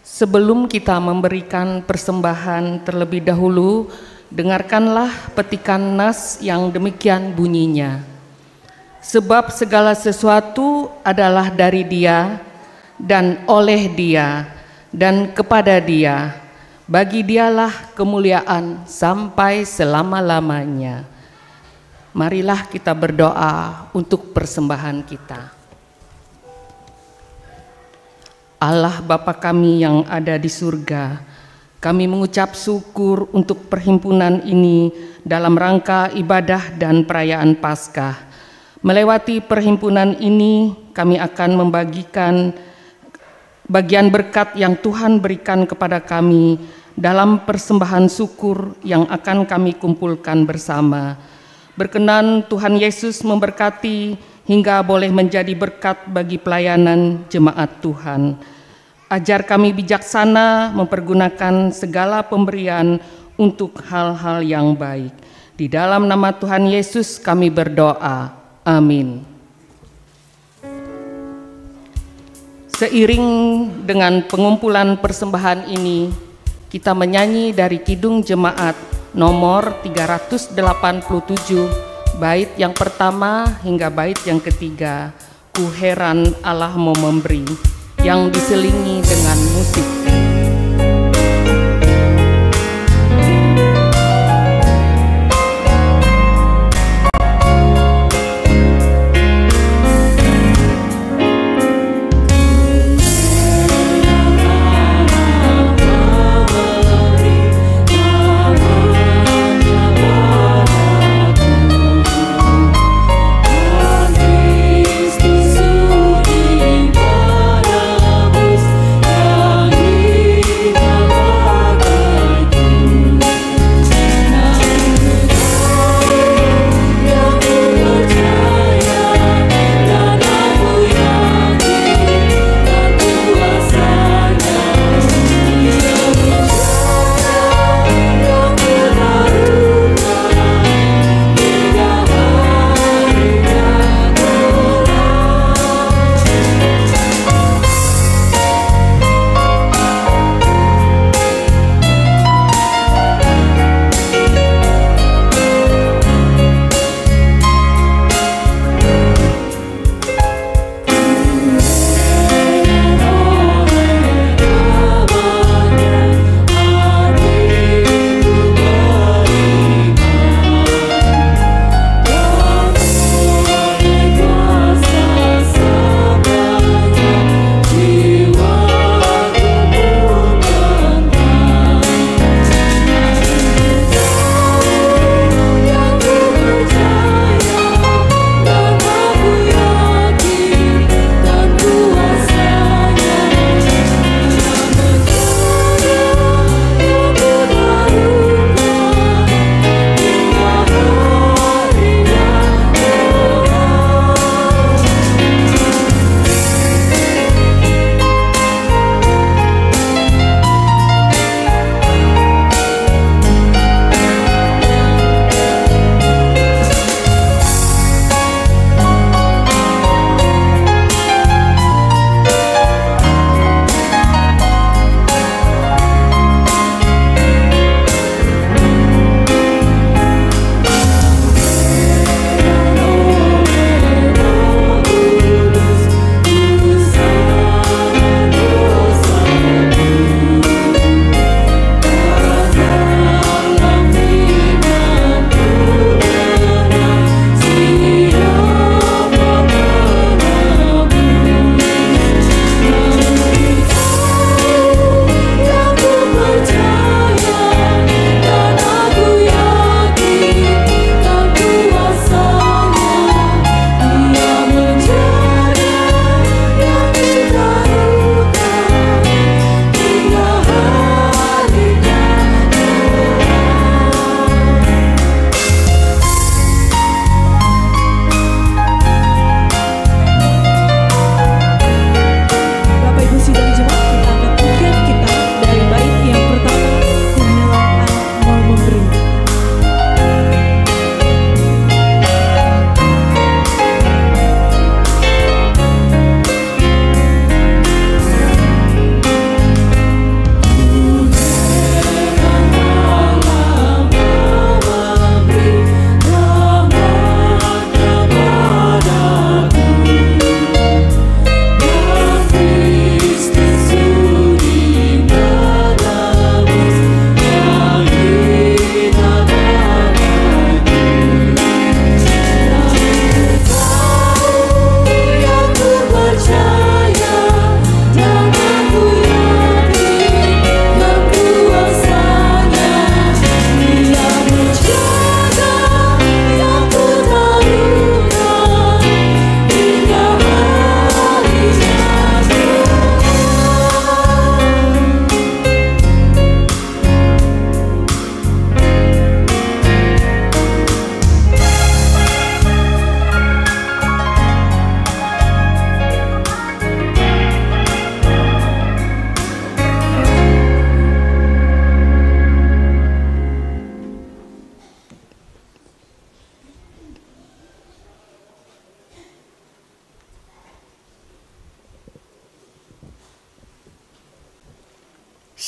Sebelum kita memberikan persembahan terlebih dahulu, dengarkanlah petikan nas yang demikian bunyinya. Sebab segala sesuatu adalah dari Dia, dan oleh Dia, dan kepada Dia. Bagi Dialah kemuliaan sampai selama-lamanya. Marilah kita berdoa untuk persembahan kita. Allah Bapa kami yang ada di surga, kami mengucap syukur untuk perhimpunan ini dalam rangka ibadah dan perayaan Paskah. Melewati perhimpunan ini, kami akan membagikan bagian berkat yang Tuhan berikan kepada kami dalam persembahan syukur yang akan kami kumpulkan bersama. Berkenan Tuhan Yesus memberkati hingga boleh menjadi berkat bagi pelayanan jemaat Tuhan. Ajar kami bijaksana mempergunakan segala pemberian untuk hal-hal yang baik. Di dalam nama Tuhan Yesus kami berdoa. Amin. Seiring dengan pengumpulan persembahan ini, kita menyanyi dari Kidung Jemaat nomor tiga ratus delapan puluh tujuh, bait yang pertama hingga bait yang ketiga, Ku heran Allah mau memberi, yang diselingi dengan musik. Yang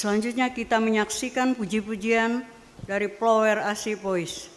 Selanjutnya kita menyaksikan puji-pujian dari Plower Asi Voice.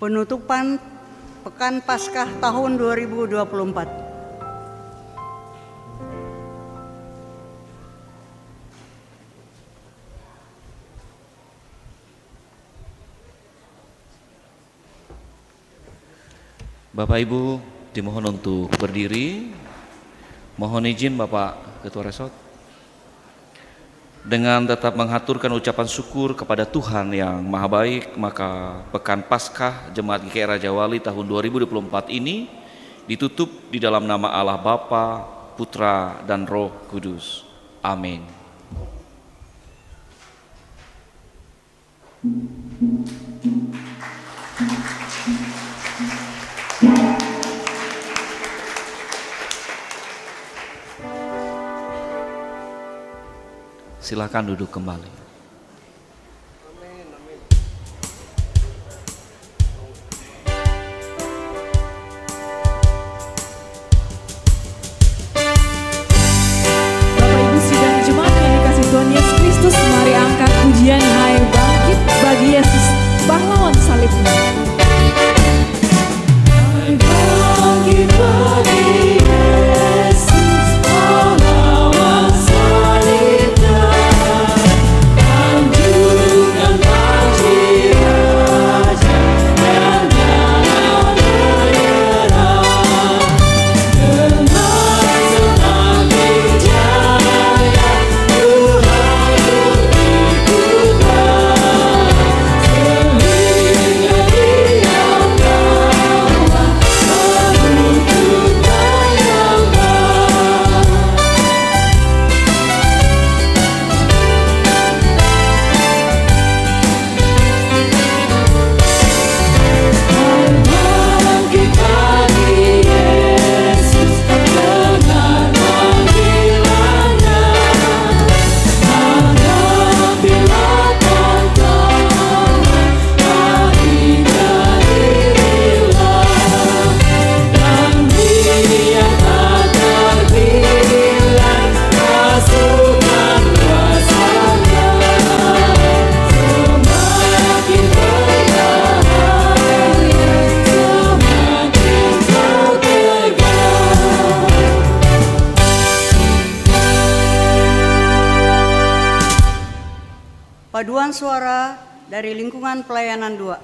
penutupan Pekan Paskah tahun dua ribu dua puluh empat. Bapak Ibu dimohon untuk berdiri. Mohon izin Bapak Ketua Resort dengan tetap menghaturkan ucapan syukur kepada Tuhan yang Maha Baik, maka Pekan Paskah Jemaat G K I Raja Wali tahun dua ribu dua puluh empat ini ditutup di dalam nama Allah Bapa, Putra, dan Roh Kudus. Amin. Silakan duduk kembali. Bapak Ibu sidang jemaat yang dikasihi Tuhan Yesus Kristus, mari angkat pujian Hai Bangkit bagi Yesus, pahlawan salibnya. Hai bangkit bagi Yesus, pahlawan salibnya. Paduan suara dari lingkungan pelayanan dua.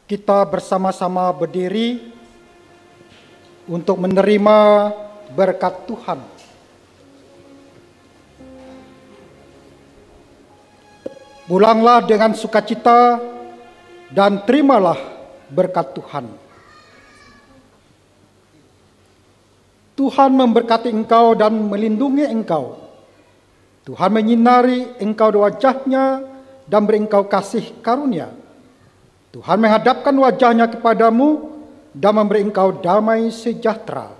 kita bersama-sama berdiri untuk menerima berkat Tuhan. Pulanglah dengan sukacita dan terimalah berkat Tuhan. Tuhan memberkati engkau dan melindungi engkau. Tuhan menyinari engkau wajah-Nya dan beri engkau kasih karunia. Tuhan menghadapkan wajah-Nya kepadamu dan memberi engkau damai sejahtera.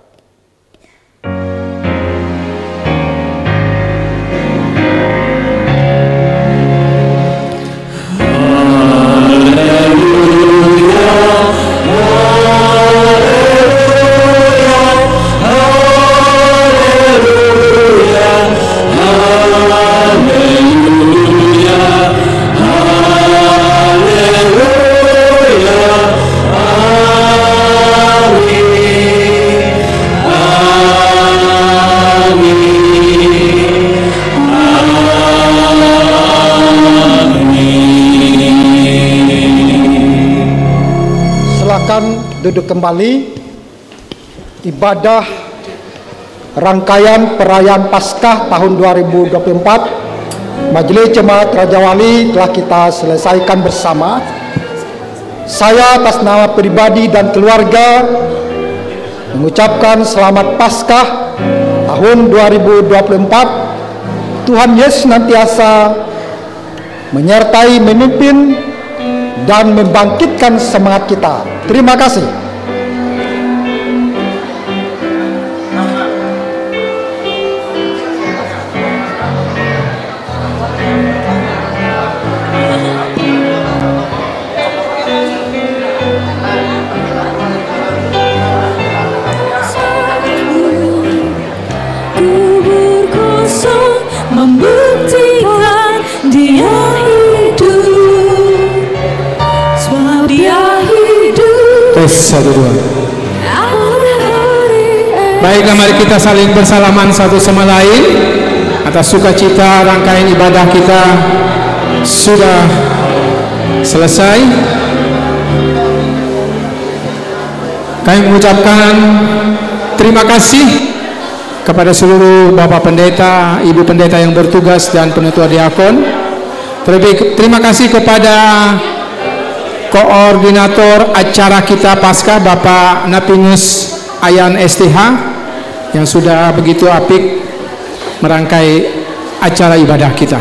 Duduk kembali. Ibadah rangkaian perayaan Paskah tahun dua ribu dua puluh empat Majelis Jemaat Raja Wali telah kita selesaikan bersama. Saya atas nama pribadi dan keluarga mengucapkan selamat Paskah tahun dua ribu dua puluh empat. Tuhan Yesus senantiasa menyertai, memimpin dan membangkitkan semangat kita. Terima kasih. Kubur kosong membuktikan Dia hidup, sebab Dia hidup. Tes satu dua. Baiklah, mari kita saling bersalaman satu sama lain atas sukacita rangkaian ibadah kita sudah selesai. Kami mengucapkan terima kasih kepada seluruh Bapak Pendeta, Ibu Pendeta yang bertugas dan penetua diakon. Terlebih terima kasih kepada koordinator acara kita Paskah, Bapak Napinus Ayan S T H, yang sudah begitu apik merangkai acara ibadah kita.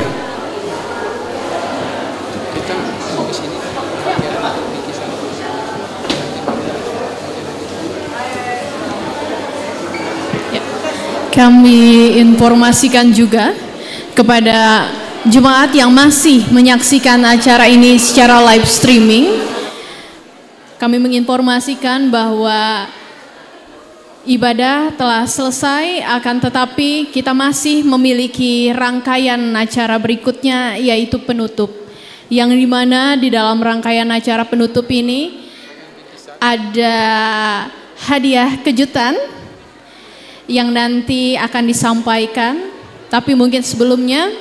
Kami informasikan juga kepada jemaat yang masih menyaksikan acara ini secara live streaming. Kami menginformasikan bahwa ibadah telah selesai, akan tetapi kita masih memiliki rangkaian acara berikutnya, yaitu penutup. Yang dimana di dalam rangkaian acara penutup ini ada hadiah kejutan yang nanti akan disampaikan. Tapi mungkin sebelumnya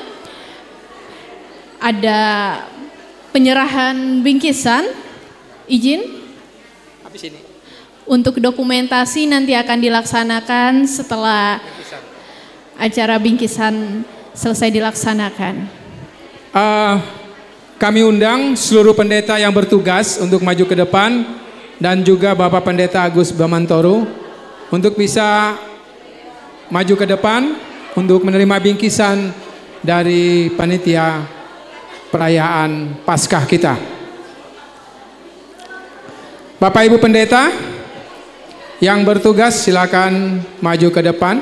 ada penyerahan bingkisan. Izin habis ini untuk dokumentasi nanti akan dilaksanakan setelah acara bingkisan selesai dilaksanakan. Uh, kami undang seluruh pendeta yang bertugas untuk maju ke depan dan juga Bapak Pendeta Agus Bamantoro untuk bisa maju ke depan untuk menerima bingkisan dari panitia perayaan Paskah kita. Bapak Ibu Pendeta yang bertugas silakan maju ke depan.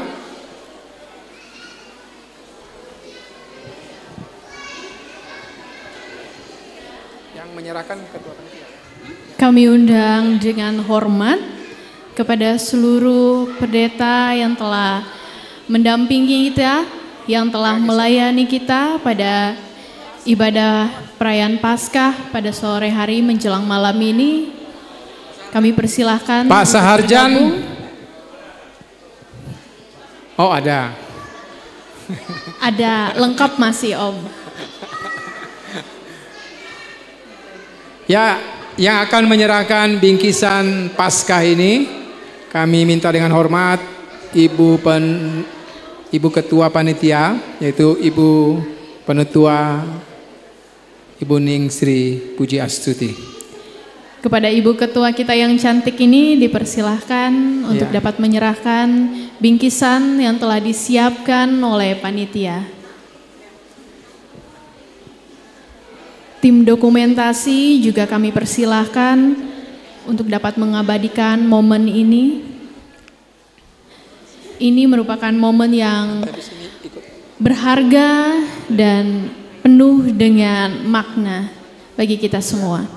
Yang menyerahkan ketua panitia. Kami undang dengan hormat kepada seluruh pendeta yang telah mendampingi kita, yang telah melayani kita pada ibadah perayaan Paskah pada sore hari menjelang malam ini. Kami persilahkan Pak Saharjan. Oh, ada. Ada, lengkap masih Om. Ya, yang akan menyerahkan bingkisan Paskah ini, kami minta dengan hormat Ibu pen, Ibu Ketua Panitia, yaitu Ibu Penetua Ibu Ningsri Puji Astuti. Kepada Ibu Ketua kita yang cantik ini dipersilahkan untuk Ya. dapat menyerahkan bingkisan yang telah disiapkan oleh panitia. Tim dokumentasi juga kami persilahkan untuk dapat mengabadikan momen ini. Ini merupakan momen yang berharga dan penuh dengan makna bagi kita semua.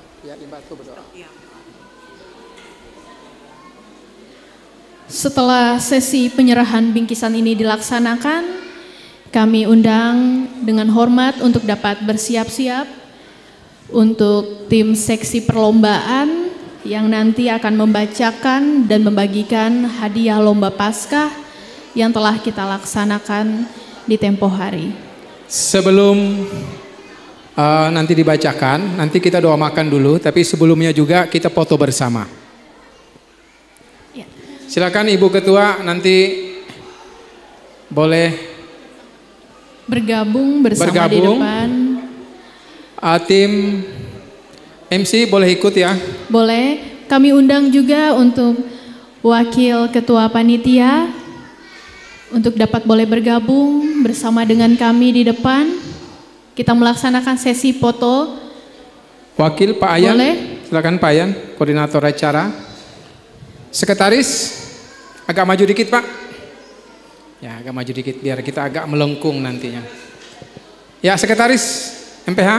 Setelah sesi penyerahan bingkisan ini dilaksanakan, kami undang dengan hormat untuk dapat bersiap-siap untuk tim seksi perlombaan yang nanti akan membacakan dan membagikan hadiah lomba Paskah yang telah kita laksanakan di tempo hari. Sebelum uh, nanti dibacakan, nanti kita doa makan dulu, tapi sebelumnya juga kita foto bersama. Ya. Silakan Ibu Ketua nanti boleh bergabung bersama bergabung. di depan. Uh, tim M C boleh ikut ya. Boleh, kami undang juga untuk Wakil Ketua Panitia untuk dapat boleh bergabung bersama dengan kami di depan. Kita melaksanakan sesi foto. Wakil Pak Ayan, Boleh. silakan Pak Ayan, koordinator acara. Sekretaris, agak maju dikit Pak. Ya, agak maju dikit biar kita agak melengkung nantinya. Ya, Sekretaris M P H.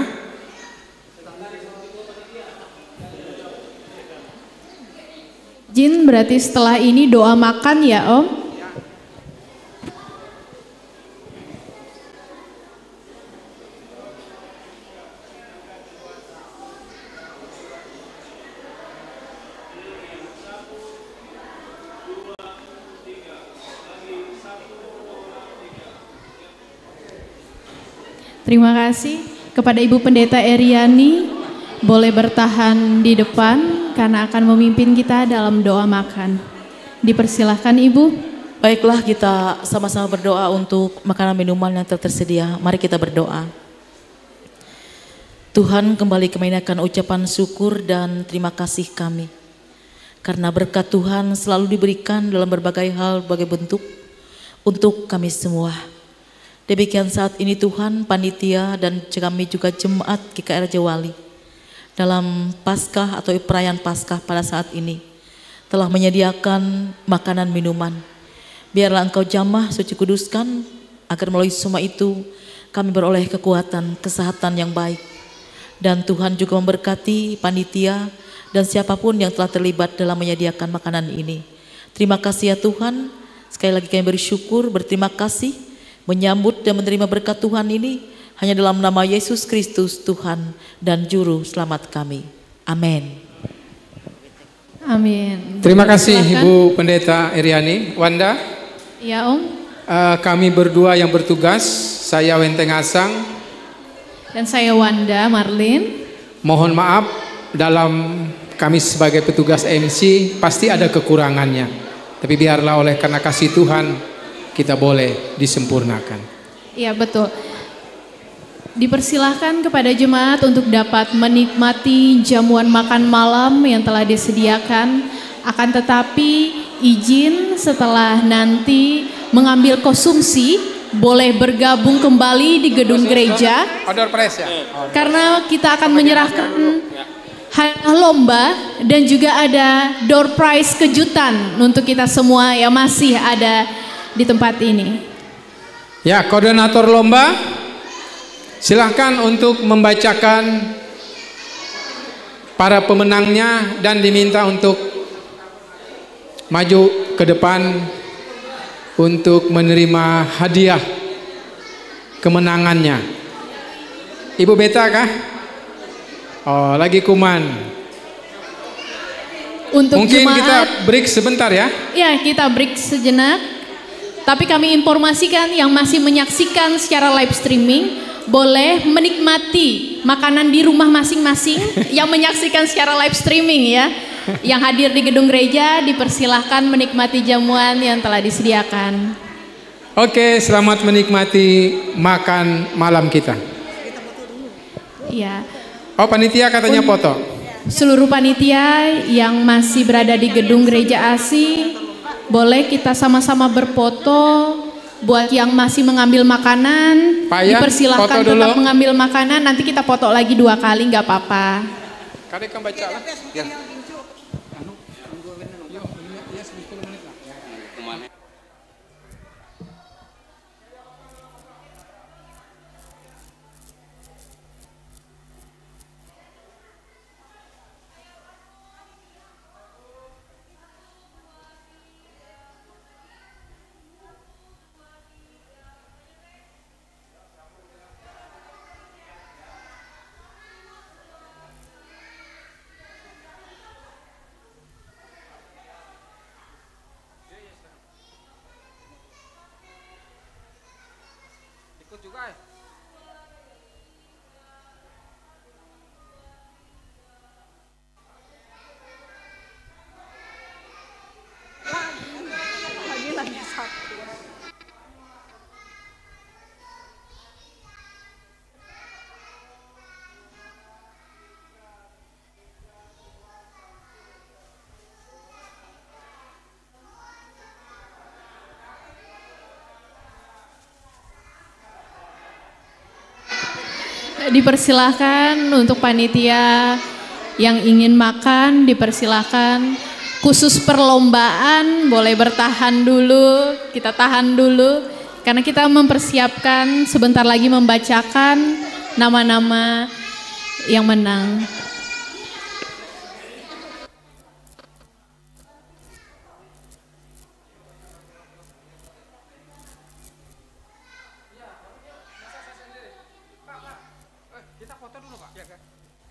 Jin, berarti setelah ini doa makan ya Om? Terima kasih kepada Ibu Pendeta Eriani, boleh bertahan di depan karena akan memimpin kita dalam doa makan. Dipersilahkan Ibu. Baiklah, kita sama-sama berdoa untuk makanan minuman yang telah tersedia. Mari kita berdoa. Tuhan, kembali kami naikkan ucapan syukur dan terima kasih kami. Karena berkat Tuhan selalu diberikan dalam berbagai hal, berbagai bentuk untuk kami semua. Demikian saat ini Tuhan, panitia dan kami juga jemaat G K R Rajawali dalam Paskah atau perayaan Paskah pada saat ini telah menyediakan makanan minuman. Biarlah Engkau jamah suci kuduskan agar melalui semua itu kami beroleh kekuatan, kesehatan yang baik. Dan Tuhan juga memberkati panitia dan siapapun yang telah terlibat dalam menyediakan makanan ini. Terima kasih ya Tuhan. Sekali lagi kami bersyukur, berterima kasih menyambut dan menerima berkat Tuhan ini hanya dalam nama Yesus Kristus Tuhan dan Juru Selamat kami. Amin. Amin. Terima kasih Silakan. Ibu Pendeta Eriani. Wanda, Ya Om. uh, kami berdua yang bertugas, saya Wenteng Asang. Dan saya Wanda Marlin. Mohon maaf dalam kami sebagai petugas M C pasti ada kekurangannya. Tapi biarlah oleh karena kasih Tuhan kita boleh disempurnakan. Iya betul. Dipersilahkan kepada jemaat untuk dapat menikmati jamuan makan malam yang telah disediakan. Akan tetapi izin setelah nanti mengambil konsumsi boleh bergabung kembali di gedung gereja. Odor press ya. Karena kita akan menyerahkan hadiah lomba dan juga ada door prize kejutan untuk kita semua yang masih ada di tempat ini. Ya, koordinator lomba, silahkan untuk membacakan para pemenangnya dan diminta untuk maju ke depan untuk menerima hadiah kemenangannya. Ibu Beta kah? Oh, lagi kuman. Untuk Mungkin jemaat, kita break sebentar ya. Ya, kita break sejenak. Tapi kami informasikan yang masih menyaksikan secara live streaming boleh menikmati makanan di rumah masing-masing yang menyaksikan secara live streaming ya. Yang hadir di gedung gereja dipersilahkan menikmati jamuan yang telah disediakan. Oke, selamat menikmati makan malam kita. Ya. Oh, panitia katanya foto. Seluruh panitia yang masih berada di gedung gereja A S I, boleh kita sama-sama berfoto. Buat yang masih mengambil makanan, Pak Yan, dipersilahkan foto tetap dulu. mengambil makanan. Nanti kita foto lagi dua kali, nggak apa-apa. Kadek kan baca lah. Ya. Ikut juga ya. Lagi lagi satu. Dipersilahkan untuk panitia yang ingin makan, dipersilahkan. Khusus perlombaan boleh bertahan dulu, kita tahan dulu karena kita mempersiapkan sebentar lagi membacakan nama-nama yang menang. Kita foto dulu Pak. Ya, kan?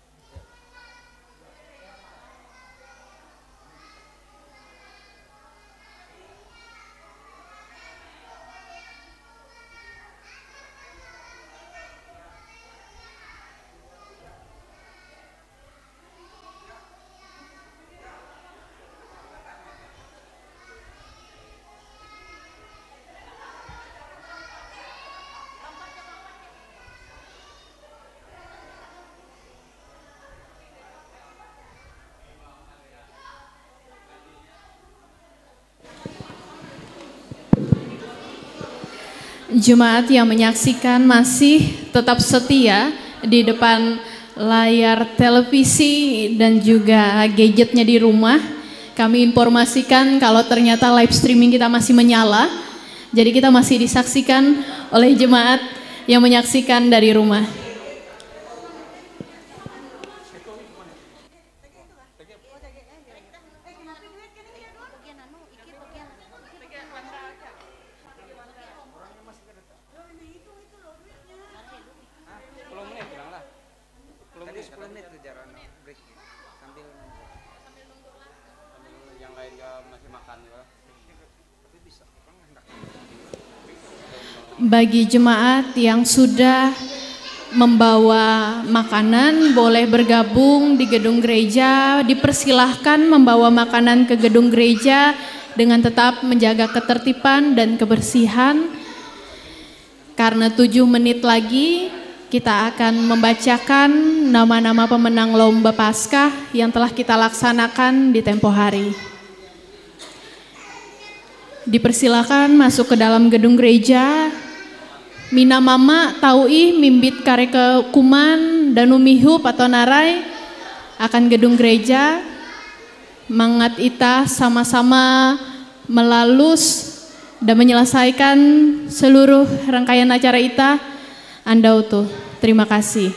Jemaat yang menyaksikan masih tetap setia di depan layar televisi dan juga gadgetnya di rumah. Kami informasikan kalau ternyata live streaming kita masih menyala. Jadi kita masih disaksikan oleh jemaat yang menyaksikan dari rumah. sepuluh menit kejaran break sambil yang lain masih makan ya. Tapi bisa Bagi jemaat yang sudah membawa makanan boleh bergabung di gedung gereja, dipersilahkan membawa makanan ke gedung gereja dengan tetap menjaga ketertiban dan kebersihan. Karena tujuh menit lagi kita akan membacakan nama-nama pemenang lomba Paskah yang telah kita laksanakan di tempo hari. Dipersilakan masuk ke dalam gedung gereja. Mina Mama, Taui, Mimbit Kareke Kuman, dan Umihup atau Narai akan gedung gereja. Mangat ita sama-sama melalus dan menyelesaikan seluruh rangkaian acara ita. Anda utuh. Terima kasih.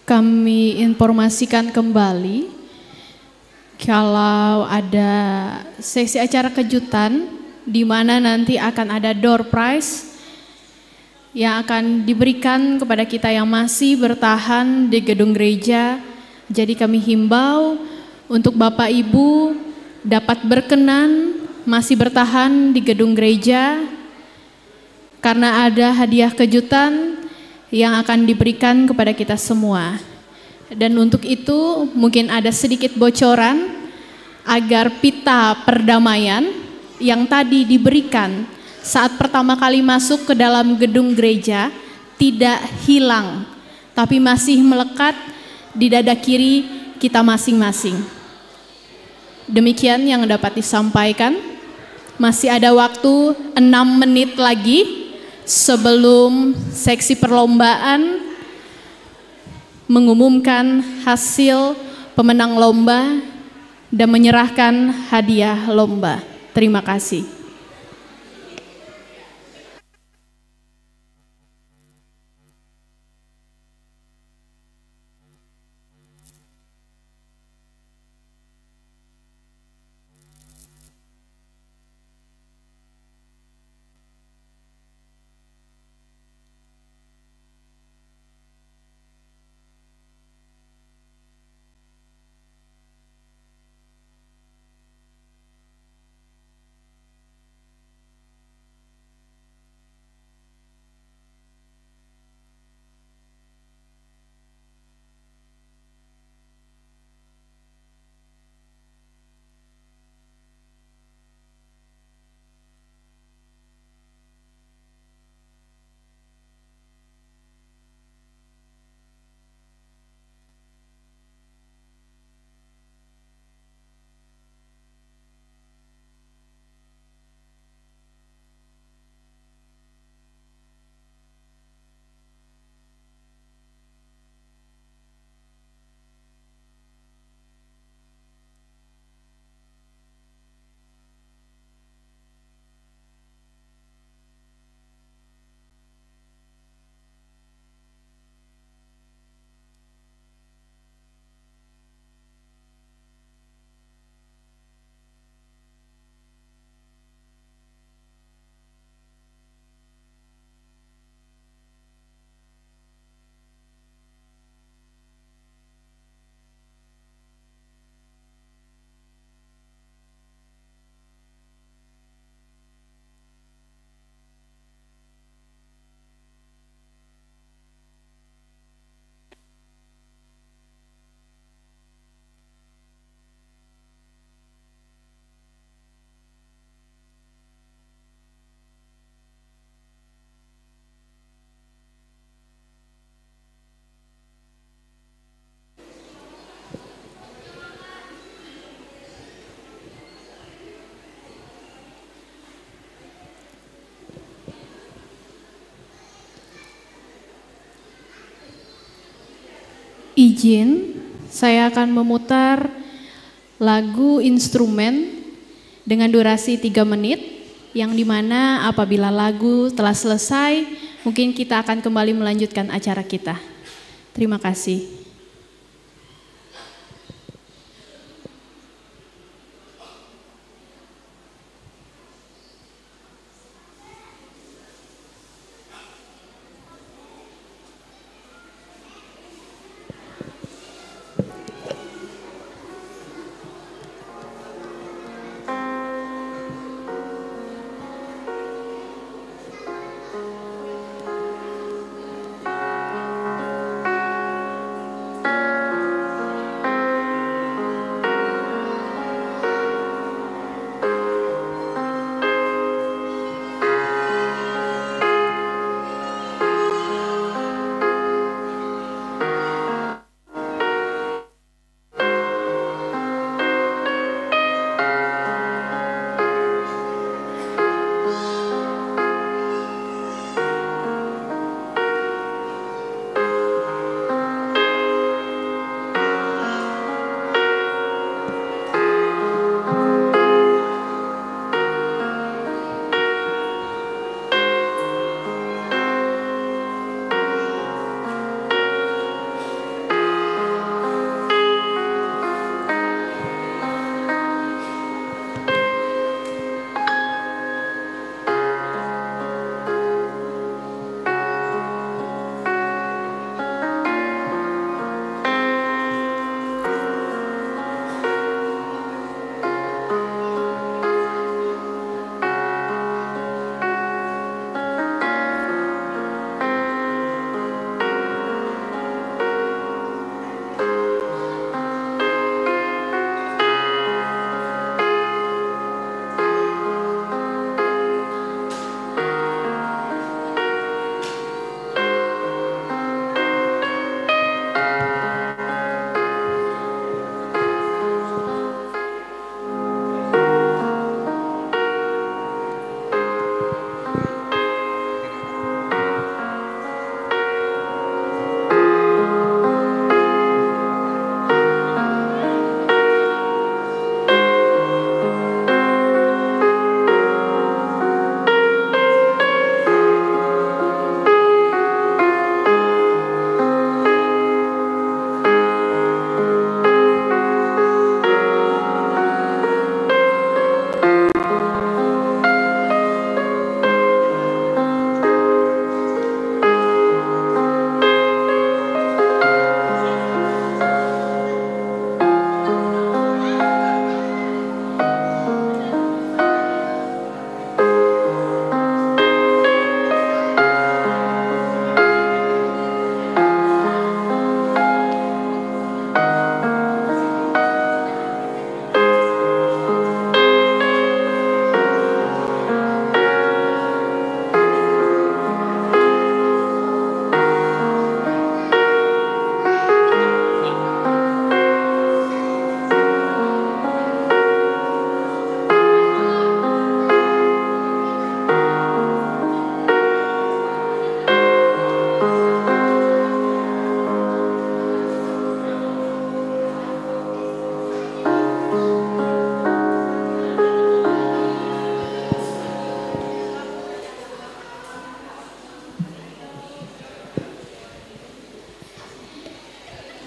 kami informasikan kembali kalau ada sesi acara kejutan di mana nanti akan ada door prize yang akan diberikan kepada kita yang masih bertahan di gedung gereja. Jadi kami himbau untuk Bapak Ibu dapat berkenan masih bertahan di gedung gereja karena ada hadiah kejutan yang akan diberikan kepada kita semua. Dan untuk itu mungkin ada sedikit bocoran agar pita perdamaian yang tadi diberikan saat pertama kali masuk ke dalam gedung gereja tidak hilang, tapi masih melekat di dada kiri kita masing-masing. Demikian yang dapat disampaikan. Masih ada waktu enam menit lagi sebelum seksi perlombaan mengumumkan hasil pemenang lomba dan menyerahkan hadiah lomba. Terima kasih. Izin, saya akan memutar lagu instrumen dengan durasi tiga menit, yang dimana apabila lagu telah selesai, mungkin kita akan kembali melanjutkan acara kita. Terima kasih.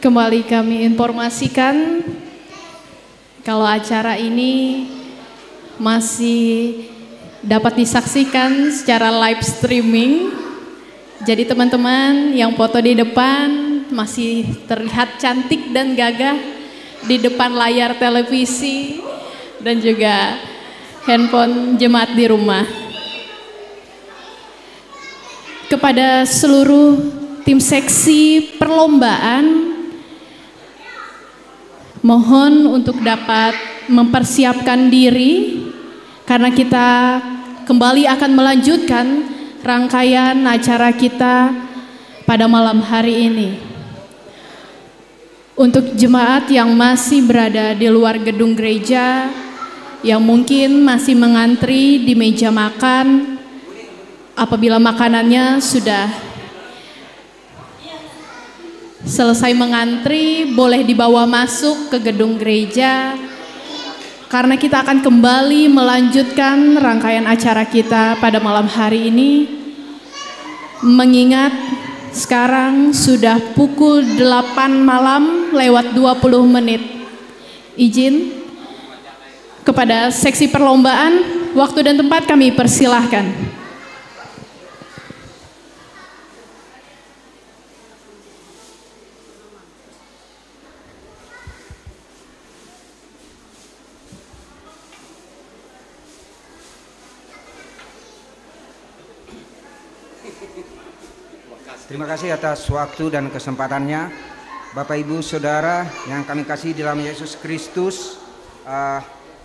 Kembali kami informasikan kalau acara ini masih dapat disaksikan secara live streaming. Jadi teman-teman yang foto di depan masih terlihat cantik dan gagah di depan layar televisi dan juga handphone jemaat di rumah. Kepada seluruh tim seksi perlombaan, mohon untuk dapat mempersiapkan diri karena kita kembali akan melanjutkan rangkaian acara kita pada malam hari ini. Untuk jemaat yang masih berada di luar gedung gereja, yang mungkin masih mengantri di meja makan, apabila makanannya sudah selesai mengantri, boleh dibawa masuk ke gedung gereja karena kita akan kembali melanjutkan rangkaian acara kita pada malam hari ini. Mengingat sekarang sudah pukul delapan malam lewat dua puluh menit. Izin kepada seksi perlombaan, waktu dan tempat kami persilahkan. Terima kasih atas waktu dan kesempatannya, Bapak Ibu Saudara yang kami kasih di dalam Yesus Kristus. Uh,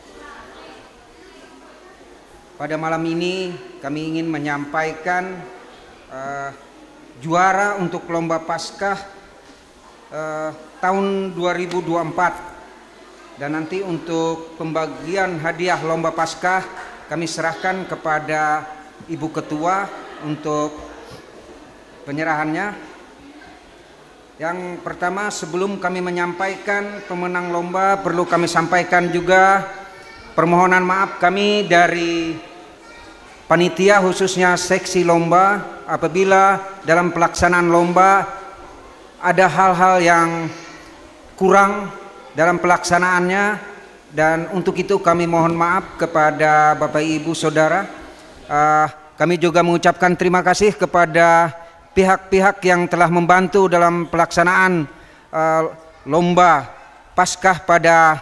pada malam ini kami ingin menyampaikan uh, juara untuk lomba Paskah uh, tahun dua ribu dua puluh empat, dan nanti untuk pembagian hadiah lomba Paskah kami serahkan kepada Ibu Ketua untuk penyerahannya. Yang pertama, sebelum kami menyampaikan pemenang lomba, perlu kami sampaikan juga permohonan maaf kami dari panitia, khususnya seksi lomba, apabila dalam pelaksanaan lomba ada hal-hal yang kurang dalam pelaksanaannya, dan untuk itu kami mohon maaf kepada Bapak Ibu Saudara. Uh, kami juga mengucapkan terima kasih kepada pihak-pihak yang telah membantu dalam pelaksanaan uh, lomba Paskah pada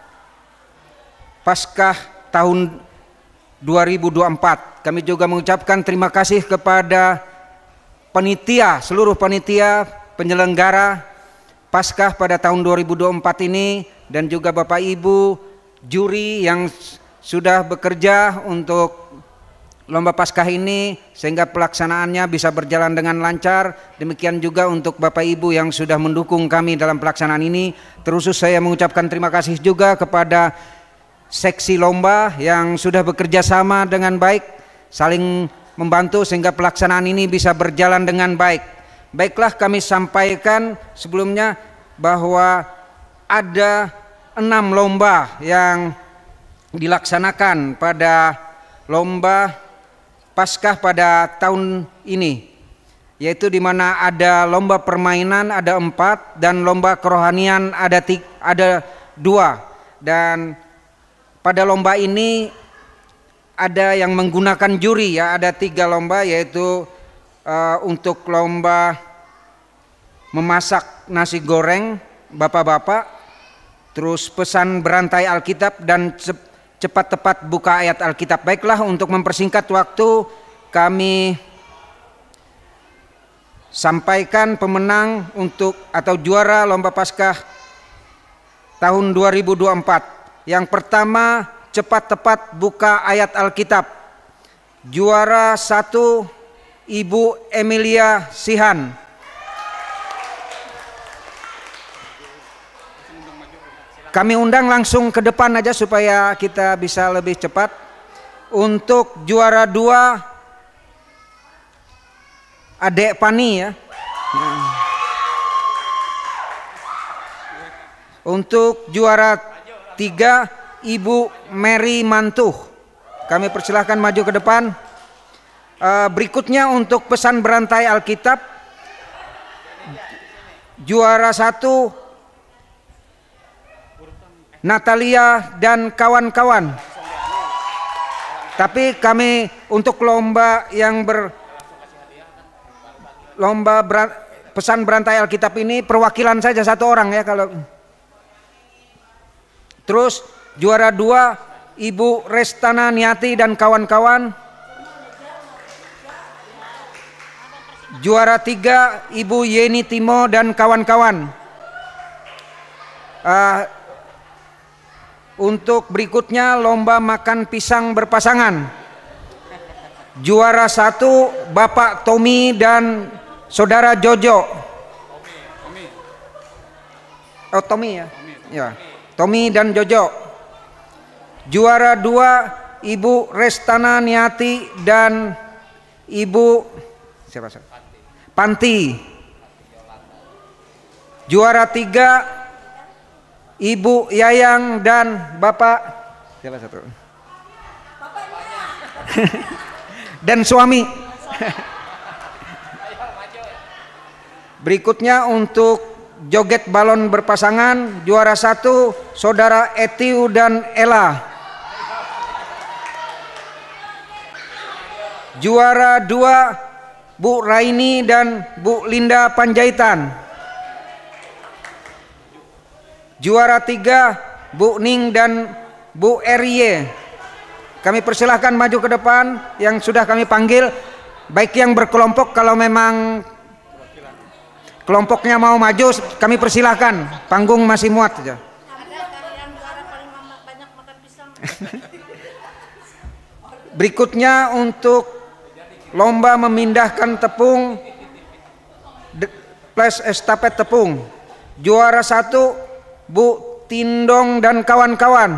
Paskah tahun dua ribu dua puluh empat. Kami juga mengucapkan terima kasih kepada panitia, seluruh panitia penyelenggara Paskah pada tahun dua ribu dua puluh empat ini, dan juga Bapak Ibu juri yang sudah bekerja untuk lomba Paskah ini sehingga pelaksanaannya bisa berjalan dengan lancar. Demikian juga untuk Bapak Ibu yang sudah mendukung kami dalam pelaksanaan ini. Terus saya mengucapkan terima kasih juga kepada seksi lomba yang sudah bekerja sama dengan baik, saling membantu sehingga pelaksanaan ini bisa berjalan dengan baik. Baiklah, kami sampaikan sebelumnya bahwa ada enam lomba yang dilaksanakan pada lomba Paskah pada tahun ini, yaitu di mana ada lomba permainan ada empat dan lomba kerohanian ada tiga, ada dua. Dan pada lomba ini ada yang menggunakan juri, ya, ada tiga lomba, yaitu uh, untuk lomba memasak nasi goreng bapak-bapak, terus pesan berantai Alkitab, dan cepat tepat buka ayat Alkitab. Baiklah, untuk mempersingkat waktu kami sampaikan pemenang untuk atau juara lomba Paskah tahun dua ribu dua puluh empat. Yang pertama, cepat tepat buka ayat Alkitab. Juara satu, Ibu Emilia Sihan. Kami undang langsung ke depan aja supaya kita bisa lebih cepat. Untuk juara dua, Adek Pani, ya. Untuk juara tiga, Ibu Mary Mantuh. Kami persilahkan maju ke depan. Uh, berikutnya untuk pesan berantai Alkitab, juara satu Natalia dan kawan-kawan. Tapi kami untuk lomba yang ber lomba beran, pesan berantai Alkitab ini perwakilan saja satu orang ya kalau. Terus juara dua Ibu Restana Niati dan kawan-kawan. Juara tiga Ibu Yeni Timo dan kawan-kawan. Uh, untuk berikutnya lomba makan pisang berpasangan. Juara satu Bapak Tommy dan Saudara Jojo. Oh Tommy ya. Ya. Tommy dan Jojo. Juara dua Ibu Restana Niati dan Ibu siapa siapa? Panti. Juara tiga Ibu Yayang dan Bapak siapa satu? Dan suami. Berikutnya untuk joget balon berpasangan, juara satu Saudara Etiu dan Ella. Juara dua Bu Raini dan Bu Linda Panjaitan. Juara tiga Bu Ning dan Bu Erie. Kami persilahkan maju ke depan yang sudah kami panggil, baik yang berkelompok kalau memang kelompoknya mau maju kami persilahkan, panggung masih muat saja. Berikutnya untuk lomba memindahkan tepung plus estafet tepung, juara satu Bu Tindong dan kawan-kawan.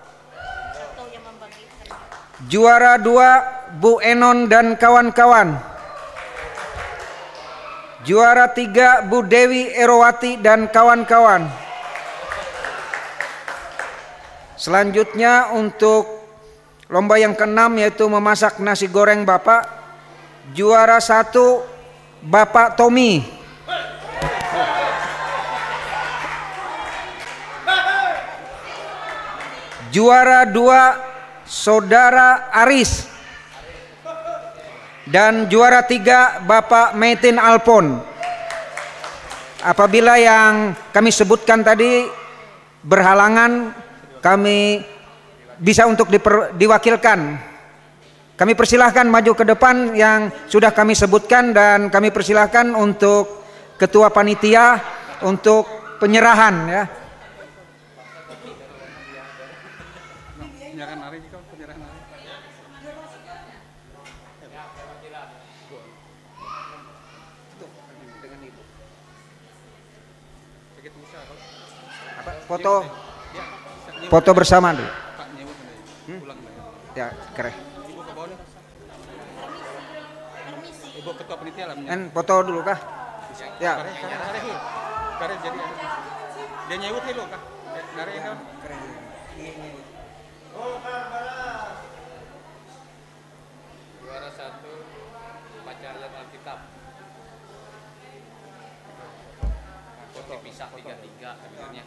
Juara dua Bu Enon dan kawan-kawan. Juara tiga Bu Dewi Erowati dan kawan-kawan. Selanjutnya untuk lomba yang keenam yaitu memasak nasi goreng Bapak. Juara satu Bapak Tommy. Juara dua Saudara Aris. Dan juara tiga Bapak Metin Alpon. Apabila yang kami sebutkan tadi berhalangan, kami bisa untuk diper, diwakilkan. Kami persilahkan maju ke depan yang sudah kami sebutkan dan kami persilahkan untuk ketua panitia untuk penyerahan ya. Foto foto bersama dulu. Hmm? Ya, keren. Ibu ketua panitia lah. En foto dulu kah? Ya. Kare jadi dia nyewut dulu kah? Dari itu. Juara satu Pacaryan Alkitab. Foto pisah tiga tiga sebenarnya.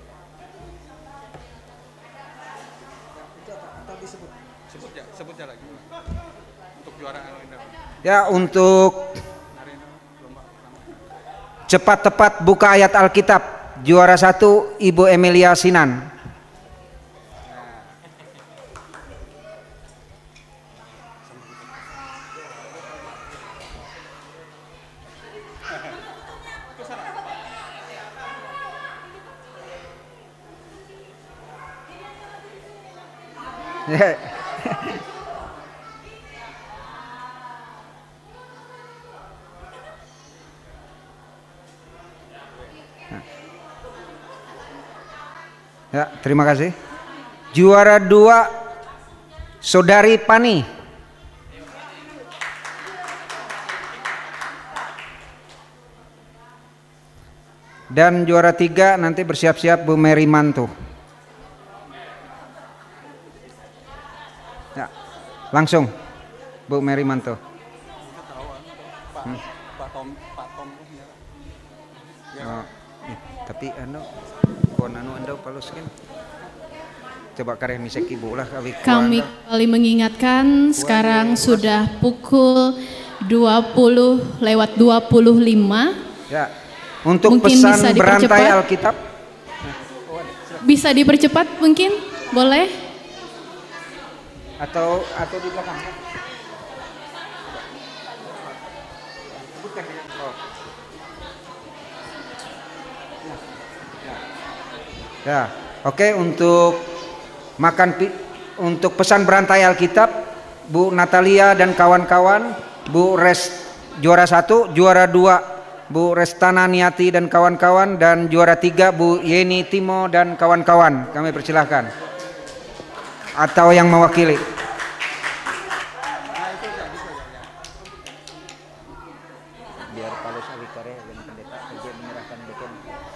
Sebut, sebut ya, sebut ya lagi untuk juara ya untuk cepat tepat buka ayat Alkitab, juara satu Ibu Emilia Sinan. Ya. Ya, terima kasih. Juara dua Saudari Pani. Dan juara tiga nanti bersiap-siap Bu Mary Mantu. Ya, langsung Bu Mary Mantu. Hmm. Oh, eh, tapi anu kon anu anda paluskan. Coba kareh misek ibu lah kami. Kami kembali mengingatkan sekarang sudah pukul dua puluh lewat dua puluh lima. Ya. Untuk mungkin pesan bisa berantai Alkitab bisa dipercepat mungkin, boleh? Atau atau di belakang. Oh. Ya, oke okay, untuk makan untuk pesan berantai Alkitab Bu Natalia dan kawan-kawan, Bu Res juara satu, juara dua Bu Restana Niati dan kawan-kawan, dan juara tiga Bu Yeni Timo dan kawan-kawan. Kami persilahkan. Atau yang mewakili. Biar Paulus Awikare dan pendeta kerja menyerahkan beken.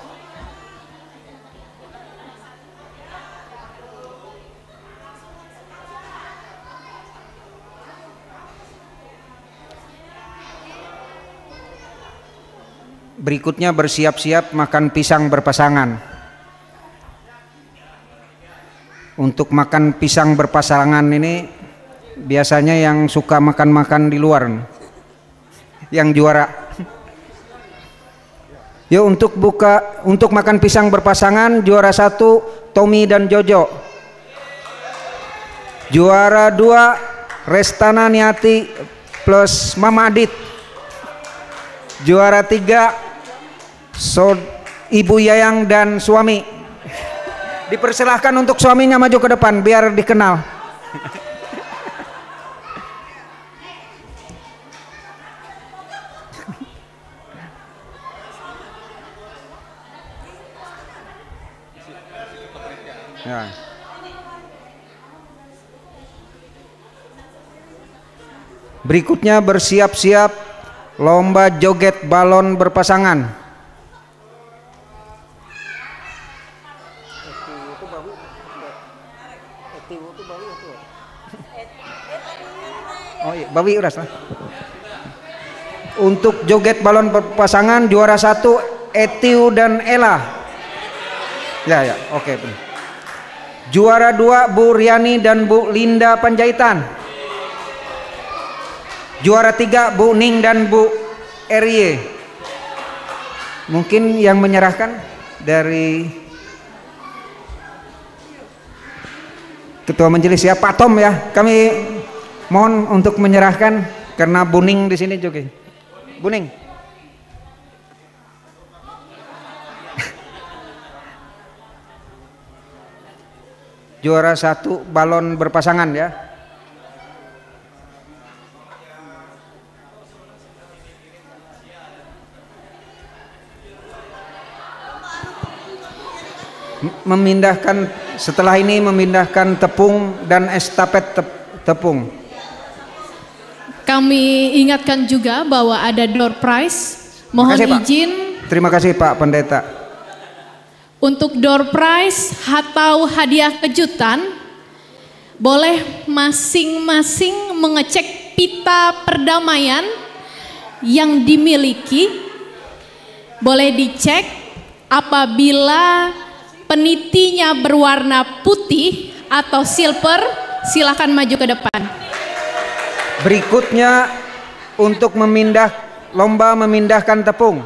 Berikutnya bersiap-siap makan pisang berpasangan. Untuk makan pisang berpasangan ini biasanya yang suka makan-makan di luar, yang juara. Yuk untuk buka untuk makan pisang berpasangan, juara satu Tommy dan Jojo, juara dua Restana Niati plus Mama Adit, juara tiga So, Ibu Yayang dan suami. Dipersilahkan untuk suaminya maju ke depan biar dikenal. Ya. Berikutnya bersiap-siap lomba joget balon berpasangan. Oh iya, bawi uras lah. Untuk joget balon berpasangan juara satu Etiu dan Ella. Ya ya, oke. Okay. Juara dua Bu Riani dan Bu Linda Panjaitan. Juara tiga Bu Ning dan Bu Erie. Mungkin yang menyerahkan dari Ketua Majelis ya Pak Tom ya. Kami mohon untuk menyerahkan karena Bu Ning di sini juga. Bu Ning. Juara satu balon berpasangan ya. Memindahkan setelah ini memindahkan tepung dan estafet tepung. Kami ingatkan juga bahwa ada door prize. Mohon Makasih, Pak. izin. Terima kasih Pak Pendeta. Untuk door prize atau hadiah kejutan, boleh masing-masing mengecek pita perdamaian yang dimiliki. Boleh dicek apabila penitinya berwarna putih atau silver, silakan maju ke depan. Berikutnya untuk memindah lomba memindahkan tepung.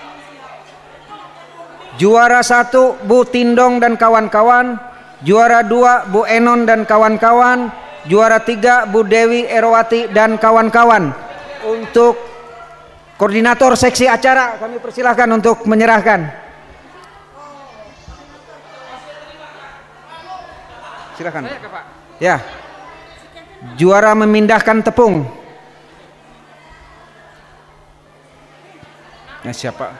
Juara satu Bu Tindong dan kawan-kawan, juara dua Bu Enon dan kawan-kawan, juara tiga Bu Dewi Erowati dan kawan-kawan. Untuk koordinator seksi acara kami persilahkan untuk menyerahkan. Silakan. Ya. Juara memindahkan tepung. Ya siapa?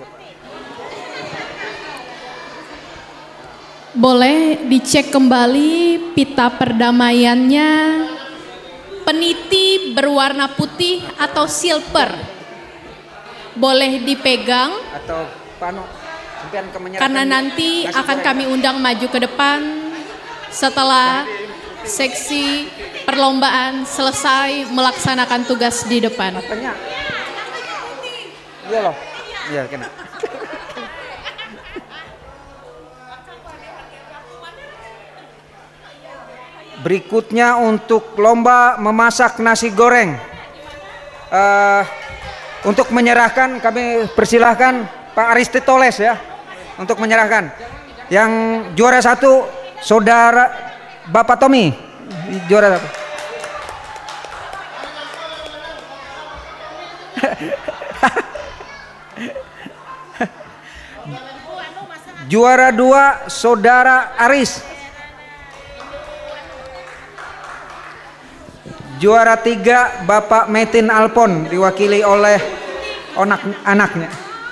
Boleh dicek kembali pita perdamaiannya, peniti berwarna putih atau silver. Boleh dipegang atau panu, karena nanti akan kami undang maju ke depan setelah seksi perlombaan selesai melaksanakan tugas di depan. Iya loh. Iya kena. Berikutnya untuk lomba memasak nasi goreng. Uh, untuk menyerahkan kami persilahkan Pak Aristoteles ya untuk menyerahkan. Yang juara satu saudara Bapak Tommy, juara satu. Juara dua saudara Aris. Juara tiga Bapak Metin Alpon diwakili oleh anak anaknya.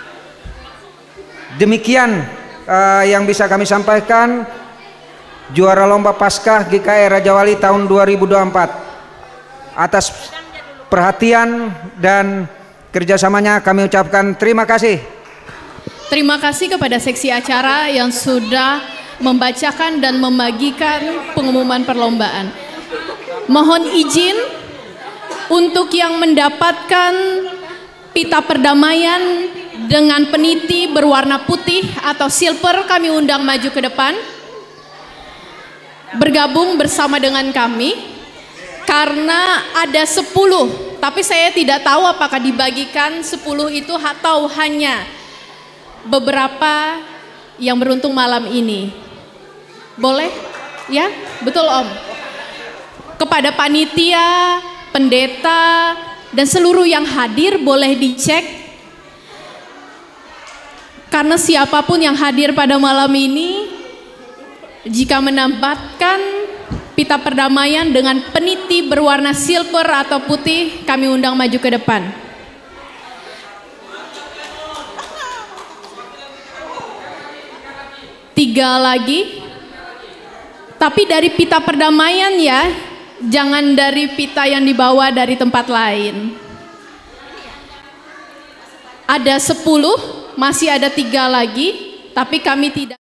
Demikian uh, yang bisa kami sampaikan. Juara lomba Paskah G K I Raja Wali tahun dua ribu dua puluh empat. Atas perhatian dan kerjasamanya kami ucapkan terima kasih. Terima kasih kepada seksi acara yang sudah membacakan dan membagikan pengumuman perlombaan. Mohon izin untuk yang mendapatkan pita perdamaian dengan peniti berwarna putih atau silver, kami undang maju ke depan bergabung bersama dengan kami karena ada sepuluh, tapi saya tidak tahu apakah dibagikan sepuluh itu atau hanya beberapa yang beruntung malam ini. Boleh? Ya, betul Om. Kepada panitia, pendeta, dan seluruh yang hadir boleh dicek. Karena siapapun yang hadir pada malam ini, jika mendapatkan pita perdamaian dengan peniti berwarna silver atau putih, kami undang maju ke depan. Tiga lagi, tapi dari pita perdamaian ya, jangan dari pita yang dibawa dari tempat lain. Ada sepuluh, masih ada tiga lagi, tapi kami tidak